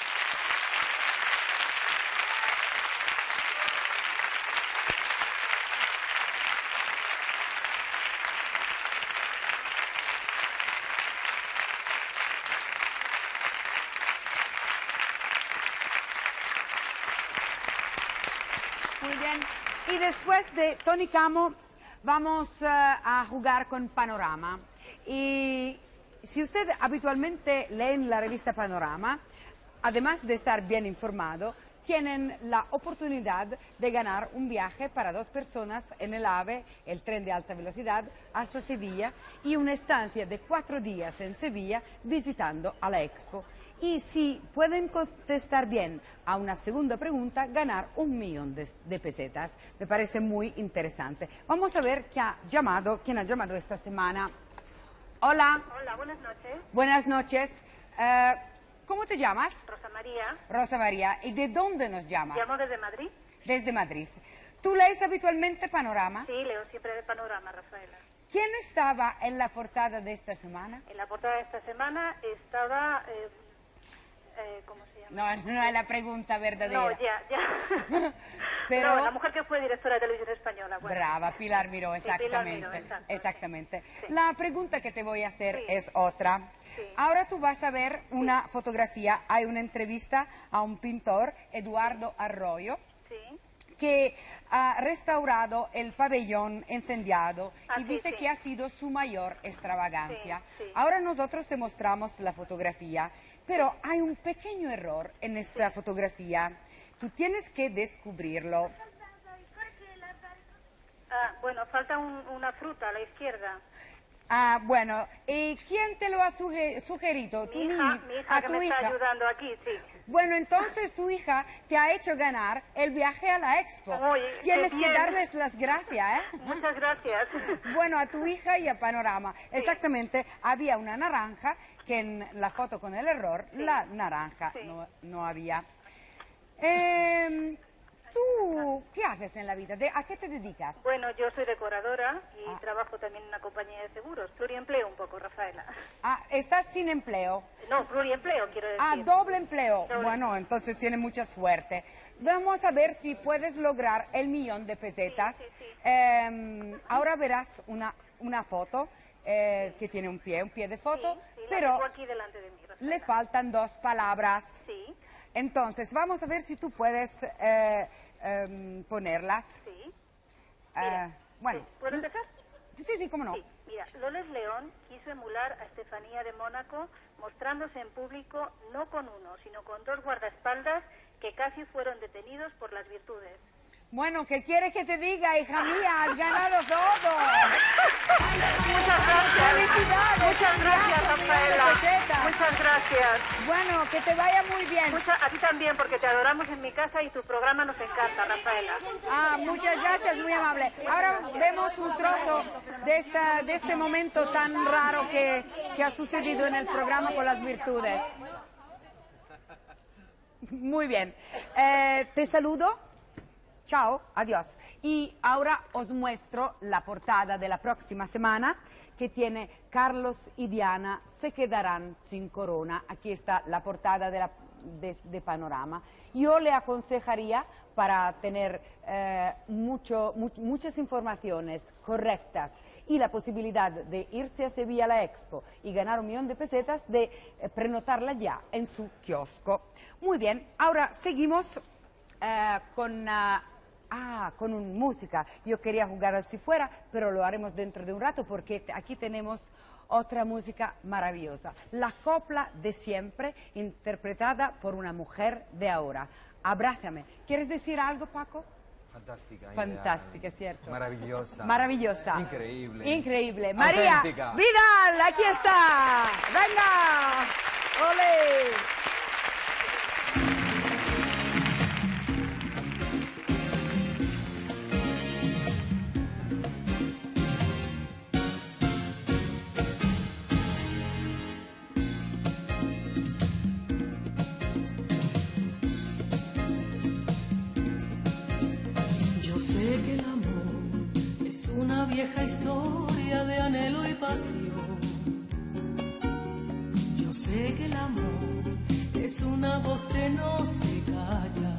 Muy bien. Y después de Tony Camo, vamos a jugar con Panorama. Y si usted habitualmente lee en la revista Panorama, además de estar bien informado, tienen la oportunidad de ganar un viaje para 2 personas en el AVE, el tren de alta velocidad, hasta Sevilla, y una estancia de 4 días en Sevilla visitando a la Expo. Y si pueden contestar bien a una segunda pregunta, ganar 1 millón de pesetas. Me parece muy interesante. Vamos a ver quién ha llamado esta semana. Hola. Hola, buenas noches. Buenas noches. ¿Cómo te llamas? Rosa María. Rosa María. ¿Y de dónde nos llamas? Llamo desde Madrid. Desde Madrid. ¿Tú lees habitualmente Panorama? Sí, leo siempre de Panorama, Rafaela. ¿Quién estaba en la portada de esta semana? En la portada de esta semana estaba... ¿cómo se llama? No es la pregunta verdadera. No, ya. Pero... No, la mujer que fue directora de Televisión Española. Bueno. Brava, Pilar Miró, Sí, exactamente. Pilar Miró, exactamente. Sí. La pregunta que te voy a hacer Sí. es otra. Sí. Ahora tú vas a ver una fotografía, hay una entrevista a un pintor, Eduardo Arroyo, Sí. que ha restaurado el pabellón incendiado y sí, dice sí. que ha sido su mayor extravagancia. Sí, sí. Ahora nosotros te mostramos la fotografía, pero hay un pequeño error en esta fotografía. Tú tienes que descubrirlo. Bueno, falta una fruta a la izquierda. Bueno, ¿y quién te lo ha sugerido? Mi hija que me está ayudando aquí, sí. Bueno, entonces tu hija te ha hecho ganar el viaje a la Expo. Oye, Tienes qué que bien. darles las gracias, ¿eh? Muchas gracias. Bueno, a tu hija y a Panorama. Exactamente, había una naranja que en la foto con el error, la naranja no había. ¿Tú qué haces en la vida? ¿A qué te dedicas? Bueno, yo soy decoradora y trabajo también en una compañía de seguros. Pluriempleo un poco, Rafaela. ¿Estás sin empleo? No, pluriempleo quiero decir. Doble empleo. Doble. Bueno, entonces tiene mucha suerte. Vamos a ver si puedes lograr el 1 millón de pesetas. Ahora verás una foto que tiene un pie de foto, La pero tengo aquí delante de mí, Rafaela. le faltan 2 palabras. Sí. Entonces, vamos a ver si tú puedes ponerlas. Sí. Bueno. ¿Puedo empezar? Sí, cómo no. Sí. Mira, Loles León quiso emular a Estefanía de Mónaco mostrándose en público no con 1, sino con 2 guardaespaldas que casi fueron detenidos por las virtudes. Bueno, ¿qué quieres que te diga, hija mía? Has ganado todo. Muchas gracias. ¡Felicidades! Muchas gracias, Rafaela. Pesetas. Muchas gracias. Bueno, que te vaya muy bien. A ti también, porque te adoramos en mi casa y tu programa nos encanta, Rafaela. Muchas gracias, muy amable. Ahora vemos un trozo de este momento tan raro que ha sucedido en el programa con las virtudes. Muy bien. Te saludo. Chao, adiós. Y ahora os muestro la portada de la próxima semana, que tiene Carlos y Diana se quedarán sin corona. Aquí está la portada de Panorama. Yo le aconsejaría, para tener muchas informaciones correctas y la posibilidad de irse a Sevilla a la Expo y ganar 1 millón de pesetas, de prenotarla ya en su kiosco. Muy bien, ahora seguimos con música. Yo quería jugar al Si Fuera, pero lo haremos dentro de un rato porque aquí tenemos otra música maravillosa. La copla de siempre, interpretada por una mujer de ahora. Abrázame. ¿Quieres decir algo, Paco? Fantástica. Fantástica, ¿cierto? Maravillosa. Maravillosa. Increíble. Increíble. María Auténtica. Vidal, aquí está. Venga. ¡Ole! Yo sé que el amor es una vieja historia de anhelo y pasión. Yo sé que el amor es una voz que no se calla.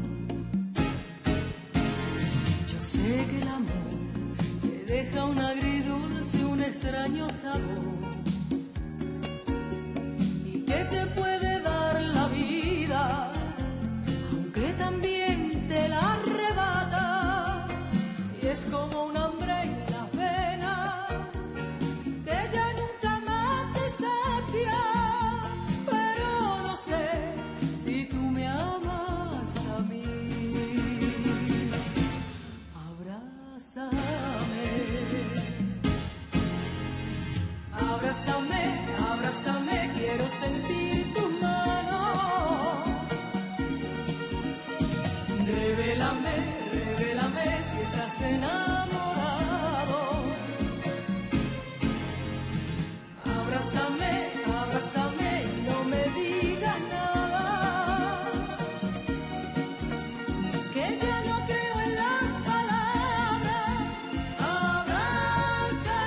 Yo sé que el amor te deja un agridulce, un extraño sabor. Y que te puede dar la vida, aunque también te la arrebata. Y es como un hambre en la sentir tu mano. Revélame, revélame si estás enamorado. Abrázame, abrázame y no me digas nada, que ya no creo en las palabras. Abrázame.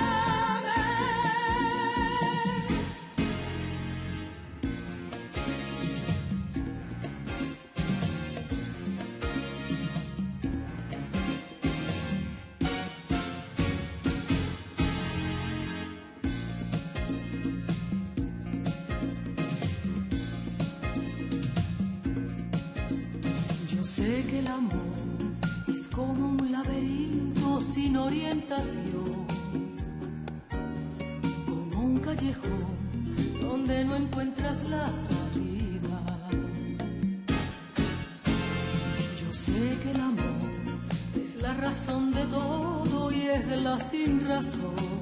Yo sé que el amor es como un laberinto sin orientación, como un callejón donde no encuentras la salida. Yo sé que el amor es la razón de todo y es la sin razón.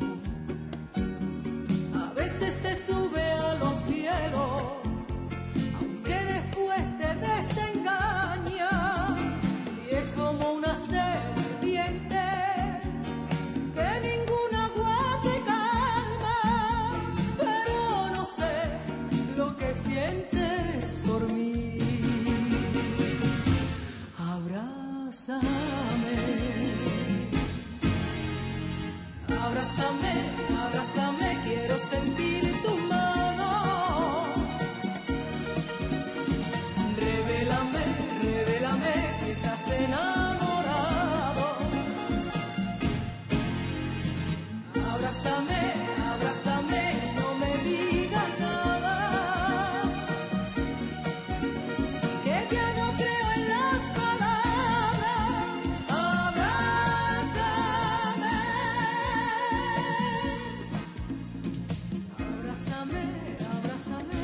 A veces te sube a los cielos, aunque después te desengaña, y es como una serpiente que ninguna aguante calma, pero no sé lo que sientes por mí. Abrázame, abrázame, abrázame, quiero sentir tu mano. Revélame, revélame si estás enamorado. Abrázame, abrázame y no me digas nada, que ya no creo en las palabras. Abrázame, abrázame, abrázame,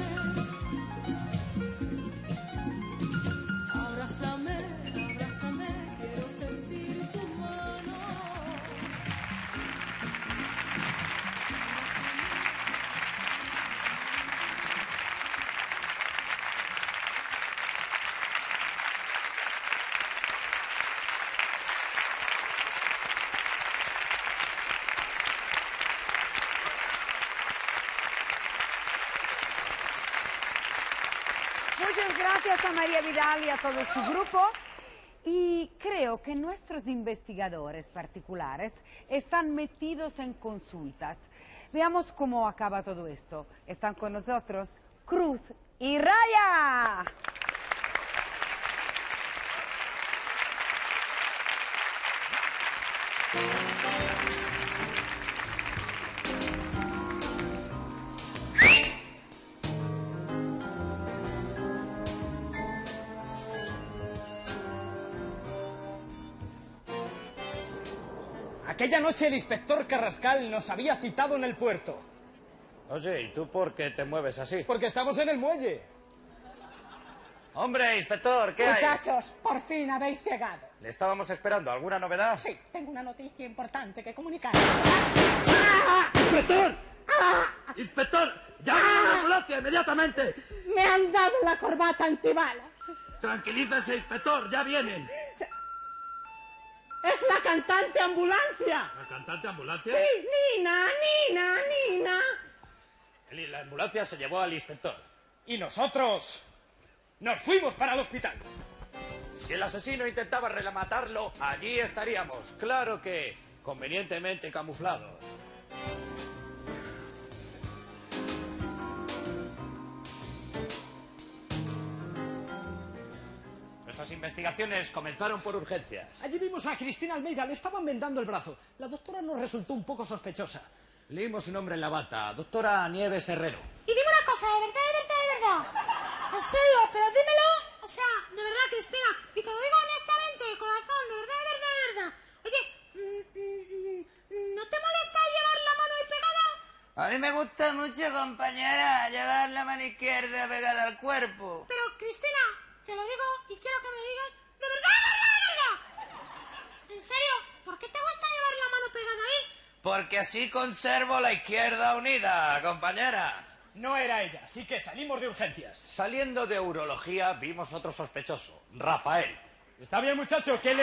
abrázame, abrázame, quiero sentir tu mano. Muchas gracias a María Vidal y a todo su grupo. Y creo que nuestros investigadores particulares están metidos en consultas. Veamos cómo acaba todo esto. Están con nosotros Cruz y Raya. Aquella noche el inspector Carrascal nos había citado en el puerto. Oye, ¿y tú por qué te mueves así? Porque estamos en el muelle. Hombre, inspector, ¿qué hay? Muchachos, por fin habéis llegado. Le estábamos esperando. ¿Alguna novedad? Sí, tengo una noticia importante que comunicar. ¡Inspector! ¡Inspector! ¡Llame a la ambulancia inmediatamente! Me han dado la corbata antibalas. Tranquilícese, inspector, ya vienen. ¡Es la cantante ambulancia! ¿La cantante ambulancia? Sí, Nina. La ambulancia se llevó al inspector. Y nosotros nos fuimos para el hospital. Si el asesino intentaba rematarlo, allí estaríamos. Claro que convenientemente camuflados. Nuestras investigaciones comenzaron por urgencias. Allí vimos a Cristina Almeida, le estaban vendando el brazo. La doctora nos resultó un poco sospechosa. Leímos su nombre en la bata, doctora Nieves Herrero. Y dime una cosa, de verdad. En serio, pero dímelo. O sea, de verdad, Cristina. Y te lo digo honestamente, corazón, de verdad. Oye, ¿no te molesta llevar la mano ahí pegada? A mí me gusta mucho, compañera, llevar la mano izquierda pegada al cuerpo. Pero, Cristina, te lo digo y quiero que me digas, de verdad. En serio, ¿por qué te gusta llevar la mano pegada ahí? Porque así conservo la izquierda unida, compañera. No era ella, así que salimos de urgencias. Saliendo de urología vimos otro sospechoso, Rafael. Está bien, muchacho, ¿qué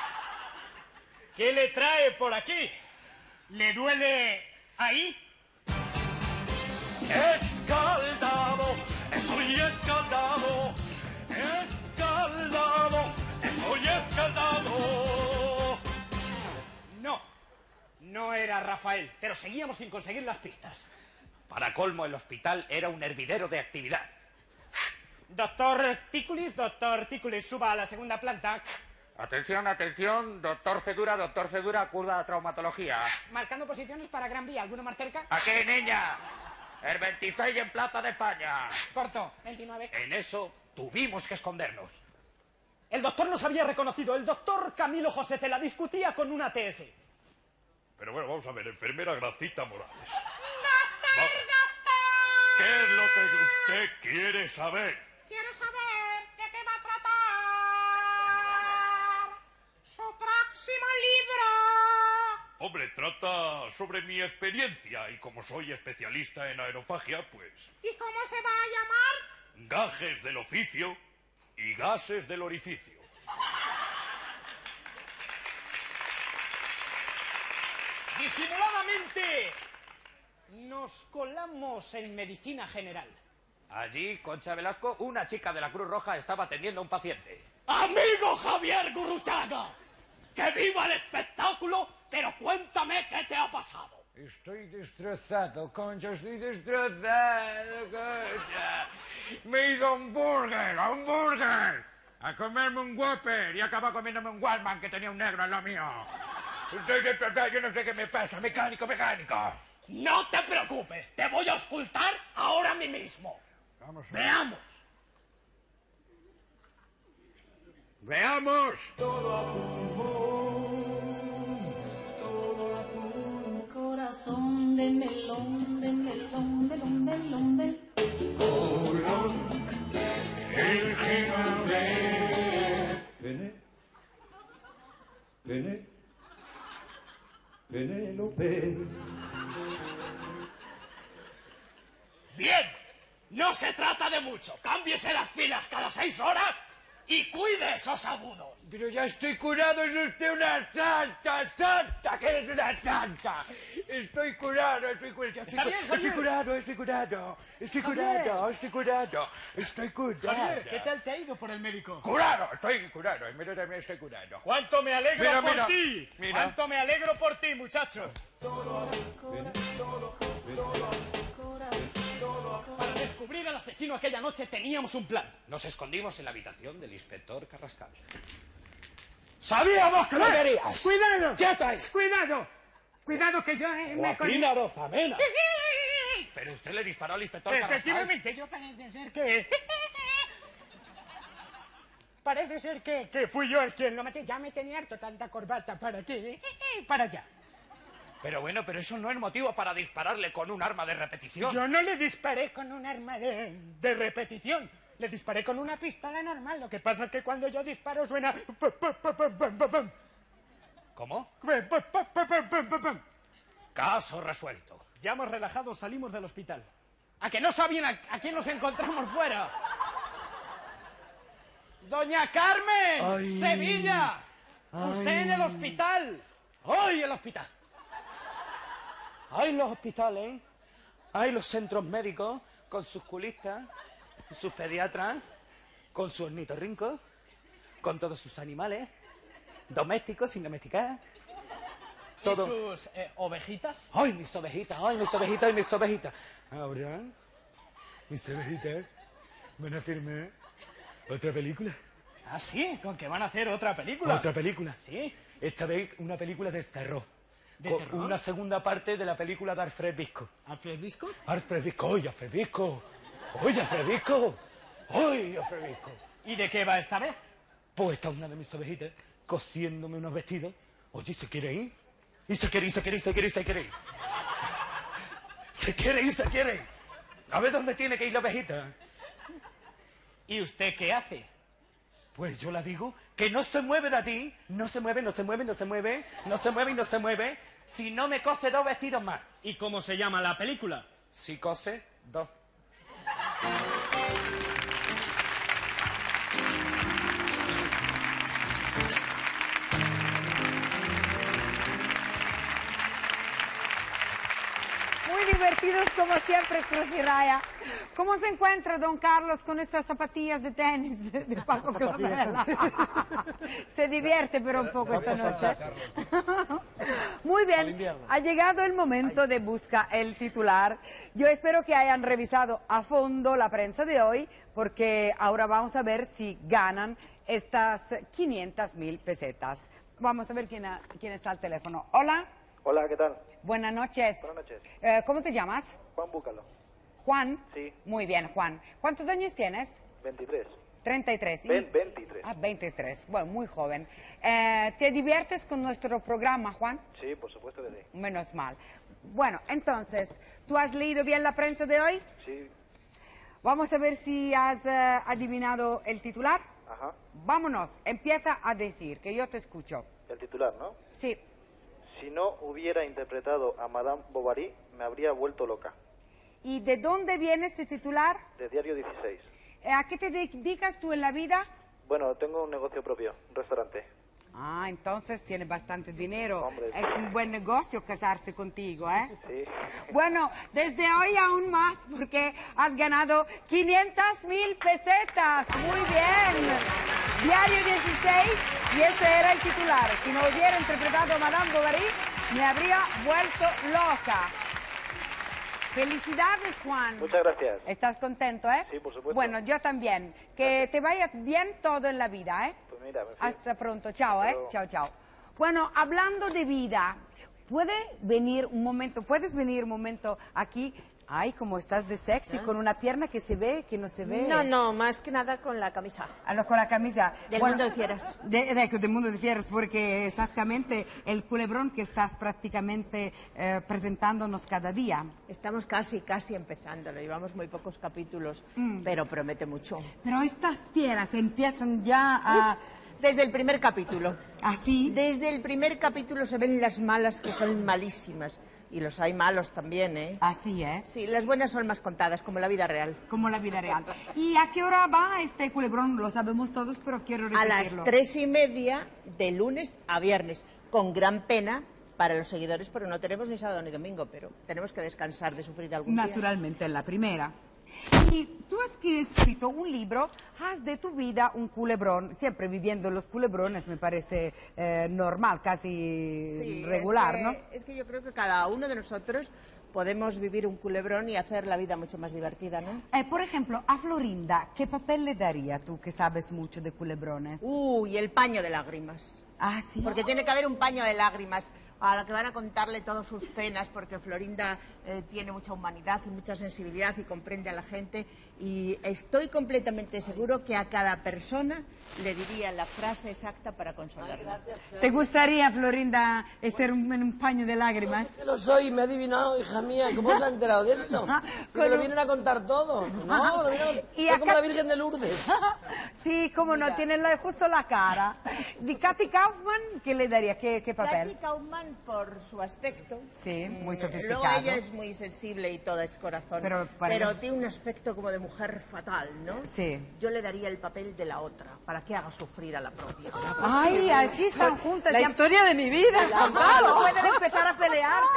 le trae por aquí? ¿Le duele ahí? Escaldado, estoy escaldado, escaldado, estoy escaldado. No era Rafael, pero seguíamos sin conseguir las pistas. Para colmo, el hospital era un hervidero de actividad. Doctor Tículis, suba a la segunda planta. Atención, atención, doctor Fedura, curva de traumatología. Marcando posiciones para Gran Vía, ¿alguno más cerca? ¿A qué, niña? El 26 en Plaza de España. Corto, 29. En eso tuvimos que escondernos. El doctor nos había reconocido, el doctor Camilo José Cela discutía con una TS. Pero bueno, vamos a ver, enfermera Gracita Morales. ¡Doctor! ¿Qué es lo que usted quiere saber? Quiero saber de qué va a tratar su próximo libro. Hombre, trata sobre mi experiencia y como soy especialista en aerofagia, pues... ¿Y cómo se va a llamar? Gajes del oficio y gases del orificio. Disimuladamente nos colamos en medicina general. Allí, Concha Velasco, una chica de la Cruz Roja estaba atendiendo a un paciente. ¡Amigo Javier Gurruchaga! ¡Que viva el espectáculo! Pero cuéntame qué te ha pasado. Estoy destrozado, Concha, estoy destrozado, Concha. Me he ido a un burger, a comerme un Whopper y acaba comiéndome un Wallman que tenía un negro al lado mío. Estoy destrozado, yo no sé qué me pasa, mecánico. No te preocupes, te voy a auscultar ahora mismo. Vamos a ver. Veamos. ¡Veamos! Corazón de melón, melón, melón. El Penélope. Bien, no se trata de mucho. Cámbiese las pilas cada 6 horas y cuide esos agudos. Pero ya estoy curado, es usted una santa, que eres una santa. Estoy curado. ¿Está bien, Javier? Estoy curado. Javier, ¿qué tal te ha ido por el médico? Estoy curado, en medio también estoy curado. ¿Cuánto me alegro por ti? Mira. ¿Cuánto me alegro por ti, muchacho? Para descubrir al asesino aquella noche teníamos un plan. Nos escondimos en la habitación del inspector Carrascal. ¡Sabíamos que lo querías! ¡Cuidado! ¡Quieto ahí! ¡Cuidado que yo me... Joaquina Rozamena. Pero usted le disparó al inspector Carrascal. Efectivamente, yo parece ser que fui yo el quien lo maté. Ya me tenía harto tanta corbata para ti. Para allá. Pero bueno, pero eso no es motivo para dispararle con un arma de repetición. Yo no le disparé con un arma de repetición. Le disparé con una pistola normal. Lo que pasa es que cuando yo disparo suena... ¿Cómo? Caso resuelto. Ya hemos relajado, salimos del hospital. ¿A que no sabían a quién nos encontramos fuera? ¡Doña Carmen! Ay. ¡Sevilla! Ay. ¡Usted en el hospital! ¡Ay, el hospital! ¡Ay, los hospitales! ¡Ay, los centros médicos! Con sus culistas, sus pediatras, con sus ornitorrincos, con todos sus animales, domésticos, sin domesticar. Todo. ¿Y sus ovejitas? ¡Ay, mis ovejitas! ¡Ay, mis ovejitas! ¡Ay, mis ovejitas! Ahora, mis ovejitas van a hacerme otra película. ¿Ah, sí? ¿Con que van a hacer otra película? Otra película. ¿Sí? Esta vez una película de terror. ¿De Con terror? una segunda parte de la película de Alfred Hitchcock. ¿Alfred Hitchcock? Alfred Hitchcock, ¡oye, Alfred Hitchcock! ¡Oye, Alfred Hitchcock! ¡Oye, Alfred Hitchcock! ¿Y de qué va esta vez? Pues está una de mis ovejitas cosiéndome unos vestidos. Oye, ¿se quiere ir? Y se quiere ir. Se quiere ir. A ver dónde tiene que ir la ovejita. ¿Y usted qué hace? Pues yo la digo que no se mueve de allí. No se mueve. Si no me cose 2 vestidos más. ¿Y cómo se llama la película? Si cose 2 Muy divertidos como siempre, Cruz y Raya. ¿Cómo se encuentra don Carlos con estas zapatillas de tenis de Paco Clavel? Se divierte pero un poco esta noche. Muy bien, ha llegado el momento de buscar el titular. Yo espero que hayan revisado a fondo la prensa de hoy, porque ahora vamos a ver si ganan estas 500.000 pesetas. Vamos a ver quién está al teléfono. Hola. Hola, ¿qué tal? Buenas noches. Buenas noches. ¿Cómo te llamas? Juan Búcalo. Juan. Sí. Muy bien, Juan. ¿Cuántos años tienes? 23. 33. 23. Ah, 23. Bueno, muy joven. ¿Te diviertes con nuestro programa, Juan? Sí, por supuesto que sí. Menos mal. Bueno, entonces, ¿tú has leído bien la prensa de hoy? Sí. Vamos a ver si has adivinado el titular. Ajá. Vámonos, empieza a decir, que yo te escucho. El titular, ¿no? Sí. Si no hubiera interpretado a Madame Bovary, me habría vuelto loca. ¿Y de dónde viene este titular? De Diario 16. ¿A qué te dedicas tú en la vida? Bueno, tengo un negocio propio, un restaurante. Ah, entonces tiene bastante dinero. Hombre, sí. Es un buen negocio casarse contigo, ¿eh? Sí. Bueno, desde hoy aún más, porque has ganado 500.000 pesetas. Muy bien. Diario 16, y ese era el titular. Si no hubiera interpretado a Madame Bovary, me habría vuelto loca. Felicidades, Juan. Muchas gracias. ¿Estás contento, eh? Sí, por supuesto. Bueno, yo también. Que te vaya bien todo en la vida, ¿eh? Pues mira, me fui. Hasta pronto. Chao, Hasta ¿eh? luego. Chao, chao. Bueno, hablando de vida, ¿puedes venir un momento aquí? Ay, como estás de sexy, con una pierna que se ve, que no se ve. No, más que nada con la camisa. Con la camisa. Del Mundo de Fieras. Del Mundo de Fieras, porque exactamente el culebrón que estás prácticamente presentándonos cada día. Estamos casi empezándolo, llevamos muy pocos capítulos, pero promete mucho. Pero estas piedras empiezan ya a... Desde el primer capítulo. ¿Ah, sí? Desde el primer capítulo se ven las malas, que son malísimas. Y los hay malos también, ¿eh? Así, ¿eh? Sí, las buenas son más contadas, como la vida real. Como la vida real. ¿Y a qué hora va este culebrón? Lo sabemos todos, pero quiero repetirlo. A las 3:30 de lunes a viernes, con gran pena para los seguidores, porque no tenemos ni sábado ni domingo, pero tenemos que descansar de sufrir algún día. Naturalmente, en la primera. Y tú has escrito un libro, haz de tu vida un culebrón, siempre viviendo los culebrones, me parece normal, casi regular, ¿no? Es que yo creo que cada uno de nosotros podemos vivir un culebrón y hacer la vida mucho más divertida, ¿no? Por ejemplo, a Florinda, ¿qué papel le daría tú, que sabes mucho de culebrones? Uy, el paño de lágrimas. Ah, sí. Porque tiene que haber un paño de lágrimas a la que van a contarle todas sus penas, porque Florinda tiene mucha humanidad y mucha sensibilidad y comprende a la gente, y estoy completamente seguro que a cada persona le diría la frase exacta para consolarla. ¿Te gustaría, Florinda, ser un paño de lágrimas? Que lo soy, me ha adivinado, hija mía. ¿Cómo se ha enterado de esto? Si me lo vienen a contar todo. No, lo vienen a contar. Soy como la Virgen de Lourdes. Sí, cómo no, tiene justo la cara. ¿De Katy Kaufman qué le daría? ¿Qué papel? Katy Kaufman, por su aspecto. Sí, muy sofisticado. Luego ella es muy sensible y toda es corazón. Pero tiene un aspecto como de mujer fatal, ¿no? Sí. Yo le daría el papel de la otra, para que haga sufrir a la propia. Ay, así están juntas. La historia de mi vida. No pueden empezar a pelearse.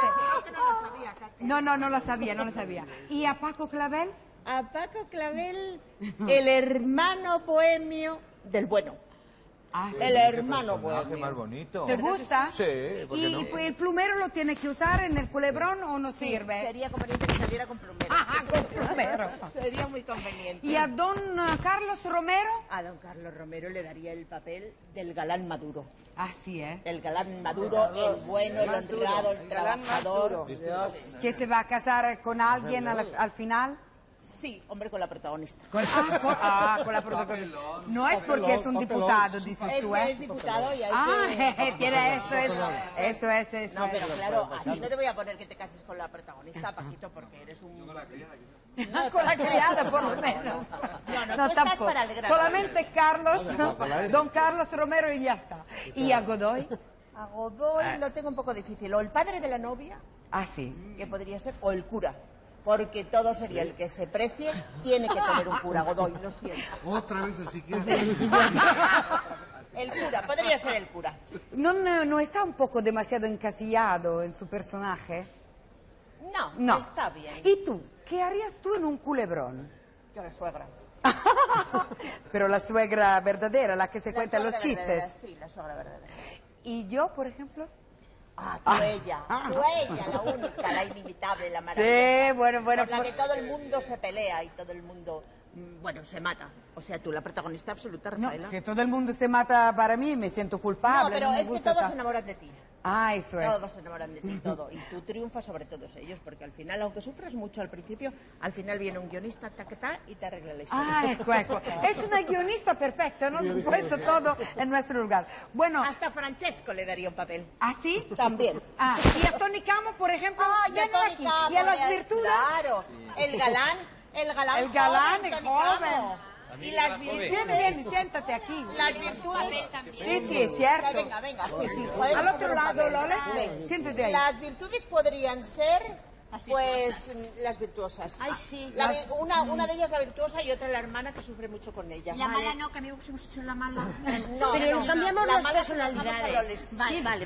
No la sabía. ¿Y a Paco Clavel? A Paco Clavel, el hermano bohemio del bueno. Ah, el hermano personaje bohemio. más bonito. ¿Te gusta? Sí, ¿por qué no? ¿Y el plumero lo tiene que usar en el culebrón o no sirve? Sería conveniente que saliera con plumero. Con plumero. Sería muy conveniente. ¿Y a don Carlos Romero? A don Carlos Romero le daría el papel del galán maduro. Así, ¿eh? El galán maduro, el bueno, el honrado, el trabajador. ¿Que se va a casar con alguien al final? Sí, hombre, con la protagonista. Con la protagonista. No es porque es un diputado, dices tú, ¿eh? Es diputado y hay que... tiene eso es. No, pero claro, a ti no te voy a poner que te cases con la protagonista, Paquito, porque eres un... Con la criada, por lo menos. No, tú estás para el grano. Solamente don Carlos Romero y ya está. ¿Y a Godoy? A Godoy lo tengo un poco difícil. O el padre de la novia. Ah, sí. Que podría ser, o el cura. porque todo sería el que se precie, tiene que tener un cura, Godoy, lo siento. Otra vez el psiquiatra. El cura, podría ser el cura. ¿No está un poco demasiado encasillado en su personaje? No, está bien. ¿Y tú? ¿Qué harías tú en un culebrón? Yo la suegra. Pero la suegra verdadera, la que se La cuenta los suegra chistes. verdadera, sí, la suegra verdadera. ¿Y yo, por ejemplo? Tú ella, la única, la inimitable, la maravillosa. Sí, bueno. Por la que todo el mundo se pelea y todo el mundo, bueno, se mata. O sea, tú, la protagonista absoluta, Rafaela. No, si todo el mundo se mata para mí, me siento culpable. No, pero me es que gusta todos se enamoran de ti. Ah, eso es. Todos se enamoran de ti, todo. Y tú triunfas sobre todos ellos, porque al final, aunque sufres mucho al principio, al final viene un guionista, y te arregla la historia. Ah, ecco. Es una guionista perfecta, ¿no? Se ha puesto todo en nuestro lugar. Bueno. Hasta Francesco le daría un papel. ¿Ah, sí? También. ¿Y a Tony Camo, por ejemplo? y a Tony Camo, ¿Y a las virtudes? Claro. El galán El galán, joven, el Tony joven. Camo. Y las virtudes. Ven, siéntate aquí. Las virtudes. Sí, es cierto. Venga, sí. Al otro lado, Loles. Sí. Siéntate ahí. Las virtudes podrían ser, pues, las virtuosas. Ay, sí. Una de ellas la virtuosa y otra la hermana que sufre mucho con ella. La mala no, que a mí me gusta mucho la mala. No, pero cambiamos la las mala personalidades. Sí, Vale.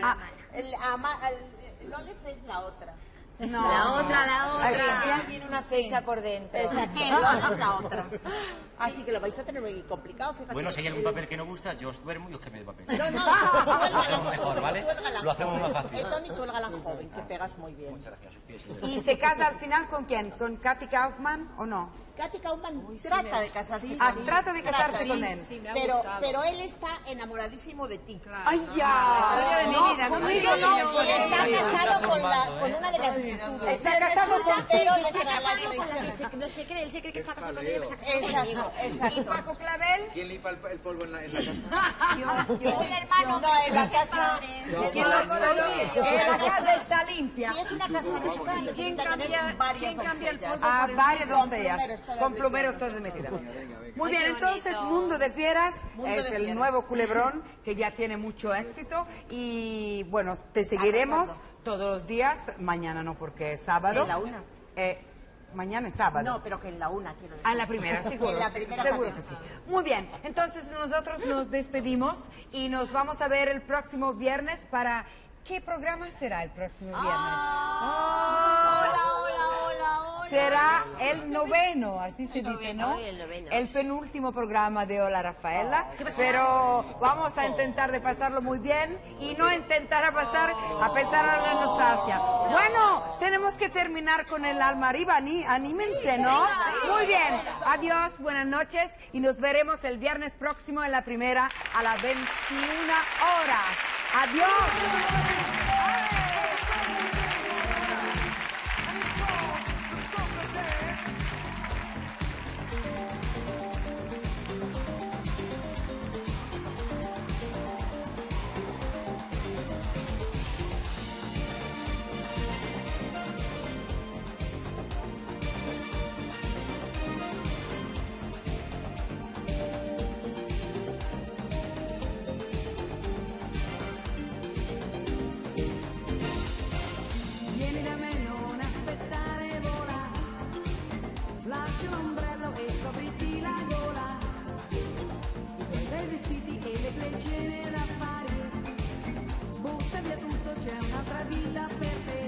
Loles es la otra. No. La otra. Tiene una fecha por dentro. Exacto, Loles es la otra. Así que lo vais a tener muy complicado, fíjate. Bueno, si hay algún papel que no gusta, yo os duermo y os cambio de papel. No, Lo hacemos mejor, ¿vale? Lo hacemos más fácil. Tony, tú el galán joven, que pegas muy bien. Muchas gracias. ¿Y se casa al final con quién? ¿Con Katy Kaufman o no? Katy Kaufman trata de casarse. Trata de casarse con él. Pero él está enamoradísimo de ti. ¡Ay, ya! Historia de mi vida. Conmigo no, está casado con una de las virtudes. Está casado con... Pero le Está trae casado la con la que dirección. no se cree, él se cree que está casado con ella, pero está casado conmigo. Exacto. ¿Y Paco Clavel? ¿Quién limpa el polvo en la casa? Yo. Es el hermano. No, en la casa. ¿Quién lo conoce? La casa está limpia. Si es una casa rica, ¿Quién cambia el polvo? A varias doncellas, con plumeros todos metidos. Muy bien, qué entonces bonito. Mundo de Fieras Mundo es de el Fieras. nuevo culebrón que ya tiene mucho éxito y bueno, te seguiremos todos los días, mañana no porque es sábado. En la una. Mañana es sábado. No, pero que en la una quiero decir. Ah, en la primera, seguro. En la primera seguro cadena. que sí. Muy bien, entonces nosotros nos despedimos y nos vamos a ver el próximo viernes para... ¿Qué programa será el próximo viernes? Hola. Será el noveno, así se dice, ¿no? el noveno. El penúltimo programa de Hola Rafaela, pero vamos a intentar de pasarlo muy bien y no intentar a pasar a pesar de la nostalgia. Bueno, tenemos que terminar con el alma arriba, anímense, ¿no? Muy bien, adiós, buenas noches y nos veremos el viernes próximo en la primera a las 21 horas. Adiós. Vieni da me, non aspettare, vola. Lascia l'ombrello e scopriti la gola. I tuoi bei vestiti e le pleccine da fare. Butta via tutto, c'è un'altra vita per te.